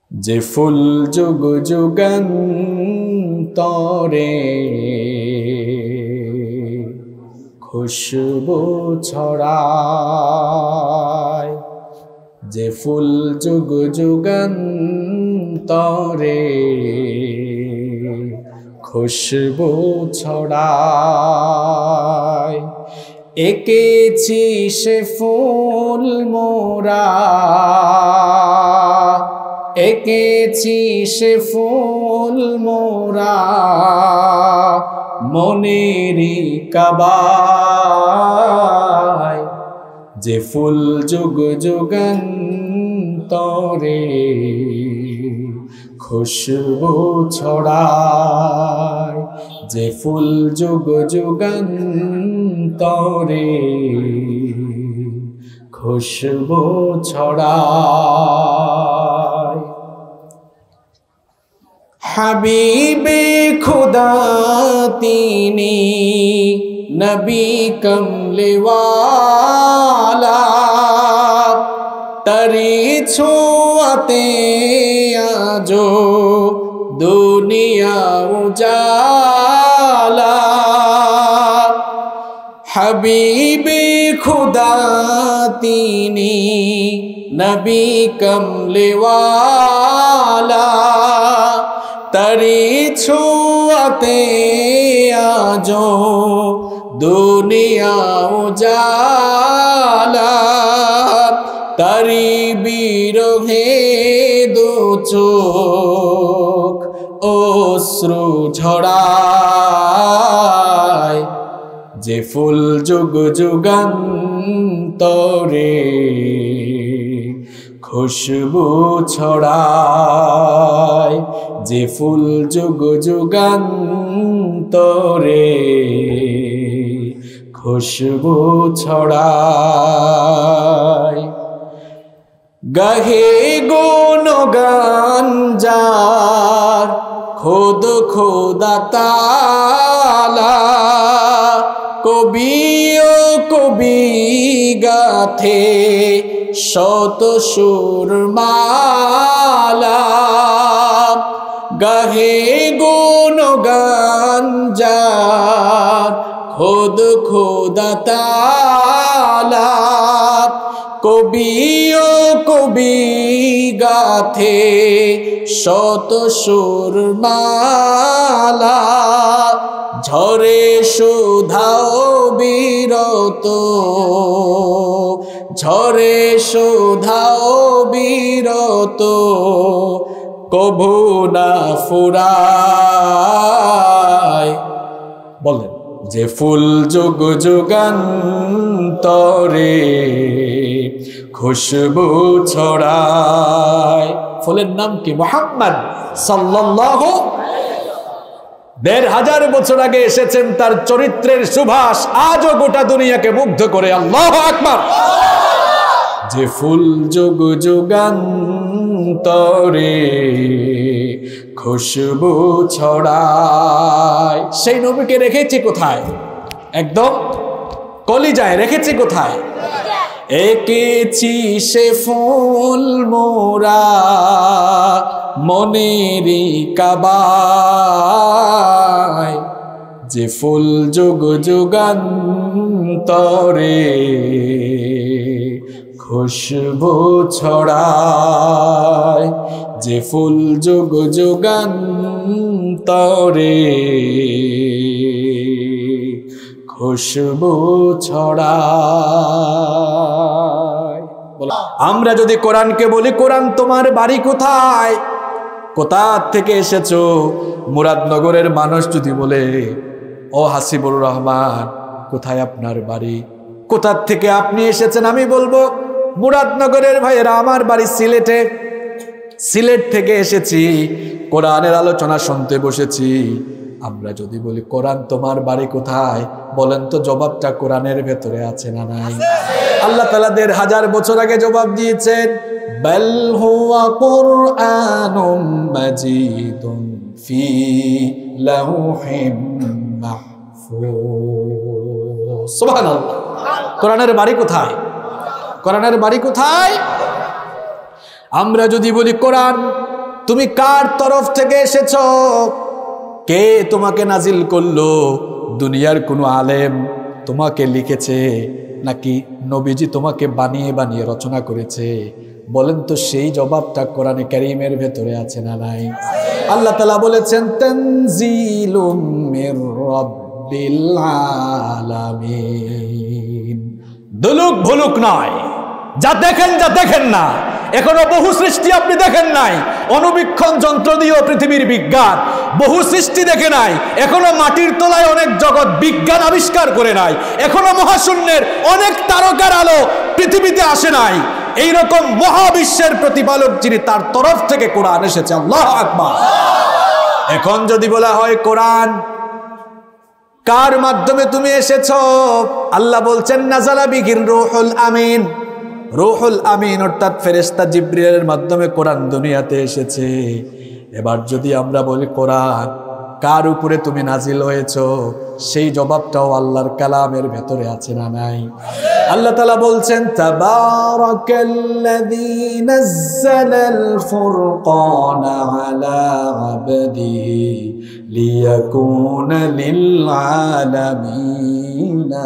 যে ফুল যুগ যুগান্তরে খুশবু ছড়ায়, যে ফুল যুগ যুগান্তরে খুশবু ছড়ায়। এঁকেছি সে ফুল মোরা, এঁকেছি সে ফুল মোরা মনেরই কাবায়, যে ফুল যুগ যুগান্তরে খুশবু ছড়ায়, যে ফুল যুগ যুগান্তরে খুশবু ছড়ায়। হাবিবে খুদা তিনি নবী কমলেওয়ালা, তরি ছোঁয়াতে আজো দুনিয়া উজালা। হাবিবে খুদা তিনি নবী কমলেওয়ালা, তরি ছোঁয়াতে আজো দুনিয়া উজালা। তারি বিরহে দু চোখ অশ্রু ঝরায়, যে ফুল যুগ যুগান্তরে খুশবু ছড়ায়, যে ফুল যুগ যুগান্তরে খুশবু ছড়ায়। গাহে গুণগান যার খোদ খোদা তাআলা, কবি ও কবি গাথে শত সুর মালা। গাহে গুণগান যার খোদ খোদা তাআলা, কবি ও কবি গাথে শত সুর মালা। ঝরে সুধাও বিরত, ঝরে সুধাও বিরত, কভু না ফুরায়। বলেন, যে ফুল যুগ যুগান্তরে খুশবু ছড়ায়। ফুলের নাম কি? মুহাম্মদ সাল্লাল্লাহু। ১৫০০ বছর আগে এসেছেন, তার চরিত্রের সুবাস আজও গোটা দুনিয়াকে মুগ্ধ করে। আল্লাহু আকবার। যে ফুল যুগ যুগান্তরে খুশবু ছড়ায়, সেই নবীকে রেখেছি কোথায়? একদম কলিজায় রেখেছি কোথায়? এঁকেছি সে ফুল মোরা মনেরই কাবায়, যে ফুল যুগ যুগান্তরে খুশবু ছড়ায়, যে ফুল যুগ যুগান্তরে খুশবু ছড়ায়। আমরা যদি কোরআনকে বলি, কোরআন তোমার বাড়ি কোথায়? কোথা থেকে এসেছো? মুরাদনগরের মানুষ যদি বলে, ও হাসিবুর রহমান, কোথায় আপনার বাড়ি? কোথা থেকে আপনি এসেছেন? আমি বলবো, মুরাদনগরের ভাইয়েরা, আমার বাড়ি সিলেটে, সিলেট থেকে এসেছি, কোরআনের আলোচনা শুনতে বসেছি। আমরা যদি বলি, কোরআন তোমার বাড়ি কোথায়? বলেন তো, জবাবটা কোরআনের ভেতরে আছে না নাই? আল্লাহ তাআলা ১৫০০ বছর আগে জবাব দিয়েছেন, বাল হুয়া কুরআনুম মাজিদুন ফি লাউহিম মাহফুজ। সুবহানাল্লাহ। কোরআনের বাড়ি কোথায়? কোরআনের বাড়ি কোথায়? আমরা যদি বলি কোরআন তুমি কার তরফ থেকে এসেছো? কে তোমাকে নাজিল করলো? দুনিয়ার কোনো আলেম তোমাকে লিখেছে নাকি নবীজি তোমাকে বানিয়ে বানিয়ে রচনা করেছে? বলেন তো সেই জবাবটা কোরআনে কারীমের ভেতরে আছে না নাই? আল্লাহ তাআলা বলেছেন তানজিলুম মির রাব্বিল আলামিন। দুলুক ভুলুক নয়, যা দেখেন না। এখনো বহু সৃষ্টি আপনি দেখেন নাই, অনুবীক্ষণ যন্ত্র দিয়েও পৃথিবীর বিজ্ঞান বহু সৃষ্টি দেখে নাই। এখনো মাটির তলায় অনেক জগৎ বিজ্ঞান আবিষ্কার করে নাই। এখনো মহাশূন্যের অনেক তারকার আলো পৃথিবীতে আসে নাই। এইরকম মহাবিশ্বের প্রতিপালক যিনি, তার তরফ থেকে কোরআন এসেছে। আল্লাহু আকবার। এখন যদি বলা হয় কোরআন কার মাধ্যমে তুমি এসেছো? আল্লাহ বলছেন নাযালা বিহির রূহুল আমিন। রূহুল আমিন অর্থাৎ ফেরেশতা জিবরিলের মাধ্যমে কোরআন দুনিয়াতে এসেছে। এবার যদি আমরা বলি কোরআন কার উপরে তুমি নাজিল হয়েছো, সেই জবাবটাও আল্লাহর কালামের ভেতরে আছে না নাই? আল্লাহ তাআলা বলছেন তাবারাকাল্লাযী নাযালাল ফুরকানা আলা আবদিহি লিয়াকুনা লিল আলামিনা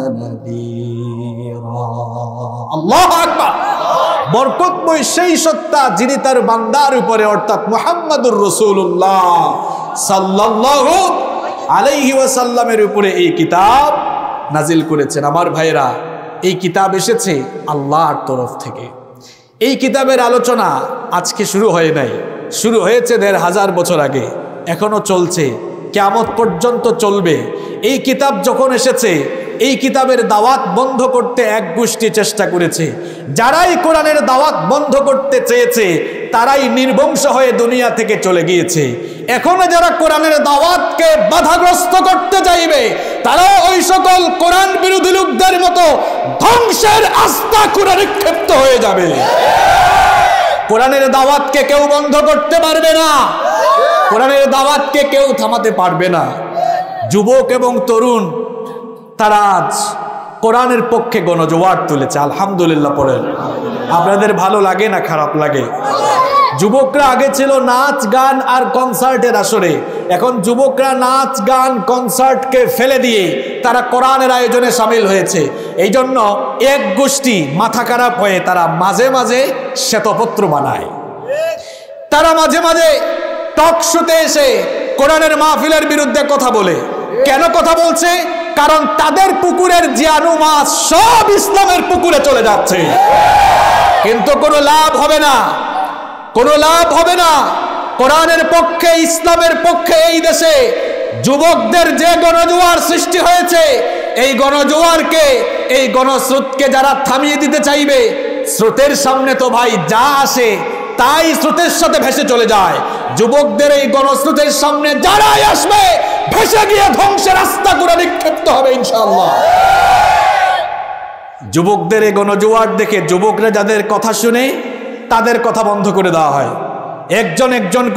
নাযীরা। আল্লাহু আকবার। বরকতময় সেই সত্তা যিনি তার বান্দার উপরে অর্থাৎ মুহাম্মাদুর রাসূলুল্লাহ সাল্লাল্লাহু আলাইহি ওয়াসাল্লামের উপরে এই কিতাব নাজিল করেছেন। আমার ভাইরা, এই কিতাব এসেছে আল্লাহর তরফ থেকে। এই কিতাবের আলোচনা আজকে শুরু হয় নাই, শুরু হয়েছে ১৫০০ বছর আগে, এখনো চলছে, কিয়ামত পর্যন্ত চলবে। এই কিতাব যখন এসেছে, এই কিতাবের দাওয়াত বন্ধ করতে এক গোষ্ঠী চেষ্টা করেছে। যারাই কোরআনের দাওয়াত বন্ধ করতে চেয়েছে তারাই নির্বংশ হয়ে দুনিয়া থেকে চলে গিয়েছে। এখনো যারা কোরআনের দাওয়াতকে বাধাগ্রস্ত করতে চাইবে তারা ওই সকল কোরআন বিরোধী লোকদের মতো ধ্বংসের আস্থা কোরআনে ক্ষিপ্ত হয়ে যাবে। কোরআনের দাওয়াতকে কেউ বন্ধ করতে পারবে না, কোরআনের দাওয়াতকে কেউ থামাতে পারবে না। যুবক এবং তরুণ তারা আজ কোরআনের পক্ষে গণজোয়ার তুলেছে। আলহামদুলিল্লাহ পড়েন। আপনাদের ভালো লাগে না খারাপ লাগে? যুবকরা আগে ছিল নাচ গান আর কনসার্টের আসরে, এখন যুবকরা নাচ গান কনসার্টকে ফেলে দিয়ে তারা কোরআনের আয়োজনে সামিল হয়েছে। এই জন্য এক গোষ্ঠী মাথা খারাপ হয়ে তারা মাঝে মাঝে শ্বেতপত্র বানায়, তারা মাঝে মাঝে টক শোতে এসে কোরআনের মাহফিলের বিরুদ্ধে কথা বলে। কেন কথা বলছে? কারণ তাদের পুকুরের জিয়ানু মাছ সব ইসলামের পুকুরে চলে যাচ্ছে, কিন্তু কোনো লাভ হবে না, কোনো লাভ হবে না। কোরআনের পক্ষে, ইসলামের পক্ষে এই দেশে যুবকদের যে গণজোয়ার সৃষ্টি হয়েছে, এই গণজোয়ারকে, এই গণস্রোতকে যারা থামিয়ে দিতে চাইবে, স্রোতের সামনে তো ভাই যা আসে তাই স্রোতের সাথে ভেসে চলে যায়। যুবকদের এই গণস্রোতের সামনে যারাই আসবে ভেসে গিয়ে ধ্বংসের রাস্তা করে নিক্ষিপ্ত হবে ইনশাআল্লাহ। যুবকদের এই গণজোয়ার দেখে যুবকরা যাদের কথা শুনে তাদের কথা বন্ধ করে দেওয়া হয়। একজন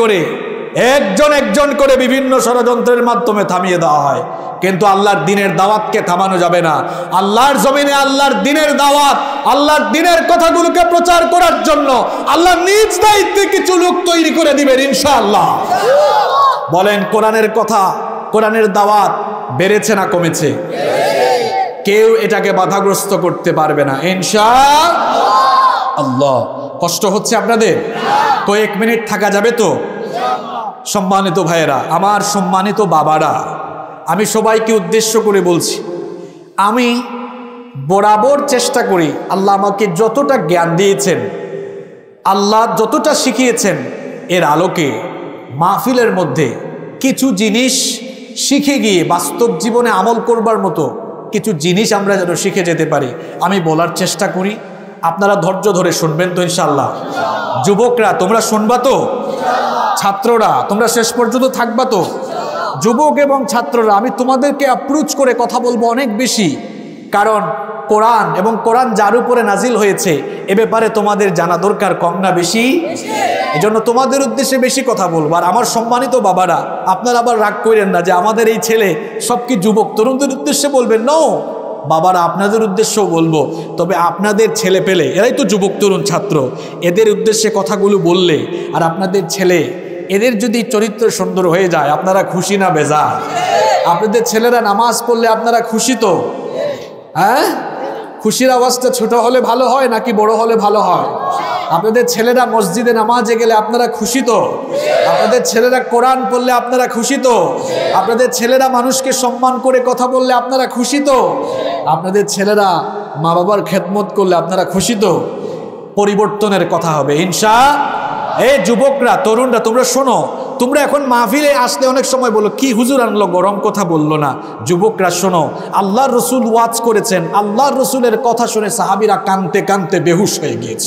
একজন করে বিভিন্ন ষড়যন্ত্রের মাধ্যমে থামিয়ে দেওয়া হয়। কিন্তু আল্লাহর দ্বীনের দাওয়াতকে থামানো যাবে না। আল্লাহর জমিনে আল্লাহর দ্বীনের দাওয়াত, আল্লাহর দ্বীনের কথাগুলোকে প্রচার করার জন্য আল্লাহ নিজ দায়িত্বে কিছু লোক তৈরি করে দিবেন ইনশাআল্লাহ। বলেন কোরআনের কথা, কোরআনের দাওয়াত বেড়েছে না কমেছে? কেউ এটাকে বাধাগ্রস্ত করতে পারবে না ইনশাআল্লাহ। কষ্ট হচ্ছে আপনাদের? কয়েক মিনিট থাকা যাবে তো? সম্মানিত ভাইয়েরা, আমার সম্মানিত বাবারা, আমি সবাইকে উদ্দেশ্য করে বলছি, আমি বরাবর চেষ্টা করি আল্লাহ আমাকে যতটা জ্ঞান দিয়েছেন, আল্লাহ যতটা শিখিয়েছেন, এর আলোকে মাহফিলের মধ্যে কিছু জিনিস শিখে গিয়ে বাস্তব জীবনে আমল করবার মতো কিছু জিনিস আমরা যেন শিখে যেতে পারি, আমি বলার চেষ্টা করি। আপনারা ধৈর্য ধরে শুনবেন তো ইনশাআল্লাহ? যুবকরা তোমরা শুনবা তো? ছাত্ররা তোমরা শেষ পর্যন্ত থাকবা তো? যুবক এবং ছাত্ররা, আমি তোমাদেরকে অ্যাপ্রোচ করে কথা বলবো অনেক বেশি, কারণ কোরআন এবং কোরআন যার উপরে নাজিল হয়েছে এ ব্যাপারে তোমাদের জানা দরকার কম না বেশি? এজন্য তোমাদের উদ্দেশ্যে বেশি কথা বলবো। আর আমার সম্মানিত বাবারা, আপনারা আবার রাগ করেন না যে আমাদের এই ছেলে সব কি যুবক তরুণদের উদ্দেশ্যে বলবেন। নো বাবারা, আপনাদের উদ্দেশ্যেও বলবো, তবে আপনাদের ছেলে পেলে এরাই তো যুবক তরুণ ছাত্র, এদের উদ্দেশ্যে কথাগুলো বললে আর আপনাদের ছেলে এদের যদি চরিত্র সুন্দর হয়ে যায় আপনারা খুশি না বেজার? আপনাদের ছেলেরা নামাজ পড়লে আপনারা খুশি তো? হ্যাঁ, খুশির আওয়াজটা ছোট হলে ভালো হয় নাকি বড় হলে ভালো হয়? আপনাদের ছেলেরা মসজিদে নামাজে গেলে আপনারা খুশি তো? আপনাদের ছেলেরা কোরআন পড়লে আপনারা খুশি তো? আপনাদের ছেলেরা মানুষকে সম্মান করে কথা বললে আপনারা খুশি তো? আপনাদের ছেলেরা মা বাবার খেদমত করলে আপনারা খুশি তো? পরিবর্তনের কথা হবে ইনশাআল্লাহ। এই যুবকরা, তরুণরা, তোমরা শোনো, তোমরা এখন মাহফিলে আসলে অনেক সময় বলো কি হুজুর আনলো, গরম কথা বললো না। যুবকরা শোনো, আল্লাহর রসুল ওয়াজ করেছেন, আল্লাহর রসুলের কথা শুনে সাহাবীরা কাঁদতে কাঁদতে বেহুশ হয়ে গিয়েছে।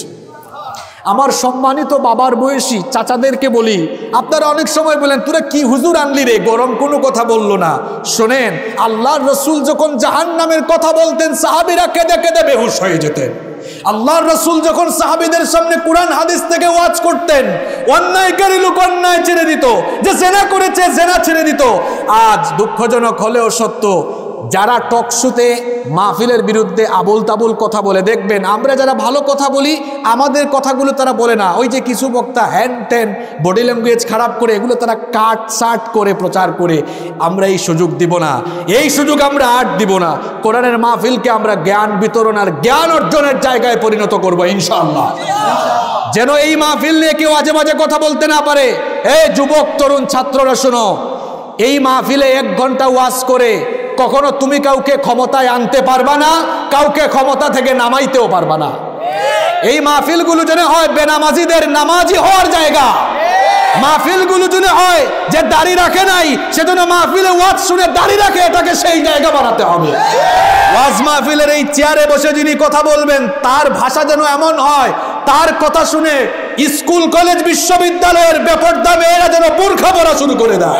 আমার সম্মানিত বাবার বয়সী চাচাদেরকে বলি, আপনারা অনেক সময় বলেন তোরা কি হুজুর আনলি রে, গরম কোনো কথা বললো না। শোনেন, আল্লাহর রসুল যখন জাহান্নামের কথা বলতেন সাহাবীরা কেঁদে কেঁদে বেহুশ হয়ে যেতেন। আল্লাহর রসুল যখন সাহাবীদের সামনে কোরআন হাদিস থেকে ওয়াজ করতেন, অন্যায়কারী লোক অন্যায় ছেড়ে দিত, যে জেনা করেছে জেনা ছেড়ে দিত। আজ দুঃখজনক হলেও সত্য, যারা টকশোতে মাহফিলের বিরুদ্ধে আবোল তাবোল কথা বলে, দেখবেন আমরা যারা ভালো কথা বলি আমাদের কথাগুলো তারা বলে না। ওই যে কিছু বক্তা হ্যান ত্যান বডি ল্যাঙ্গুয়েজ খারাপ করে এগুলো তারা কাট সাট করে প্রচার করে। আমরা এই সুযোগ দিব না, এই সুযোগ আমরা আর দিব না। কোরআনের মাহফিলকে আমরা জ্ঞান বিতরণ আর জ্ঞান অর্জনের জায়গায় পরিণত করবো ইনশাআল্লাহ। যেন এই মাহফিল নিয়ে কেউ আজে বাজে কথা বলতে না পারে। এই যুবক তরুণ ছাত্ররা শোনো, এই মাহফিলে 1 ঘন্টা ওয়াজ করে কখনো তুমি কাউকে ক্ষমতায় আনতে পারবা না, কাউকে ক্ষমতা থেকে নামাইতেও পারবা না। এই মাহফিলগুলো যেন হয় বেনামাজিদের নামাজি হওয়ার জায়গা। মাহফিলগুলো যেন হয় যে দাড়ি রাখে নাই সেজন্য মাহফিলে ওয়াজ শুনে দাড়ি রাখে, এটাকে সেই জায়গা বানাতে হবে। ওয়াজ মাহফিলের এই চেয়ারে বসে যিনি কথা বলবেন তার ভাষা যেন এমন হয়, তার কথা শুনে স্কুল কলেজ বিশ্ববিদ্যালয়ের বেপরদা মেয়েরা যেন বোরখা পরা শুরু করে দেয়।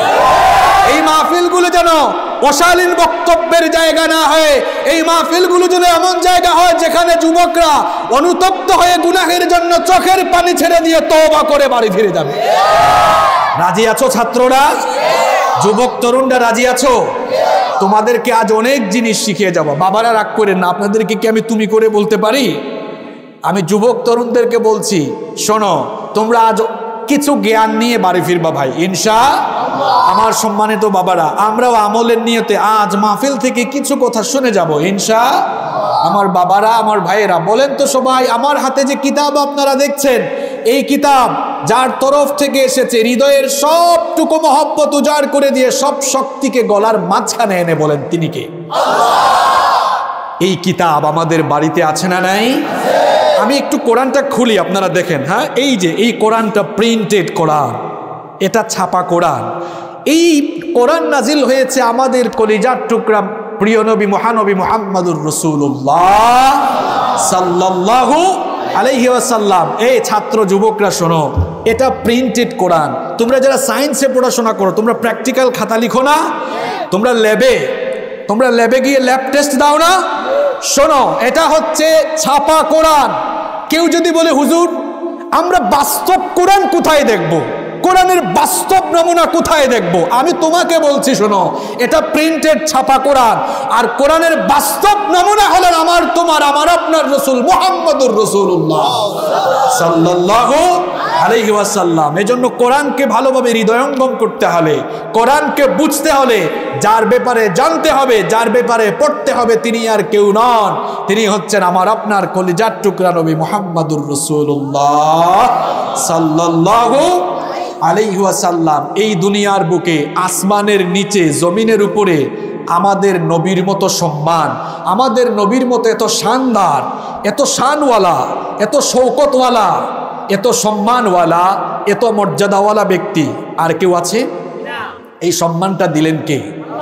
এই মাহফিলগুলো যেন অশালীন বক্তব্যের জায়গা না হয়, এই মাহফিলগুলো যেন এমন জায়গা হয় যেখানে যুবকরা অনুতপ্ত হয়ে গুনাহের জন্য চোখের পানি ছেড়ে দিয়ে তওবা করে বাড়ি ফিরে যাবে। রাজি আছো ছাত্ররা? যুবক তরুণরা রাজি আছো? তোমাদেরকে আজ অনেক জিনিস শিখিয়ে যাব। বাবারা রাগ করেন না, আপনাদেরকে কি আমি তুমি করে বলতে পারি? আমি যুবক তরুণদেরকে বলছি, শোনো, তোমরা আজ কিছু জ্ঞান নিয়ে বাড়ি ফিরবা ভাই ইনশাআল্লাহ। আমার সম্মানিত বাবারা, আমরাও আমলের নিয়তে আজ মাহফিল থেকে কিছু কথা শুনে যাব ইনশাআল্লাহ। আমার বাবারা, আমার ভাইয়েরা, বলেন তো সবাই, আমার হাতে যে কিতাব আপনারা দেখছেন, এই কিতাব যার তরফ থেকে এসেছে, হৃদয়ের সবটুকু মহব্বত উজাড় করে দিয়ে সব শক্তিকে গলার মাঝখানে এনে বলেন তিনি কে? এই কিতাব আমাদের বাড়িতে আছে না নাই? আমি একটু কোরআনটা খুলি, আপনারা দেখেন। হ্যাঁ, এই যে এই কোরআনটা প্রিন্টেড কোরআন, এটা ছাপা কোরআন। এই কোরআন নাজিল হয়েছে আমাদের কলিজার টুকরা প্রিয় নবী মহানবী মুহাম্মদুর রাসূলুল্লাহ সাল্লাল্লাহু আলাইহি ওয়াসাল্লাম। এই ছাত্র যুবকরা শোনো, এটা প্রিন্টেড কোরআন। তোমরা যারা সায়েন্সে পড়াশোনা করো, তোমরা প্র্যাকটিক্যাল খাতা লিখো না? তোমরা ল্যাবে গিয়ে ল্যাব টেস্ট দাও না? শোনো, এটা হচ্ছে ছাপা কোরআন। কেউ যদি বলে হুজুর আমরা বাস্তব কোরআন কোথায় দেখব, কোরআনের বাস্তব নমুনা কোথায় দেখব, আমি তোমাকে বলছি শোনো, এটা প্রিন্টেড ছাপা কোরআন। আর কোরআনের বাস্তব নমুনা হলেন আমার তোমার আমার আপনার রাসূল মুহাম্মদুর রাসূলুল্লাহ সাল্লাল্লাহু আলাইহি ওয়াসাল্লাম। এজন্য কোরআনকে ভালোভাবে হৃদয়ঙ্গম করতে হলে, কোরআনকে বুঝতে হলে, যার ব্যাপারে জানতে হবে, যার ব্যাপারে পড়তে হবে, তিনি আর কেউ নন, তিনি হচ্ছেন আমার আপনার কলিজার টুকরা নবী মুহাম্মদুর রাসূলুল্লাহ সাল্লাল্লাহু আলাইহি ওয়াসাল্লাম। এই দুনিয়ার বুকে, আসমানের নিচে, জমিনের উপরে আমাদের নবীর মতো সম্মান, আমাদের নবীর মতো এত শানদার, এত শানওয়ালা, এত শৌকতওয়ালা, এত সম্মানওয়ালা, এত মর্যাদাওয়ালা ব্যক্তি আর কেউ আছে? এই সম্মানটা দিলেন কে?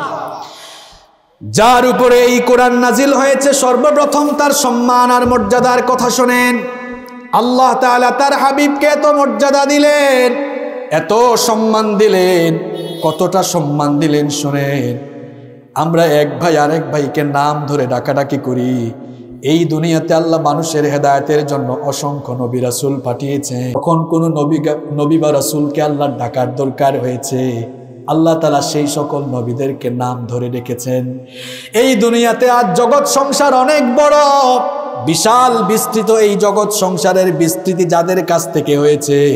যার উপরে এই কোরআন নাজিল হয়েছে, সর্বপ্রথম তার সম্মান আর মর্যাদার কথা শোনেন। আল্লাহ তাআলা তার হাবিবকে এত মর্যাদা দিলেন, এত সম্মান দিলেন। কতটা সম্মান দিলেন শোনেন। আমরা এক ভাই আরেক ভাইকে নাম ধরে ডাকাডাকি করি। এই দুনিয়াতে আল্লাহ মানুষের হেদায়েতের জন্য অসংখ্য নবী রাসূল পাঠিয়েছেন। যখন কোনো নবী বা রাসূলকে আল্লাহ ডাকার দরকার হয়েছে, আল্লাহ তাআলা সেই সকল নবীদেরকে নাম ধরে ডেকেছেন। এই দুনিয়াতে আজ জগৎ সংসার অনেক বড়, বিশাল বিস্তৃত। এই জগৎ সংসারের বিস্তৃতি যাদের কাছ থেকে হয়েছে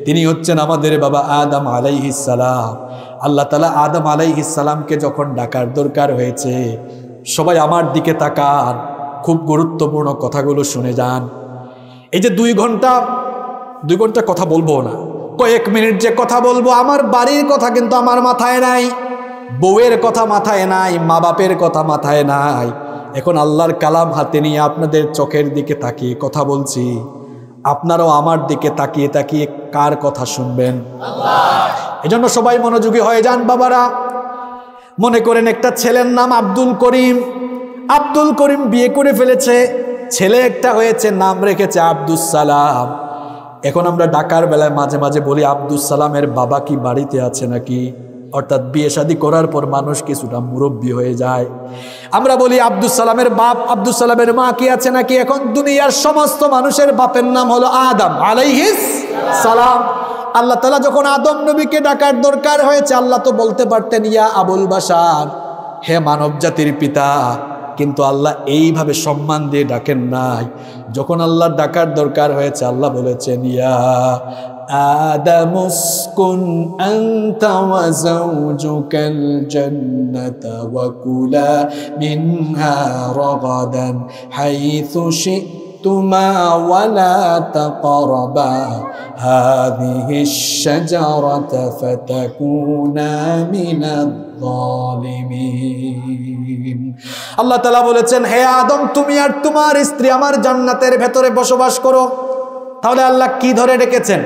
তিনি হচ্ছেন আমাদের বাবা আদম আলাইহিস সালাম। আল্লাহ তাআলা আদম আলাইহিস সালামকে যখন ডাকার দরকার হয়েছে, সবাই আমার দিকে তাকান, খুব গুরুত্বপূর্ণ কথাগুলো শুনে যান। এই যে 2 ঘন্টা কথা বলবো না, কয়েক মিনিট যে কথা বলবো, আমার বাড়ির কথা কিন্তু আমার মাথায় নাই, বউয়ের কথা মাথায় নাই, মা বাপের কথা মাথায় নাই। এখন আল্লাহর কালাম হাতে নিয়ে আপনাদের চোখের দিকে তাকিয়ে কথা বলছি, আপনারাও আমার দিকে তাকিয়ে তাকিয়ে কার কথা শুনবেন? আল্লাহ। এজন্য সবাই মনোযোগী হয়ে যান বাবারা। মনে করেন একটা ছেলের নাম আব্দুল করিম। আব্দুল করিম বিয়ে করে ফেলেছে, ছেলে একটা হয়েছে, নাম রেখেছে আব্দুস সালাম। এখন আমরা ডাকার বেলায় মাঝে মাঝে বলি আব্দুস সালামের বাবা কি বাড়িতে আছে নাকি, অর্থাৎ বিয়ে শাদী করার পর মানুষ কিছুটা মুরব্বী হয়ে যায়। আমরা বলি আব্দুস সালামের বাপ, আব্দুস সালামের মা কি আছে নাকি। এখন দুনিয়ার সমস্ত মানুষের বাপের নাম হলো আদম আলাইহিস সালাম। আল্লাহ তাআলা যখন আদম নবীকে ডাকার দরকার হয়েছে, আল্লাহ তো বলতে পারতেন ইয়া আবুল বাশার, হে মানব জাতির পিতা, কিন্তু আল্লাহ এইভাবে সম্মান দিয়ে ডাকেন নাই। যখন আল্লাহর ডাকার দরকার হয়েছে, আল্লাহ বলেছেন ইয়া آدم اسكن أنت وزوجك الجنة وكلا منها رغدا حيث شئتما ولا تقربا هذه الشجرة فتكونا من الظالمين। আল্লাহ তাআলা বলেছেন হে আদম, তুমি আর তোমার স্ত্রী আমার জান্নাতের ভেতরে বসবাস করো। তাহলে আল্লাহ কি ধরে ডেকেছেন?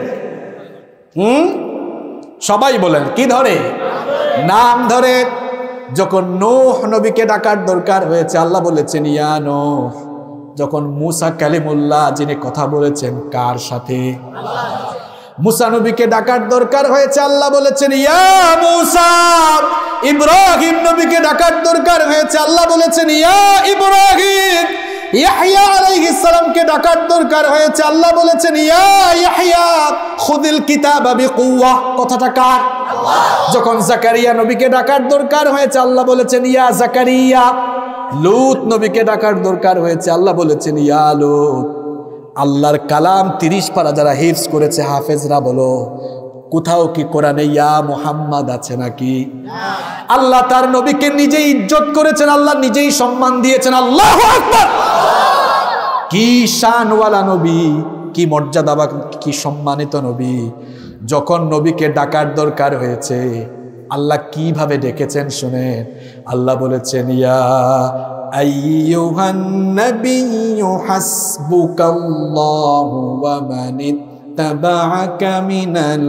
সবাই বলেন কি ধরে? নাম ধরে। যখন নূহ নবীকে ডাকার দরকার হয়েছে, আল্লাহ বলেছেন ইয়া নূহ। যখন মুসা কালিমুল্লাহ, যিনি কথা বলেছেন কার সাথে? মুসা নবীকে ডাকার দরকার হয়েছে, আল্লাহ বলেছেন ইয়া মুসা। ইব্রাহিম নবীকে ডাকার দরকার হয়েছে, আল্লাহ বলেছেন ইয়া ইব্রাহিম। ইয়াহইয়া আলাইহিস সালামকে ডাকার দরকার হয়েছে, আল্লাহ বলেছেন ইয়া ইয়াহইয়া খুযিল কিতাবা বিকুওয়া। কথাটা কার? আল্লাহ। যখন জাকারিয়া নবীকে ডাকার দরকার হয়েছে, আল্লাহ বলেছেন ইয়া জাকারিয়া। লূত নবীকে ডাকার দরকার হয়েছে, আল্লাহ বলেছেন ইয়া লূত। আল্লাহর কালাম 30 পারা যারা হিফজ করেছে হাফেজরা বলো, কোথাও কি কোরআনে ইয়া মুহাম্মদ আছে নাকি? আল্লাহ তার নবীকে নিজেই ইজ্জত করেছেন, আল্লাহ নিজেই সম্মান দিয়েছেন। আল্লাহু আকবার। কি শানওয়ালা নবী, কি মর্যাদা বা কি সম্মানিত নবী। যখন নবীকে ডাকার দরকার হয়েছে, আল্লাহ কিভাবে ডেকেছেন শুনেন। আল্লাহ বলেছেন ইয়া আইয়ুহান নাবিয়্যু হাসবুকাল্লাহু ওয়া মান ইত্তাবা'আকা মিনাল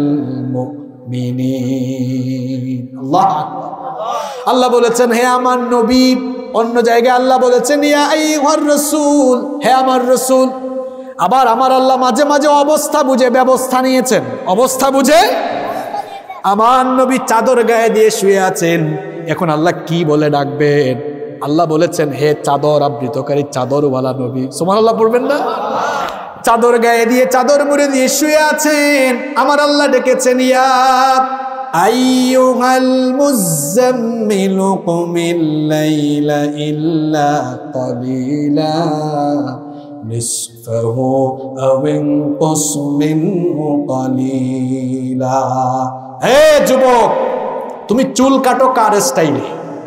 মুমিনিন। আল্লাহু আকবার। আল্লাহ বলেছেন হে আমার নবী। অন্য জায়গায় আল্লাহ বলেছেন ইয়া আইয়ুহার রাসূল, হে আমার রাসূল। আবার আমার আল্লাহ মাঝে মাঝে অবস্থা বুঝে ব্যবস্থা নিয়েছেন। অবস্থা বুঝে আমার নবী চাদর গায়ে দিয়ে শুয়ে আছেন, এখন আল্লাহ কি বলে ডাকবেন? আল্লাহ বলেছেন হে চাদর আবৃতকারী চাদরওয়ালা নবী। সুবহানাল্লাহ পড়বেন না? চাদর গায়ে দিয়ে চাদর মুড়ে দিয়ে শুয়ে আছেন, আমার আল্লাহ ডেকেছেন ইয়া আইয়ুহাল মুযাম্মিলু কুমিল লাইলা ইল্লা ক্বালিলা নিসফাহু আও ইনকুস মিনহু ক্বালিলা। হে যুবক, তুমি চুল কাটো কার স্টাইলে?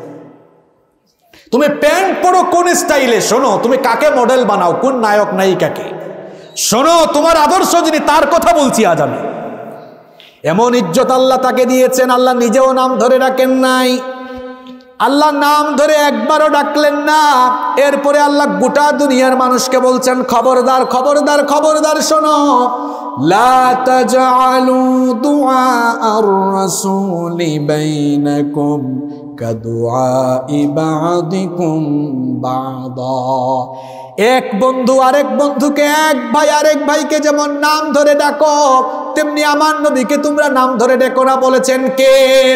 তুমি প্যান্ট পরো কোন স্টাইলে? শোনো, তুমি কাকে মডেল বানাও, কোন নায়ক নায়িকাকে? শোনো, তোমার আদর্শ যিনি, তার কথা বলছি আজ আমি। এমন ইজ্জত আল্লাহ তাকে দিয়েছেন, আল্লাহ নিজেও নাম ধরে ডাকেন নাই। আল্লাহ নাম ধরে একবারও ডাকলেন না। এরপরে আল্লাহ গোটা দুনিয়ার মানুষকে বলছেন খবরদার খবরদার খবরদার, শোনো, লা তাজআলু দুআ আর-রাসূলি বাইনাকুম কাদুআই বা'দিকুম বা'দা। এক বন্ধু আরেক বন্ধুকে, এক ভাই আরেক ভাইকে যেমন নাম ধরে ডাকো, তেমনি আমার নবীকে তোমরা নাম ধরে ডেকো না। বলেছেন কে?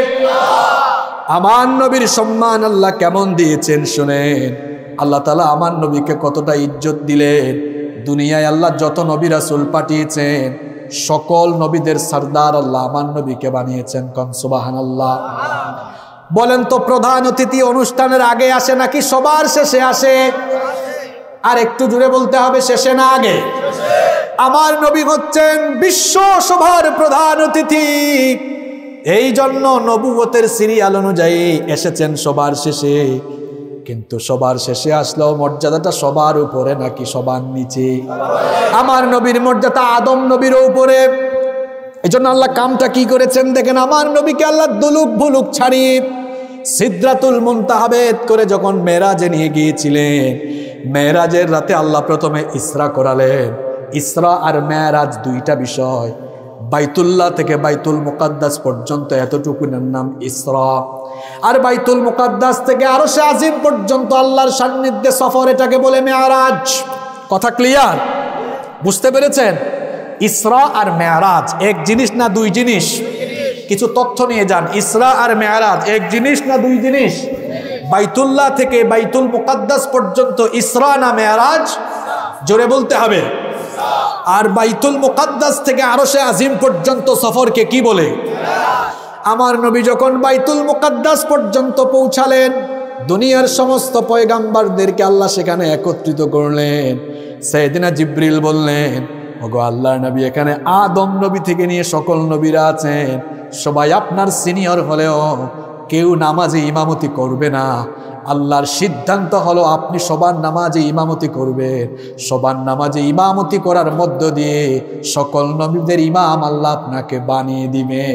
আমার নবীর সম্মান আল্লাহ কেমন দিয়েছেন শুনেন। আল্লাহ তাআলা আমার নবীকে কতটা ইজ্জত দিলেন। দুনিয়ায় আল্লাহ যত নবী রাসূল পাঠিয়েছেন, সকল নবীদের সরদার আল্লাহ আমার নবীকে বানিয়েছেন। কোন সুবহানাল্লাহ। বলেন তো, প্রধান অতিথি অনুষ্ঠানের আগে আসে নাকি সবার শেষে আসে? আর একটু জুড়ে বলতে হবে, শেষে না আগে? আমার নবী হচ্ছেন বিশ্ব সভার প্রধান অতিথি, এই জন্য নবুয়তের সিরিয়াল অনুযায়ী এসেছেন সবার শেষে। কিন্তু সবার শেষে আসলেও মর্যাদাটা সবার উপরে নাকি সবার নিচে? আমার নবীর মর্যাদা আদম নবীর উপরে। এই জন্য আল্লাহ কামটা কি করেছেন দেখেন, আমার নবীকে আল্লাহ দুলুক ভুলুক ছাড়িয়ে সিদরাতুল মুনতাহা ভেদ করে যখন মেরাজে নিয়ে গিয়েছিলেন, মেরাজের রাতে আল্লাহ প্রথমে ইসরা করালেন। ইসরা আর মেরাজ দুইটা বিষয়। বাইতুল্লাহ থেকে বাইতুল মুকাদ্দাস পর্যন্ত এতটুকুনের নাম ইসরা, আর বাইতুল মুকাদ্দাস থেকে আরশে আজিম পর্যন্ত আল্লাহর সান্নিধ্যে সফর, এটাকে বলে মেরাজ। কথা ক্লিয়ার? বুঝতে পেরেছেন? ইসরা আর মেরাজ এক জিনিস না দুই জিনিস? কিছু তথ্য নিয়ে যান। ইসরা আর মেরাজ এক জিনিস না দুই জিনিস? বাইতুল্লাহ থেকে বাইতুল মুকাদ্দাস পর্যন্ত ইসরা না মেরাজ? জোরে বলতে হবে। আর বাইতুল মুকাদ্দাস থেকে আরশে আজিম পর্যন্ত সফরকে কি বলে? আমার নবী যখন বাইতুল মুকাদ্দাস পর্যন্ত পৌঁছালেন, দুনিয়ার সমস্ত পয়গাম্বারদেরকে আল্লাহ সেখানে একত্রিত করলেন। সাইয়েদনা জিবরিল বললেন, ওগো আল্লাহর নবী, এখানে আদম নবী থেকে নিয়ে সকল নবীরা আছেন, সবাই আপনার সিনিয়র হলেও কেউ নামাজে ইমামতি করবে না। আল্লাহর সিদ্ধান্ত হলো আপনি সবার নামাজে ইমামতি করবেন। সবার নামাজে ইমামতি করার মধ্য দিয়ে সকল নবীদের ইমাম আল্লাহ আপনাকে বানিয়ে দিবে।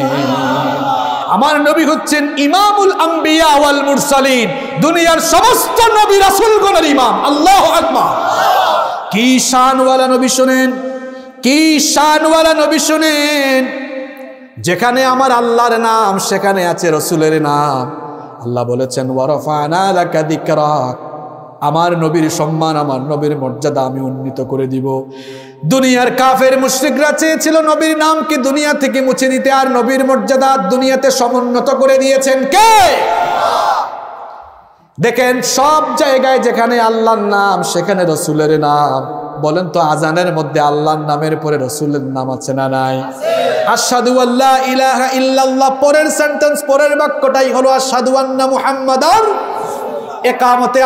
আমার নবী হচ্ছেন ইমামুল আম্বিয়া ওয়াল মুরসালিন, দুনিয়ার সমস্ত নবী রাসূলগণের ইমাম। আল্লাহু আকবার। কি শানওয়ালা নবী শুনেন, কি শানওয়ালা নবী শুনেন। যেখানে আমার আল্লাহর নাম সেখানে আছে রসুলের নাম। আল্লাহ বলেছেন ওয়ারাফা'না লাকা যিকরাক, আমার নবীর সম্মান, আমার নবীর মর্যাদা আমি উন্নীত করে দিব। দুনিয়ার কাফের মুশরিকরা চেয়েছিল নবীর নামকে দুনিয়া থেকে মুছে দিতে, আর নবীর মর্যাদা দুনিয়াতে সমুন্নত করে দিয়েছেন কে? দেখেন সব জায়গায় যেখানে আল্লাহর নাম সেখানে রসুলের নাম। বলেন তো আজানের মধ্যে আল্লাহর নামের পরে রসুলের নাম আছে না নাই? আশহাদু আল্লা ইলাহা ইল্লাল্লাহ পরের সেন্টেন্স, পরের বাক্যটাই হলো আশহাদু আন্না মুহাম্মাদার। ইকামতে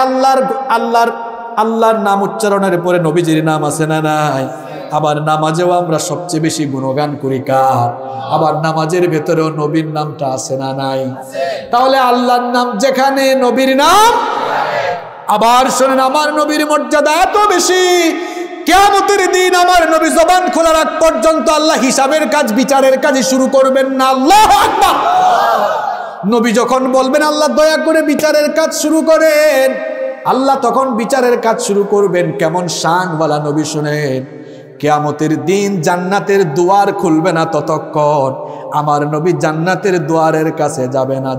আল্লাহর নাম উচ্চারণের পরে নবীজির নাম আছে না নাই? আবার নামাজেও আমরা সবচেয়ে বেশি গুণগান করি কার? আবার নামাজের ভেতরেও নবীর নামটা আছে না নাই? তাহলে আল্লাহর নাম যেখানে নবীর নাম। আবার শোনেন, আমার নবীর মর্যাদা এত বেশি, কিয়ামতের দিন আমার নবী জবান খোলার আগ পর্যন্ত আল্লাহ হিসাবের কাজ, বিচারের কাজ শুরু করবেন না। আল্লাহু আকবার। নবী যখন বলবেন আল্লাহ দয়া করে বিচারের কাজ শুরু করেন, আল্লাহ তখন বিচারের কাজ শুরু করবেন। কেমন শানওয়ালা নবী শুনেন। কিয়ামতের দিন জান্নাতের দুয়ার খুলবে না ততক্ষণ, আমার নবী জান্নাতের দুয়ারের কাছে যাবে না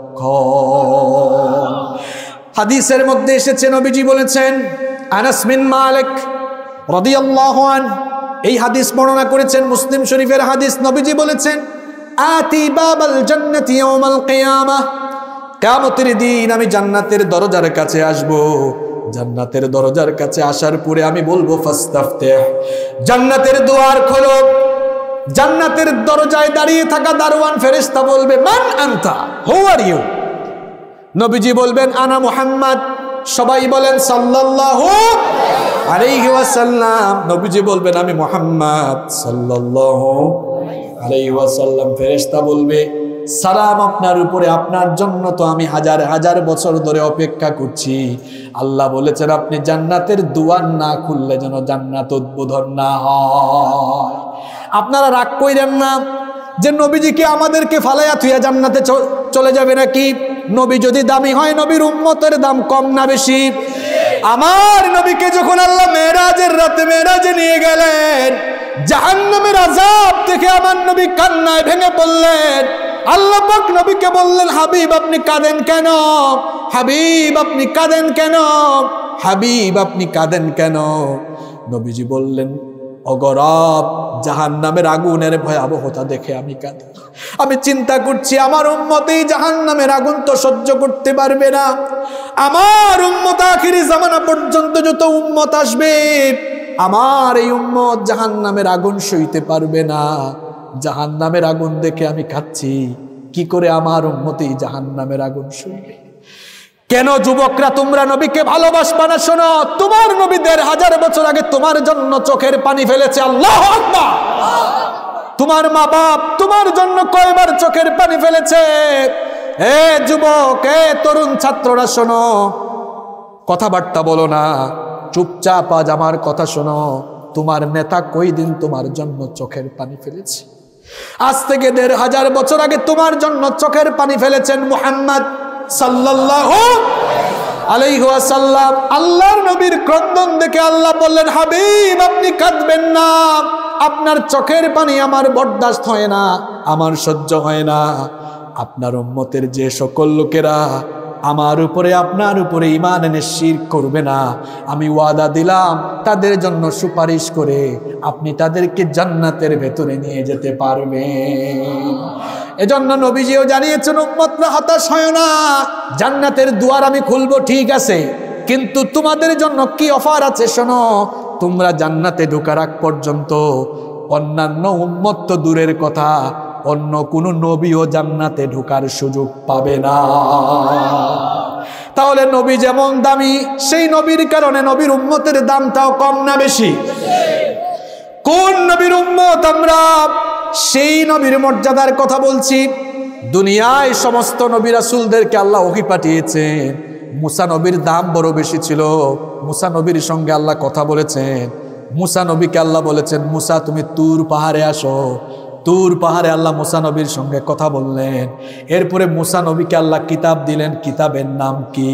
যতক্ষণ। হাদিসের মধ্যে এসেছে, নবীজি বলেছেন, আনাস বিন মালিক রাদিয়াল্লাহু আনহু এই হাদিস বর্ণনা করেছেন, মুসলিম শরীফের হাদিস। নবীজি বলেছেন, আতি বাবাল জান্নাতি ইয়াউমাল কিয়ামাহ, কিয়ামতের দিন আমি জান্নাতের দরজার কাছে আসব। জান্নাতের দরজার কাছে আসার পরে আমি বলবো ফাস্তাফতিহ, জান্নাতের দুয়ার খোলো। জান্নাতের দরজায় দাঁড়িয়ে থাকা দারওয়ান ফেরেশতা বলবে, মান আনতা, হু আর ইউ? নবীজি বলবেন, আনা মুহাম্মদ। সবাই বলেন সাল্লাল্লাহু আলাইহি ওয়াসাল্লাম। নবীজি বলবেন, আমি মুহাম্মদ সাল্লাল্লাহু আলাইহি ওয়াসাল্লাম। ফেরেশতা বলবে, সালাম আপনার উপরে, আপনার জন্য তো আমি হাজার হাজার বছর ধরে অপেক্ষা করছি। আল্লাহ বলেছেন আপনি জান্নাতের দুয়ার না খুললে যেন জান্নাত উদ্বোধন না হয়। আপনারা রাগ কইরেন না যে নবীজি কি আমাদেরকে ফালাইয়া থুইয়া জান্নাতে চলে যাবে নাকি? নবী যদি দামি হয়, নবীর উম্মতের দাম কম না বেশি? আমার নবীকে যখন আল্লাহ মেরাজের রাতে মেরাজে নিয়ে গেলেন, জাহান্নামের আযাব থেকে আমার নবী কান্নায় ভেঙে পড়লেন। আল্লাহ পাক নবীকে বললেন, হাবিব আপনি কাঁদেন কেন? হাবিব আপনি কাঁদেন কেন? হাবিব আপনি কাঁদেন কেন? নবীজি বললেন, ওগো রব, জাহান্নামের আগুনের ভয়াবহতা দেখে আমি কাঁদি। আমি চিন্তা করছি আমার উম্মত এই জাহান্নামের আগুন তো সহ্য করতে পারবে না। আমার উম্মত আখিরি জামানা পর্যন্ত যত উম্মত আসবে, আমার এই উম্মত জাহান্নামের আগুন সইতে পারবে না। জাহান্নামের আগুন দেখে আমি কাঁদছি, কি করে আমার উম্মত এই জাহান্নামের আগুন সইবে? কেন যুবকরা তোমরা নবীকে ভালোবাসবা না? শোনো, তোমার নবী ১৫০০ বছর আগে তোমার জন্য চোখের পানি ফেলেছে। আল্লাহু আকবার। তোমার মা বাপ তোমার জন্য কয়বার চোখের পানি ফেলেছে। এ যুবক, এ তরুণ ছাত্ররা শোনো, কথাবার্তা বলো না, চুপচাপ আজ আমার কথা শোনো। তোমার নেতা কই দিন তোমার জন্য চোখের পানি ফেলেছে? আজ থেকে ১৫০০ বছর আগে তোমার জন্য চোখের পানি ফেলেছেন মুহাম্মদ সাল্লাল্লাহু আলাইহি ওয়াসাল্লাম। আল্লাহর নবীর ক্রন্দন দেখে আল্লাহ বললেন, হাবিব আপনি কাঁদবেন না, আপনার চোখের পানি আমার বরদাস্ত হয় না, আমার সহ্য হয় না। আপনার উম্মতের যে সকল লোকেরা আমার উপরে আপনার উপরে ঈমান এনে শিরক করবে না, আমি ওয়াদা দিলাম তাদের জন্য সুপারিশ করে আপনি তাদেরকে জান্নাতের ভেতরে নিয়ে যেতে পারবেন। এজন্য নবীজিও জানিয়েছেন, উম্মতরা হতাশ হয় না, জান্নাতের দুয়ার আমি খুলবো ঠিক আছে, কিন্তু তোমাদের জন্য কি অফার আছে শোনো। তোমরা জান্নাতে ঢোকার আগ পর্যন্ত অন্যান্য উম্মত তো দূরের কথা, অন্য কোনো নবীও জান্নাতে ঢোকার সুযোগ পাবে না। তাহলে নবী যেমন দামি, সেই নবীর কারণে নবীর উম্মতের দামটাও কম না বেশি? কোন নবীর উম্মত আমরা? সেই নবীর মর্যাদার কথা বলছি। দুনিয়ায় সমস্ত নবী রাসূলদেরকে আল্লাহ ওহী পাঠিয়েছেন। মুসা নবীর দাম বড় বেশি ছিল। মুসা নবীর সঙ্গে আল্লাহ কথা বলেছেন। মুসা নবীকে আল্লাহ বলেছেন, মুসা তুমি তুর পাহাড়ে আসো। তুর পাহাড়ে আল্লাহ মুসা নবীর সঙ্গে কথা বললেন। এরপরে মুসা নবীকে আল্লাহ কিতাব দিলেন। কিতাবের নাম কি?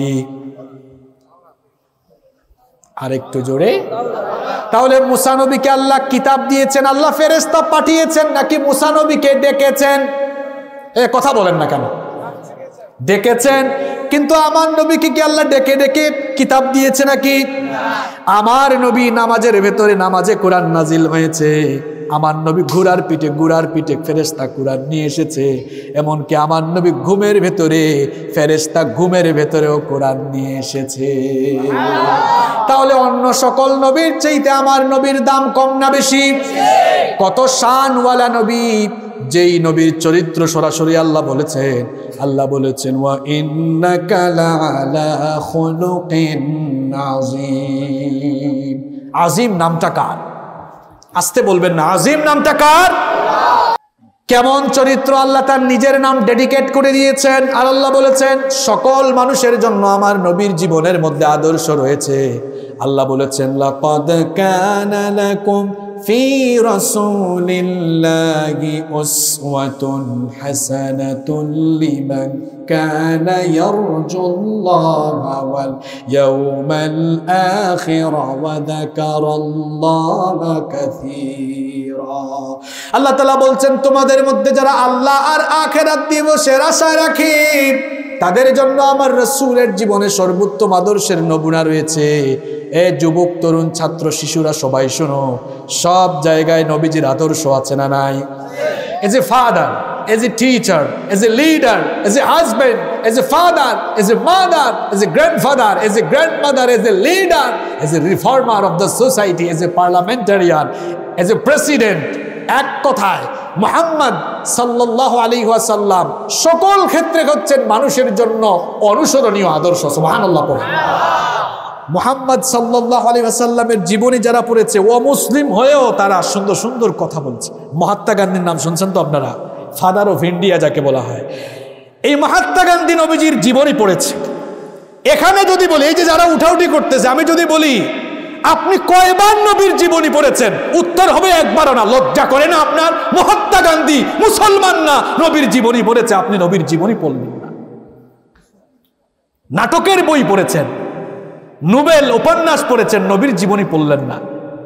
আরেকটু জোরে। তাহলে মুসা নবীকে আল্লাহ কিতাব দিয়েছেন, আল্লাহ ফেরেশতা পাঠিয়েছেন নাকি মুসা নবীকে ডেকেছেন? কথা বলেন না কেন? ডেকেছেন। কিন্তু আমার নবীকে কি আল্লাহ ডেকে ডেকে কিতাব দিয়েছে নাকি? আমার নবী নামাজের ভেতরে, নামাজে কোরআন নাজিল হয়েছে। আমার নবী ঘোড়ার পিঠে ফেরেশতা কোরআন নিয়ে এসেছে। এমনকি আমার নবী ঘুমের ভেতরে, ফেরেশতা ঘুমের ভেতরেও কোরআন নিয়ে এসেছে। তাহলে অন্য সকল নবীর চাইতে আমার নবীর দাম কম না বেশি? কত শানওয়ালা নবী, যেই নবীর চরিত্র সরাসরি আল্লাহ বলেছেন। আল্লাহ বলেছেন, ওয়া ইন্নাকা লাআলা খুলুকিন আযীম। আযীম নামটা কার? আসতে বলবেন না, আযীম নামটা কার? কেমন চরিত্র! আল্লাহ তার নিজের নাম ডেডিকেট করে দিয়েছেন। আর আল্লাহ বলেছেন, সকল মানুষের জন্য আমার নবীর জীবনের মধ্যে আদর্শ রয়েছে। আল্লাহ বলেছেন, লাকাদ কানা লাকুম ফি রাসূলিল্লাহি উসওয়াতুন হাসানাতুন লিমান কানা ইয়ারজুল্লাহা ওয়াল ইয়াওমাল আখির ওয়া যাকারাল্লাহা কাসীরা। আল্লাহ তাআলা বলছেন, তোমাদের মধ্যে যারা আল্লাহ আর আখিরাত দিবসের আশা রাখে তাদের জন্য আমার রাসূলের জীবনে সর্বোত্তম আদর্শের নমুনা রয়েছে। এ যুবক, তরুণ, ছাত্র, শিশুরা সবাই শোনো, সব জায়গায় নবীজির আদর্শ আছে না নাই? As a father, as a teacher, as a leader, as a husband, as a father, as a mother, as a grandfather, as a grandmother, as a leader, as a reformer of the society, as a parliamentarian, as a president. এক কথায় মুহাম্মদ সাল্লাল্লাহু আলাইহি ওয়াসাল্লাম সকল ক্ষেত্রে হচ্ছেন মানুষের জন্য অনুসরণীয় আদর্শ। সুবহানাল্লাহ পড়ে। মুহাম্মদ সাল্লাল্লাহু আলাইহি ওয়াসাল্লামের জীবনী যারা পড়েছে, অমুসলিম হয়েও তারা সুন্দর সুন্দর কথা বলছে। মহাত্মা গান্ধীর নাম শুনছেন তো আপনারা? ফাদার অফ ইন্ডিয়া যাকে বলা হয়। এই মহাত্মা গান্ধী নবীজির জীবনী পড়েছে। এখানে যদি বলি, এই যে যারা উঠাউঠি করতেছে, আমি যদি বলি আপনি কয়বার নবীর জীবনী পড়েছেন, উত্তর হবে একবারও না। লজ্জা করে না আপনার? মহাত্মা গান্ধী মুসলমান না, নবীর জীবনী পড়েছে, আপনি নবীর জীবনী পড়লেন না। নাটকের বই পড়েছেন, নোবেল উপন্যাস পড়েছেন, নবীর জীবনী পড়লেন না।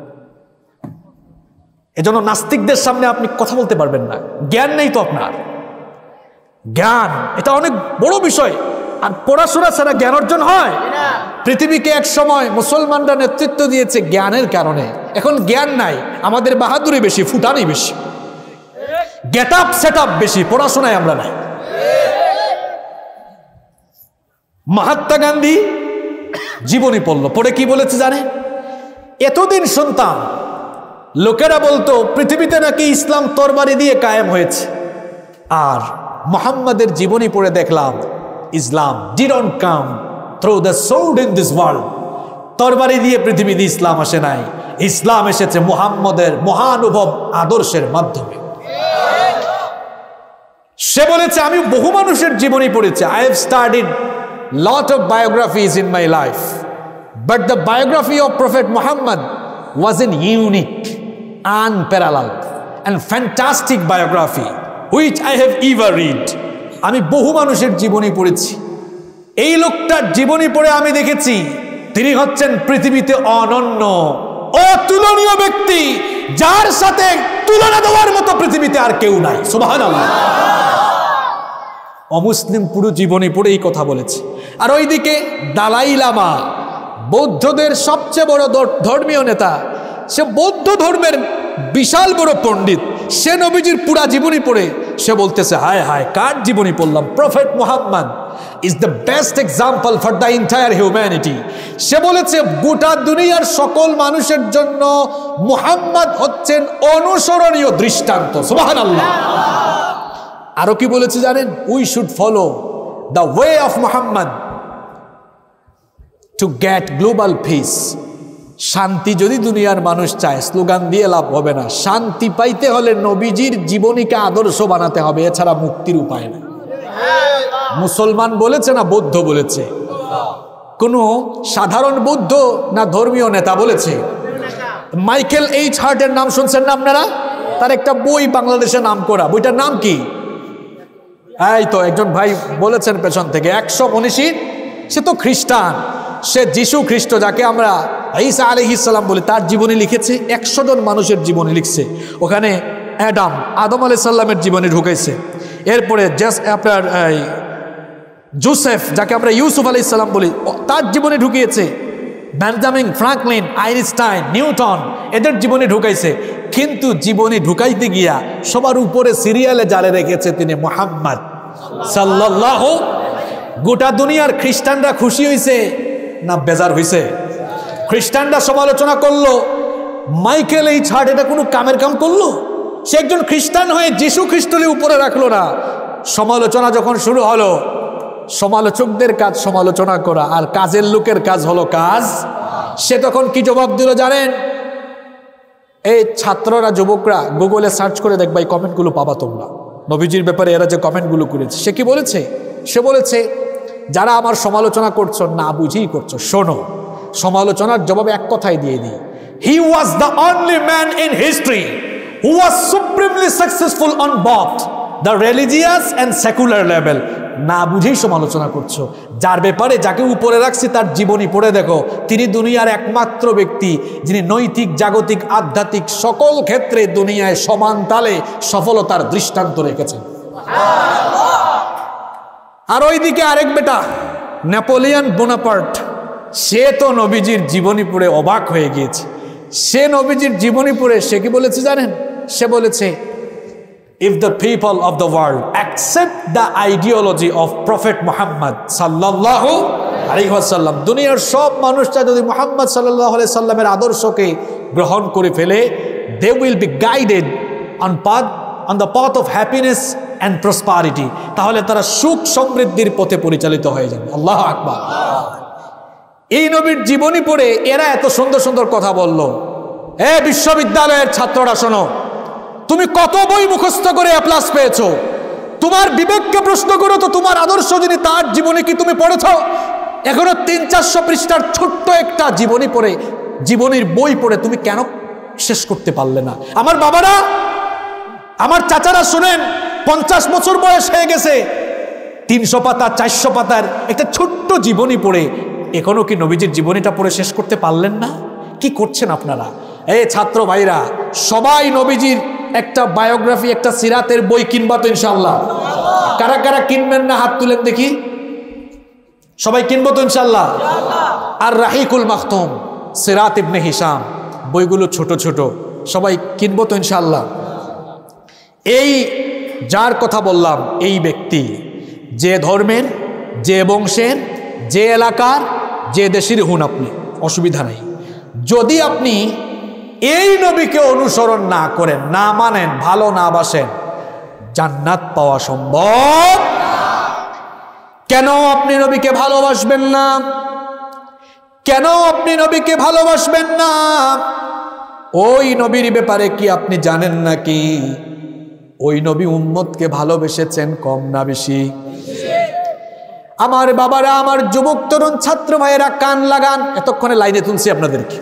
এজন্য নাস্তিকদের সামনে আপনি কথা বলতে পারবেন না। জ্ঞান নেই তো আপনার। জ্ঞান এটা অনেক বড় বিষয়। আর পড়াশোনা ছাড়া জ্ঞান অর্জন হয়? পৃথিবীকে এক সময় মুসলমানরা নেতৃত্ব দিয়েছে জ্ঞানের কারণে। এখন জ্ঞান নাই, আমাদের বাহাদুরি বেশি, ফুটানি বেশি, গেট আপ সেট আপ বেশি, পড়াশোনায় আমরা নাই। মহাত্মা গান্ধী জীবনী পড়লো, পড়ে কি বলেছে জানে? এতদিন শুনতাম লোকেরা বলতো পৃথিবীতে নাকি ইসলাম তরবারি দিয়ে কায়েম হয়েছে, আর মুহাম্মাদের জীবনী পড়ে দেখলাম Islam didn't come through the sword in this world. তরবারি দিয়ে পৃথিবীতে ইসলাম আসে নাই, ইসলাম এসেছে মুহাম্মদের মহানুভব আদর্শের মাধ্যমে। সে বলেছে আমি বহু মানুষের জীবনী পড়েছি, I have studied lot of biographies in my life, but the biography of Prophet Muhammad was an unique, unparalleled and fantastic biography which I have ever read. আমি বহু মানুষের জীবনী পড়েছি, এই লোকটার জীবনী পড়ে আমি দেখেছি তিনি হচ্ছেন পৃথিবীতে অনন্য অতুলনীয় ব্যক্তি, যার সাথে তুলনা দেওয়ার মতো পৃথিবীতে আর কেউ নাই। সুবহানাল্লাহ। অমুসলিম পুরো জীবনী পড়ে এই কথা বলেছে। আর ওইদিকে দালাই লামা, বৌদ্ধদের সবচেয়ে বড় ধর্মীয় নেতা, সে বৌদ্ধ ধর্মের বিশাল বড় পণ্ডিত, সে নবীজির পুরা জীবনী পড়ে সে বলতেছে হায় হায় কার জীবনী পড়লাম, prophet Muhammad is the best example for the entire humanity. সে বলেছে গোটা দুনিয়ার সকল মানুষের জন্য মুহাম্মদ হচ্ছেন অনুসরণীয় দৃষ্টান্ত। সুবহানাল্লাহ। আরো কি বলেছে জানেন? we should follow the way of Muhammad to get global peace. শান্তি যদি দুনিয়ার মানুষ চায়, স্লোগান দিয়ে লাভ হবে না, শান্তি পাইতে হলে নবীজির জীবনীকে আদর্শ বানাতে হবে, এছাড়া মুক্তির উপায় না। মুসলমান বলেছে না বৌদ্ধ বলেছে? কোনো সাধারণ বৌদ্ধ না ধর্মীয় নেতা বলেছে? মাইকেল এইচ হার্টের নাম শুনছেন না আপনারা? তার একটা বই বাংলাদেশে নাম করা, বইটার নাম কি? এই তো একজন ভাই বলেছেন পেছন থেকে, 100 মনীষী। সে তো খ্রিস্টান, সে যিশু খ্রিস্ট যাকে আমরা ঈসা আলাইহিস সালাম বলি, তার জীবনী লিখেছে। 100 জন মানুষের জীবনী লিখছে। ওখানে আদম আলাইহিস সালামের জীবনী ঢুকাইছে, এরপরে আপনার জোসেফ যাকে আমরা ইউসুফ আলাইহিস সালাম বলি, তার জীবনী ঢুকিয়েছে। বেঞ্জামিন ফ্রাঙ্কলিন, আইনস্টাইন, নিউটন, এদের জীবনী ঢুকাইছে। কিন্তু জীবনী ঢুকাইতে গিয়া সবার উপরে সিরিয়ালে জালে রেখেছে তিনি মুহাম্মদ সাল্লাল্লাহু। গোটা দুনিয়ার খ্রিস্টানরা খুশি হইছে না বেজার হইছে? খ্রিস্টানরা সমালোচনা করলো, মাইকেল এইচ হার্ট এটা কোনো কামের কাম করলো? সে একজন খ্রিস্টান হয়ে যিশু খ্রিস্টকে উপরে রাখলো না। সমালোচনা যখন শুরু হলো, সমালোচকদের কাজ সমালোচনা করা, আর কাজের লোকের কাজ হলো কাজ। সে তখন কি জবাব দিল জানেন? এই ছাত্ররা, যুবকরা গুগলে সার্চ করে দেখবা, এই কমেন্টগুলো পাবা তোমরা, নবীজির ব্যাপারে এরা যে কমেন্টগুলো করেছে। সে কি বলেছে? সে বলেছে যারা আমার সমালোচনা করছো না বুঝেই করছো, শোনো সমালোচনার জবাবে এক কথাই দিয়ে দিই, he was the only man in history who was supremely successful on both the religious and secular level. না বুঝেই সমালোচনা করছো। যার ব্যাপারে যাকে উপরে রাখছি তার জীবনী পড়ে দেখো, তিনি দুনিয়ার একমাত্র ব্যক্তি যিনি নৈতিক, জাগতিক, আধ্যাত্মিক সকল ক্ষেত্রে দুনিয়ায় সমান তালে সফলতার দৃষ্টান্ত রেখেছেন। আর ওইদিকে আরেক বেটা নেপোলিয়ন বোনাপার্ট, সে তো নবীজির জীবনী পড়ে অবাক হয়ে গিয়েছে। সে নবীজির জীবনী পড়ে সে কি বলেছে জানেন? সে বলেছে if the people of the world accept the ideology of Prophet Muhammad sallallahu alaihi wasallam, দুনিয়ার সব মানুষরা যদি মুহাম্মদ সাল্লাল্লাহু আলাইহি সাল্লামের আদর্শকে গ্রহণ করে ফেলে, they will be guided on the path of happiness and prosperity, তাহলে তারা সুখ সমৃদ্ধির পথে পরিচালিত হয়ে যাবে। আল্লাহু আকবার। এই নবীর জীবনী পড়ে এরা এত সুন্দর সুন্দর কথা বলল। এ বিশ্ববিদ্যালয়ের ছাত্ররা শোনো, তুমি কত বই মুখস্থ করে এ প্লাস পেয়েছো? তোমার বিবেককে প্রশ্ন করো তো, তোমার আদর্শ যিনি তার জীবনী কি তুমি পড়েছো? এখনো 300-400 পৃষ্ঠার ছোট্ট একটা জীবনী পড়ে, জীবনীর বই পড়ে তুমি কেন শেষ করতে পারলে না? আমার বাবারা, আমার চাচারা শুনেন, 50 বছর বয়স হয়ে গেছে, 300 পাতা 400 পাতার একটা ছোট্ট জীবনী পড়ে এখনো কি নবীজির জীবনীটা পড়ে শেষ করতে পারলেন না? কি করছেন আপনারা? এই ছাত্র ভাইরা, সবাই নবীজির একটা বায়োগ্রাফি, একটা সিরাতের বই কিনবা তো ইনশাআল্লাহ? কারা কারা কিনবেন না হাত তুলেন দেখি। সবাই কিনবো তো ইনশাআল্লাহ? আর রাহিকুল মাখতুম, সিরাত ইবনে হিশাম, বইগুলো ছোট ছোট, সবাই কিনবো তো ইনশাআল্লাহ? এই যার কথা বললাম, এই ব্যক্তি যে ধর্মের, যে বংশের, যে এলাকার, যে দেশের হন আপনি, অসুবিধা নেই। যদি আপনি এই নবীকে অনুসরণ না করেন, না মানেন, ভালো না বাসেন, জান্নাত পাওয়া সম্ভব? কেন আপনি নবীকে ভালোবাসবেন না? কেন আপনি নবীকে ভালোবাসবেন না? ওই নবীর ব্যাপারে কি আপনি জানেন নাকি? ওই নবী উম্মতকে ভালোবেসেছেন কম না বেশি? আমার বাবারা, আমার যুবক তরুণ ছাত্র ভাইয়েরা কান লাগান, এতক্ষণে লাইনে তুলছি আপনাদেরকে।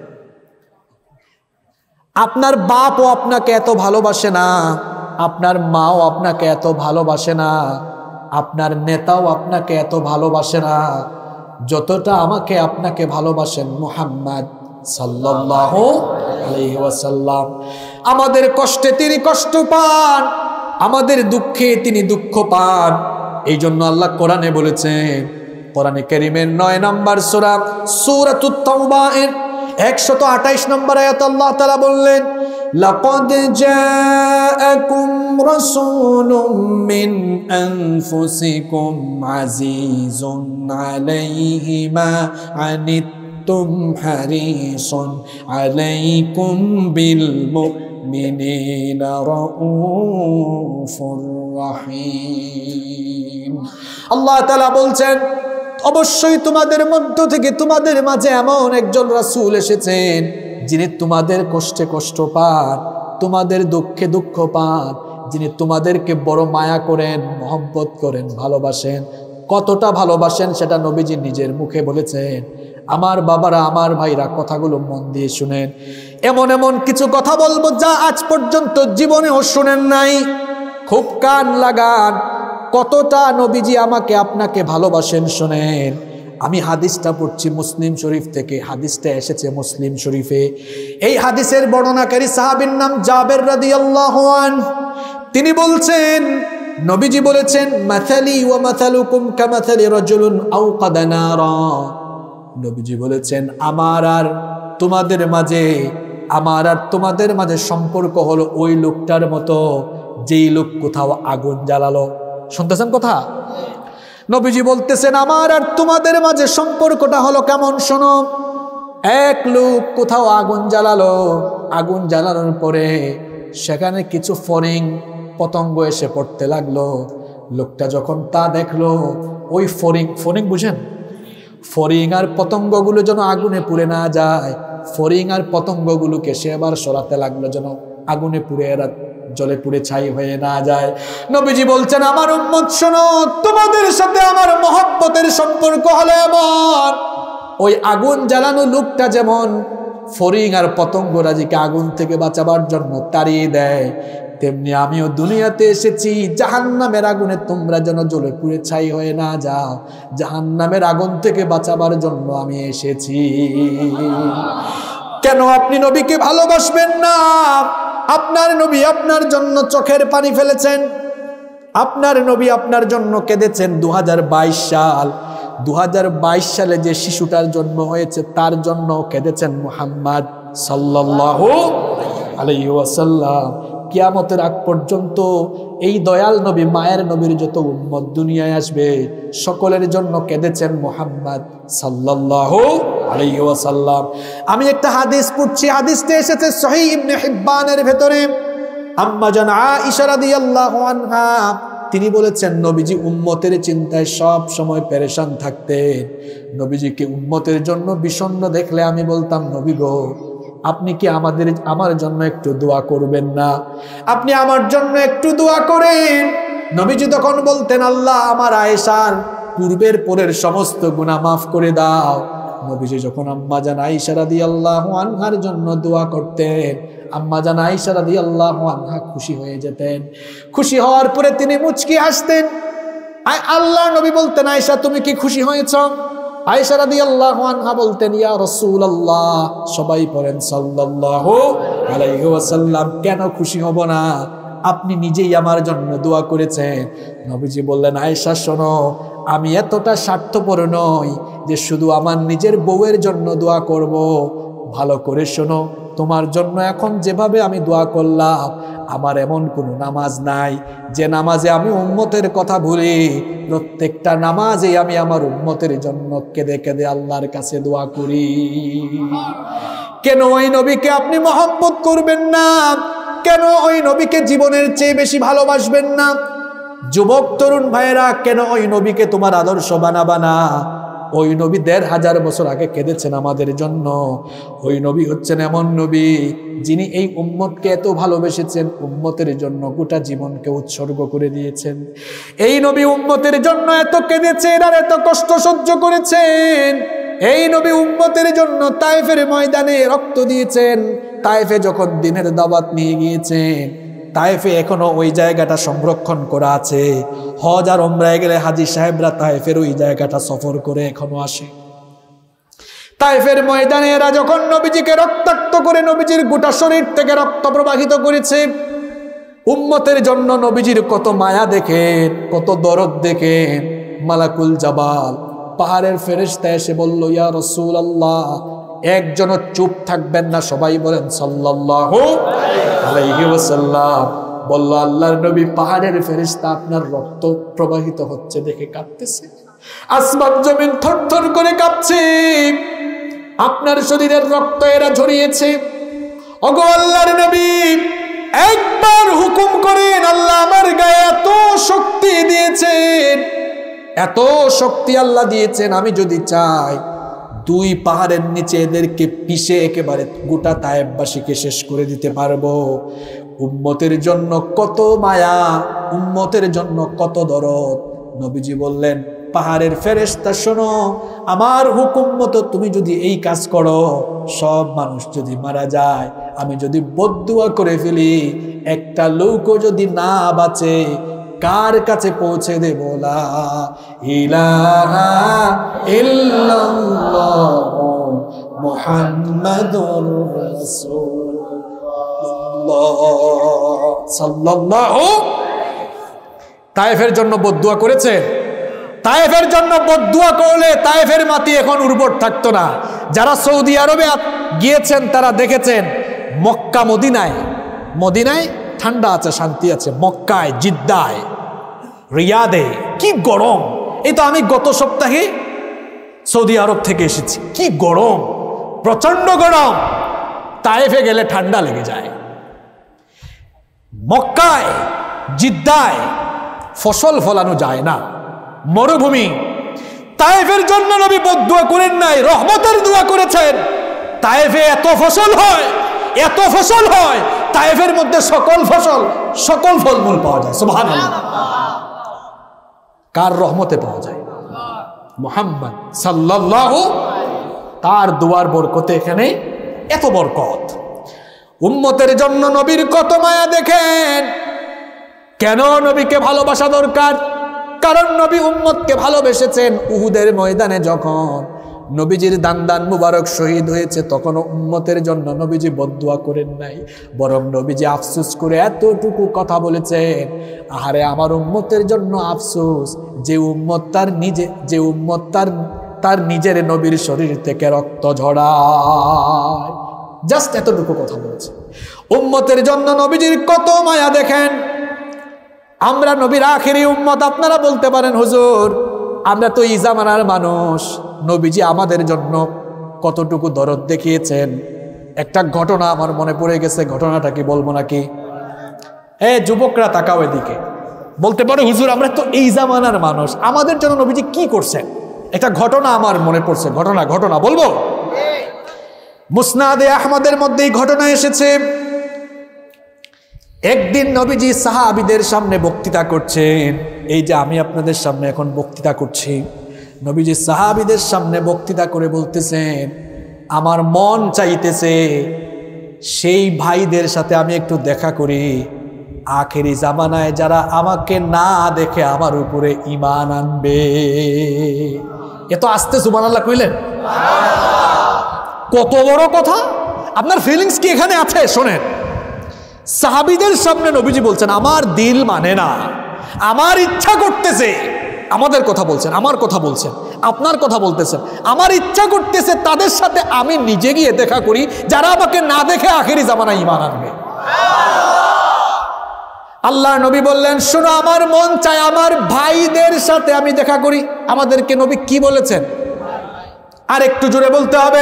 আপনার বাপও আপনাকে এত ভালোবাসে না, আপনার মাও আপনাকে এত ভালোবাসে না, আপনার নেতাও আপনাকে এত ভালোবাসে না যতটা আমাকে আপনাকে ভালোবাসেন মুহাম্মদ সাল্লাল্লাহু আলাইহি ওয়াসাল্লাম। আমাদের কষ্টে তিনি কষ্ট পান, আমাদের দুঃখে তিনি দুঃখ পান। এই জন্য আল্লাহ কোরআনে বলেছেন, কোরআনে কারীমের 9 নম্বর সূরা সূরাতুত তাওবা এর 128 নম্বর আয়াত আল্লাহ তাআলা বললেন, লাকাদ জাআকুম রাসূলুম মিন আনফুসিকুম আজিজুন আলাইহি মা আনিতুম হারিসুন আলাইকুম বিল মুমিনিনা রাউফুর রহিম। আল্লাহ তাআলা বলছেন, অবশ্যই তোমাদের মধ্য থেকে তোমাদের মাঝে এমন একজন রাসূল এসেছেন যিনি তোমাদের কষ্টে কষ্ট পান, তোমাদের দুঃখে দুঃখ পান, যিনি তোমাদেরকে বড় মায়া করেন, মহব্বত করেন, ভালোবাসেন। কতটা ভালোবাসেন সেটা নবীজি নিজের মুখে বলেছেন। আমার বাবারা, আমার ভাইরা, কথাগুলো মন দিয়ে শুনেন। এমন এমন কিছু কথা বলবো যা আজ পর্যন্ত জীবনেও শুনেন নাই। খুব কান লাগান, কতটা নবীজি আমাকে আপনাকে ভালোবাসেন শুনেন। আমি হাদিসটা পড়ছি মুসলিম শরীফ থেকে, হাদিসটা এসেছে মুসলিম শরীফে। এই হাদিসের বর্ণনাকারী সাহাবীর নাম জাবের রাদিয়াল্লাহু আনহু। তিনি বলছেন, নবীজি বলেছেন, মাথালি ওয়া মাথালুকুম কামাথালি রাজুলুন আওকাদা নারা। নবীজি বলেছেন, আমার আর তোমাদের মাঝে সম্পর্ক হলো ওই লোকটার মতো যেই লোক কোথাও আগুন জ্বালালো। শুনতেছেন কথা? নবীজি বলতেছেন, আমার আর তোমাদের মাঝে সম্পর্কটা হলো কেমন শোনো। এক লোক কোথাও আগুন জ্বালালো, আগুন জ্বালানোর পরে সেখানে কিছু ফড়িং পতঙ্গ এসে পড়তে লাগলো। লোকটা যখন তা দেখলো, ওই ফড়িং বুঝেন, ফড়িং আর পতঙ্গগুলো যেন আগুনে পুড়ে না যায়, ফড়িং আর পতঙ্গগুলোকে সে আবার সরাতে লাগলো যেন আগুনে পুড়ে এরা জলে পুড়ে ছাই হয়ে না যায়। নবীজি বলছেন, আমার উম্মত শোনো, তোমাদের সাথে আমার মহব্বতের সম্পর্ক হলো এমন, ওই আগুন জ্বালানো লোকটা যেমন ফড়িং আর পতঙ্গরাজিকে আগুন থেকে বাঁচাবার জন্য তাড়িয়ে দেয়, তেমনি আমিও দুনিয়াতে এসেছি জাহান্নামের আগুনে তোমরা যেন জ্বলে পুড়ে ছাই হয়ে না যাও, জাহান্নামের আগুন থেকে বাঁচাবার জন্য আমি এসেছি। কেন আপনি নবীকে ভালোবাসবেন না? আপনার নবী আপনার জন্য চোখের পানি ফেলেছেন, আপনার নবী আপনার জন্য কেঁদেছেন। 2022 সালে যে শিশুটার জন্ম হয়েছে তার জন্য কেঁদেছেন মুহাম্মদ সাল্লাল্লাহু আলাইহি ওয়াসাল্লাম। কিয়ামতের আগ পর্যন্ত এই দয়াল নবী, মায়ের নবীর যত উম্মত দুনিয়ায় আসবে সকলের জন্য কেঁদেছেন মুহাম্মদ সাল্লাল্লাহু আলাইহি ওয়াসাল্লাম। আমি একটা হাদিস পড়ছি, হাদিসটা এসেছে সহিহ ইবনে হিব্বানের ভেতরে। আম্মা জান আয়েশা রাদিয়াল্লাহু আনহা তিনি বলেছেন, নবীজি উম্মতের চিন্তায় সব সময় পেরেশান থাকতেন। নবীজিকে উম্মতের জন্য বিষণ্ণ দেখলে আমি বলতাম, নবী গো, আপনি কি আমার জন্য একটু দোয়া করবেন না? আপনি আমার জন্য একটু দোয়া করেন। নবীজি তখন বলতেন, আল্লাহ আমার আয়েশার পূর্বের পরের সমস্ত গুনাহ মাফ করে দাও। নবীজি যখন আম্মা জান আয়েশা রাদিয়াল্লাহু আনহার জন্য দোয়া করতেন, আম্মা জান আয়েশা রাদিয়াল্লাহু আনহা খুশি হয়ে যেতেন। খুশি হওয়ার পরে তিনি মুচকি হাসতেন। আল্লাহ নবী বলতেন, আয়েশা তুমি কি খুশি হয়েছ? আয়েশা রাদিয়াল্লাহু আনহা বলতেন, ইয়া রাসূলুল্লাহ, সবাই পড়েন সাল্লাল্লাহু আলাইহি ওয়াসাল্লাম, কেন খুশি হব না? আপনি নিজেই আমার জন্য দোয়া করেছেন। নবীজি বললেন, আয়েশা শোনো, আমি এতটা স্বার্থপর নই যে শুধু আমার নিজের বউয়ের জন্য দোয়া করব। ভালো করে শোনো, তোমার জন্য এখন যেভাবে আমি দোয়া করলাম, আমার এমন কোনো নামাজ নাই যে নামাজে আমি উম্মতের কথা ভুলি। প্রত্যেকটা নামাজে আমি আমার উম্মতের জন্য কেঁদে কেঁদে আল্লাহর কাছে দোয়া করি। কেন ওই নবীকে আপনি মহব্বত করবেন না? কেন ওই নবীকে জীবনের চেয়ে বেশি ভালোবাসবেন না? যুবক তরুণ ভাইয়েরা, কেন ওই নবীকে তোমার আদর্শ বানাবা না? ওই নবী ১৫০০ বছর আগে কেঁদেছেন আমাদের জন্য। ওই নবী হচ্ছেন এমন নবী যিনি এই উম্মতকে এত ভালোবেসেছেন, উম্মতের জন্য গোটা জীবনকে উৎসর্গ করে দিয়েছেন। এই নবী উম্মতের জন্য এত কেঁদেছেন আর এত কষ্ট সহ্য করেছেন। এই নবী উম্মতের জন্য তায়েফের ময়দানে রক্ত দিয়েছেন। তায়েফে যখন দ্বীনের দাওয়াত নিয়ে গিয়েছেন, তায়েফে এখনো ওই জায়গাটা সংরক্ষণ করা আছে। হজ আর উমরায় গেলে হাজী সাহেবরা তায়েফের ওই জায়গাটা সফর করে এখনো আসে। তায়েফের ময়দানে এরা যখন নবীজিকে রক্তাক্ত করে নবীজির গোটা শরীর থেকে রক্ত প্রবাহিত করেছে, উম্মতের জন্য নবীজির কত মায়া দেখেন, কত দরদ দেখেন। মালাকুল জাবাল পাহাড়ের ফেরেশতা এসে বলল, ইয়া রাসূলুল্লাহ, একজনও চুপ থাকবেন না, সবাই বলেন সাল্লাল্লাহু আলাইহি ওয়াসাল্লাম। বলল, আল্লাহর নবী, পাহাড়ের ফেরেশতা আপনার রক্ত প্রবাহিত হচ্ছে দেখে কাঁপতেছে, আসমান জমিন থরথর করে কাঁপছে, আপনার শরীরের রক্ত এরা ঝরিয়েছে। ওগো আল্লাহর নবী, একবার হুকুম করেন, আল্লাহ আমার গায়ে এত শক্তি দিয়েছেন, এত শক্তি আল্লাহ দিয়েছেন, আমি যদি চাই 2 পাহাড়ের নিচে এদেরকে পিষে একেবারে গোটা তায়েফবাসীকে শেষ করে দিতে পারবো। উম্মতের জন্য কত মায়া, উম্মতের জন্য কত দরদ। নবীজি বললেন, পাহাড়ের ফেরেশতা শোনো, আমার হুকুম মতো তুমি যদি এই কাজ করো, সব মানুষ যদি মারা যায়, আমি যদি বদদুয়া করে ফেলি, একটা লোকও যদি না বাঁচে, কার কাছে পৌঁছে দেব? লা ইলাহা ইল্লাল্লাহু মুহাম্মাদুর রাসূলুল্লাহ সাল্লাল্লাহু। তায়েফের জন্য বদদুয়া করেছে। তায়েফের জন্য বদদুয়া করলে তায়েফের মাটি এখন উর্বর থাকতো না। যারা সৌদি আরবে গিয়েছেন তারা দেখেছেন, মক্কা মদিনায় ঠান্ডা আছে, শান্তি আছে। মক্কায়, জিদ্দায়, রিয়াদে কি গরম! এই তো আমি গত সপ্তাহে সৌদি আরব থেকে এসেছি, কি গরম, প্রচন্ড গরম। তায়েফে গেলে ঠান্ডা লেগে যায়। মক্কায়, জিদ্দায় ফসল ফলানো যায় না, মরুভূমি। তায়েফের জন্য নবী বদদুয়া করেন নাই, রহমতের দোয়া করেছেন। তায়েফে এত ফসল হয়, এত ফসল হয়, তায়েফের মধ্যে সকল ফলমূল পাওয়া যায়। সুবহানাল্লাহ। কার রহমতে পাওয়া যায়? মুহাম্মদ সাল্লাল্লাহু, তার দুয়ার বরকতে এখানে এত বরকত। উম্মতের জন্য নবীর কত মায়া দেখেন। কেন নবীকে ভালোবাসা দরকার? কারণ নবী উম্মতকে ভালোবেসেছেন। উহুদের ময়দানে যখন নবীজির দান মুবারক শহীদ হয়েছে, তখনও উম্মতের জন্য নবীজি বদদুয়া করেন নাই, বরং নবীজি আফসোস করে এতটুকু কথা বলেছেন, আহারে আমার উম্মতের জন্য আফসোস, যে উম্মত তার নিজের নবীর শরীর থেকে রক্ত ঝরায়। জাস্ট এতটুকু কথা বলেছে। উম্মতের জন্য নবীজির কত মায়া দেখেন। আমরা নবীর আখেরি উম্মত। আপনারা বলতে পারেন, হুজুর আমরা তো এই জামানার মানুষ, নবীজি আমাদের জন্য কতটুকু দরদ দেখিয়েছেন। একটা ঘটনা আমার মনে পড়ে গেছে, ঘটনাটা কি বলবো নাকি? যুবকরা তাকাও এদিকে। বলতে পারো, হুজুর আমরা তো এই জামানার মানুষ, আমাদের জন্য নবীজি কি করছেন? একটা ঘটনা আমার মনে পড়ছে। ঘটনা বলবো? মুসনাদে আহমদের মধ্যে এই ঘটনা এসেছে। একদিন নবীজি সাহাবীদের সামনে বক্তৃতা করছেন। এই যে আমি আপনাদের সামনে এখন বক্তৃতা করছি, নবীজি সাহাবীদের সামনে বক্তৃতা করে বলতেছেন, আমার মন চাইতেছে সেই ভাইদের সাথে আমি একটু দেখা করি, আখেরি জামানায় যারা আমাকে না দেখে আমার উপরে ঈমান আনবে। এত আস্তে সুবহানাল্লাহ কইলেন? কত বড় কথা! আপনার ফিলিংস কি এখানে আছে? শোনেন, সাহাবীদের সামনে নবীজি বলছেন, আমার দিল মানে না, আমার ইচ্ছা করতেছে। আমাদের কথা বলছেন, আমার কথা বলছেন, আপনার কথা বলতেছেন। আমার ইচ্ছা করতেছে তাদের সাথে আমি নিজে গিয়ে দেখা করি, যারা আমাকে না দেখে আখেরি জামানায় ঈমান আনবে। আল্লাহর নবী বললেন, শোনো, আমার মন চায় আমার ভাইদের সাথে আমি দেখা করি। আমাদেরকে নবী কি বলেছেন? আর একটু জোরে বলতে হবে।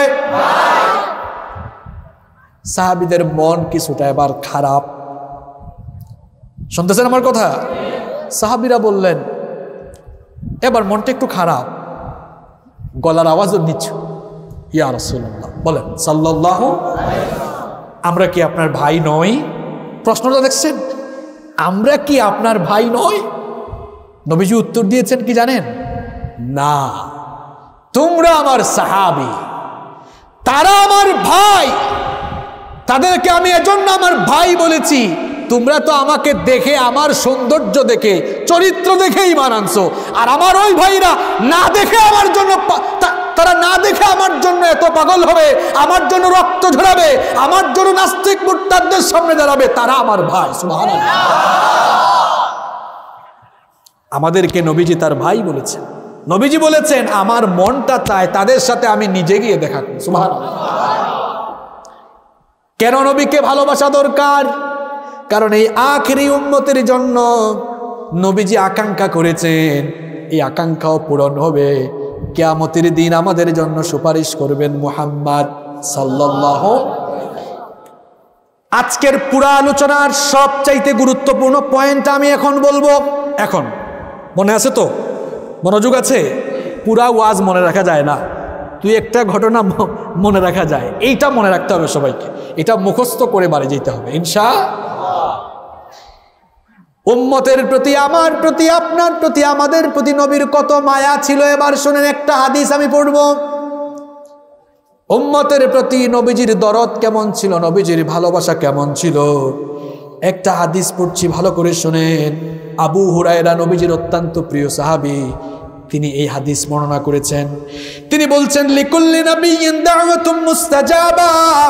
সাহাবীদের মন কিছুটা এবার খারাপ। শুনতেছেন আমার কথা? সাহাবীরা বললেন, এবার মনটা একটু খারাপ। গলার আওয়াজও নিচু, ইয়া রাসূলুল্লাহ বলেন সাল্লাল্লাহু। আমরা কি আপনার ভাই নই? প্রশ্নটা দেখছেন, আমরা কি আপনার ভাই নই? নবীজি উত্তর দিয়েছেন কি জানেন? না, তোমরা আমার সাহাবী, তারা আমার ভাই, তাদেরকে আমি এজন্য আমার ভাই বলেছি। তোমরা তো আমাকে দেখে, আমার সৌন্দর্য দেখে, চরিত্র দেখে ঈমান আনছো, আর আমার ওই ভাইরা না দেখে আমার জন্য, তারা না দেখে আমার জন্য এত পাগল হবে, আমার জন্য রক্ত ঝরাবে, আমার জন্য নাস্তিক মুরতাদদের সামনে দাঁড়াবে, তারা আমার ভাই। সুবহানাল্লাহ। আমাদেরকে নবীজি তার ভাই বলেছেন। নবীজি বলেছেন আমার মনটা চায় তাদের সাথে আমি নিজে গিয়ে দেখা করি। সুবহানাল্লাহ। কেন নবীকে ভালোবাসা দরকার? কারণ এই আখিরি উম্মতের জন্য নবীজি আকাঙ্ক্ষা করেছেন, এই আকাঙ্ক্ষাও পূরণ হবে। কিয়ামতের দিন আমাদের জন্য সুপারিশ করবেন মুহাম্মদ সাল্লাল্লাহু। আজকের পুরো আলোচনার সবচাইতে গুরুত্বপূর্ণ পয়েন্ট আমি এখন বলবো। এখন মনে আছে তো? মনোযোগ আছে? পুরা ওয়াজ মনে রাখা যায় না, তুই একটা ঘটনা মনে রাখা যায়, এইটা মনে রাখতে হবে সবাইকে, এটা মুখস্থ করে বাড়ি যেতে হবে ইনশাআল্লাহ। উম্মতের প্রতি, আমার প্রতি, আপনার প্রতি, আমাদের প্রতি নবীর কত মায়া ছিল। এবার শুনেন একটা হাদিস আমি পড়ব। উম্মতের প্রতি নবীজির দরদ কেমন ছিল, নবীজির ভালোবাসা কেমন ছিল, একটা হাদিস পড়ছি, ভালো করে শুনেন। আবু হুরায়রা নবীজির অত্যন্ত প্রিয় সাহাবী, তিনি এই হাদিস বর্ণনা করেছেন। তিনি বলছেন লিকুল্লি নাবিয়্যিন দাওয়াতুম মুস্তাজাবা।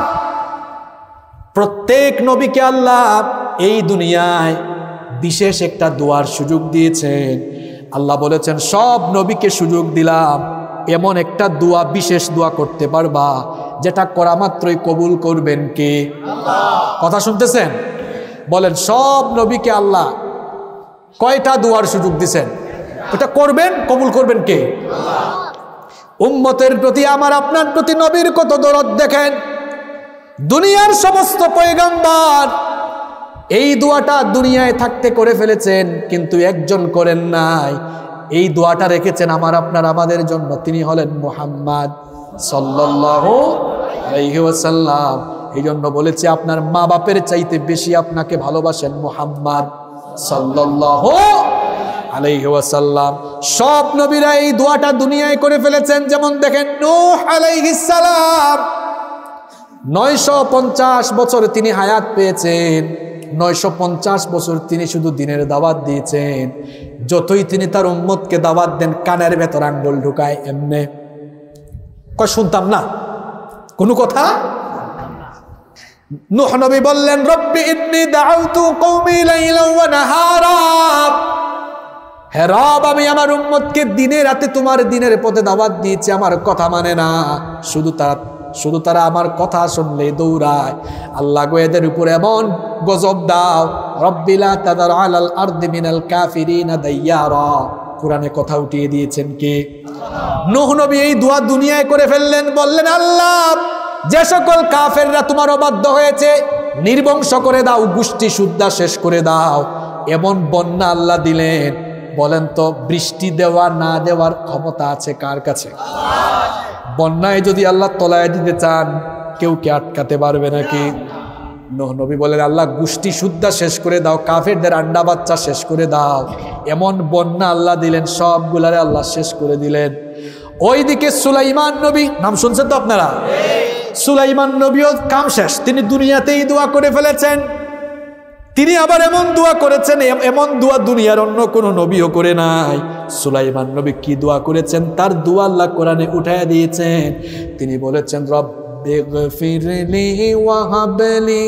প্রত্যেক নবীকে আল্লাহ এই দুনিয়ায় বিশেষ একটা দোয়ার সুযোগ দিয়েছেন। আল্লাহ বলেছেন সব নবীকে সুযোগ দিলাম, এমন একটা দোয়া, বিশেষ দোয়া করতে পারবা যেটা করা মাত্রই কবুল করবেন কে? আল্লাহ। কথা শুনতেছেন? বলেন সব নবীকে আল্লাহ কয়টা দোয়ার সুযোগ দিয়েছেন? এটা করবেন, কবুল করবেন কে? আল্লাহ। উম্মতের প্রতি, আমার আপনার প্রতি নবীর কত দরদ দেখেন। দুনিয়ার সমস্ত পয়গম্বর এই দোয়াটা দুনিয়ায় থাকতে করে ফেলেছেন, কিন্তু একজন করেন নাই। এই দোয়াটা রেখেছেন আমার আপনার আমাদের জন্য, তিনি হলেন মুহাম্মদ সাল্লাল্লাহু আলাইহি ওয়াসাল্লাম। এই জন্য বলেছি আপনার মা বাপের চাইতে বেশি আপনাকে ভালোবাসেন মুহাম্মদ সাল্লাল্লাহু আলাইহি ওয়াসাল্লাম। সব নবীরা এই দোয়াটা দুনিয়ায় করে ফেলেছেন। যেমন দেখেন নূহ আলাইহিস সালাম, 950 বছর তিনি হায়াত পেয়েছেন। 950 বছর তিনি শুধু দিনের দাওয়াত দিয়েছেন। যতই তিনি তার উম্মতকে দাওয়াত দেন, কানের ভেতর আঙ্গুল ঢুকায় এমনে কয় শুনতাম না কোনো কথা। নূহ নবী বললেন রব্বি ইন্নী দাউতু কওমি লাইলান ওয়া নাহারা। হে রব, আমি আমার উম্মতকে দিনে রাতে তোমার দিনের পথে দাওয়াত দিয়েছি, আমার কথা মানে না, শুধু তারা আমার কথা শুনলে দৌড়ায়। আল্লাহ গো এদের উপর এমন গজব দাও, রব্বি লা তাদার আলাল আরদি মিনাল কাফিরিনা দাইয়ারা। কোরআনে কথা উঠিয়ে দিয়েছেন কে? নূহ নবী এই দোয়া দুনিয়ায় করে ফেললেন। বললেন আল্লাহ, যে সকল কাফেররা তোমার অবাধ্য হয়েছে নির্বংশ করে দাও, গোষ্ঠী শুদ্ধা শেষ করে দাও। এমন বন্যা আল্লাহ দিলেন। বলেন তো বৃষ্টি দেওয়া না দেওয়ার ক্ষমতা আছে কার কাছে? বন্যায় যদি আল্লাহ তলায় দিতে চান, কেউ কে আটকাতে পারবে নাকি? নূহ নবী বলেন আল্লাহ গোষ্ঠী শুদ্ধা শেষ করে দাও, কাফেরদের আন্ডা বাচ্চা শেষ করে দাও। এমন বন্যা আল্লাহ দিলেন, সবগুলারে আল্লাহ শেষ করে দিলেন। ওইদিকে সুলাইমান নবী, নাম শুনছেন তো আপনারা? সুলাইমান নবীও কাম শেষ, তিনি দুনিয়াতেই দোয়া করে ফেলেছেন। তিনি আবার এমন দোয়া করেছেন, এমন দোয়া দুনিয়ার অন্য কোনো নবীও করে নাই। সুলাইমান নবী কি দোয়া করেছেন, তার দোয়া আল্লাহ কোরআনে উঠায় দিয়েছেন। তিনি বলেছেন রব্বিগফিরলি ওয়াহাবলি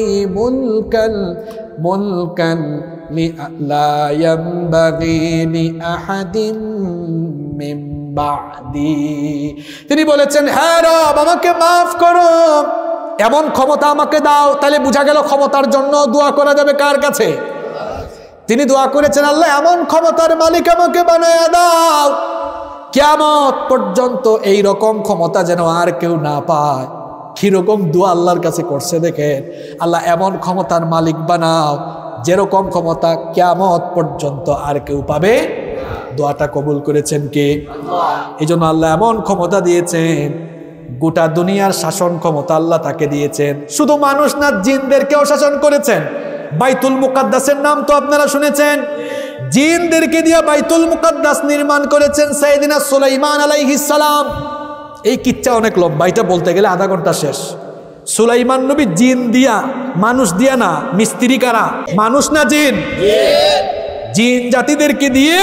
মুলকান লা ইয়ানবাগি লিআহাদিন মিন বা'দি। তিনি বলেছেন হে রব, আমাকে মাফ করো, এমন ক্ষমতা আমাকে দাও। তাহলে বোঝা গেল ক্ষমতার জন্য দোয়া করা যাবে কার কাছে? তিনি দোয়া করেছেন আল্লাহ এমন ক্ষমতার মালিক আমাকে বানায়া দাও, কিয়ামত পর্যন্ত এই রকম ক্ষমতা যেন আর কেউ না পায়। কিরকম দোয়া আল্লাহর কাছে করছে দেখেন, আল্লাহ এমন ক্ষমতার মালিক বানাও যেরকম ক্ষমতা কিয়ামত পর্যন্ত আর কেউ পাবে। দোয়াটা কবুল করেছেন কে? এই জন্য আল্লাহ এমন ক্ষমতা দিয়েছেন, গোটা দুনিয়ার শাসন ক্ষমতা আল্লাহ তাকে দিয়েছেন। শুধু মানুষ না, জিনদেরকেও শাসন করেছেন। বাইতুল মুকাদ্দাসের নাম তো আপনারা শুনেছেন। জিনদেরকে দিয়ে বাইতুল মুকাদ্দাস নির্মাণ করেছেন সাইয়েদিনা সুলাইমান আলাইহিস সালাম। এই কিচ্ছা অনেক লম্বা, এটা বলতে গেলে আধা ঘন্টা শেষ। সুলাইমান নবী জিন দিয়া, মানুষ দিয়া না। মিস্ত্রি কারা? মানুষ না জিন? জিন জাতিদেরকে দিয়ে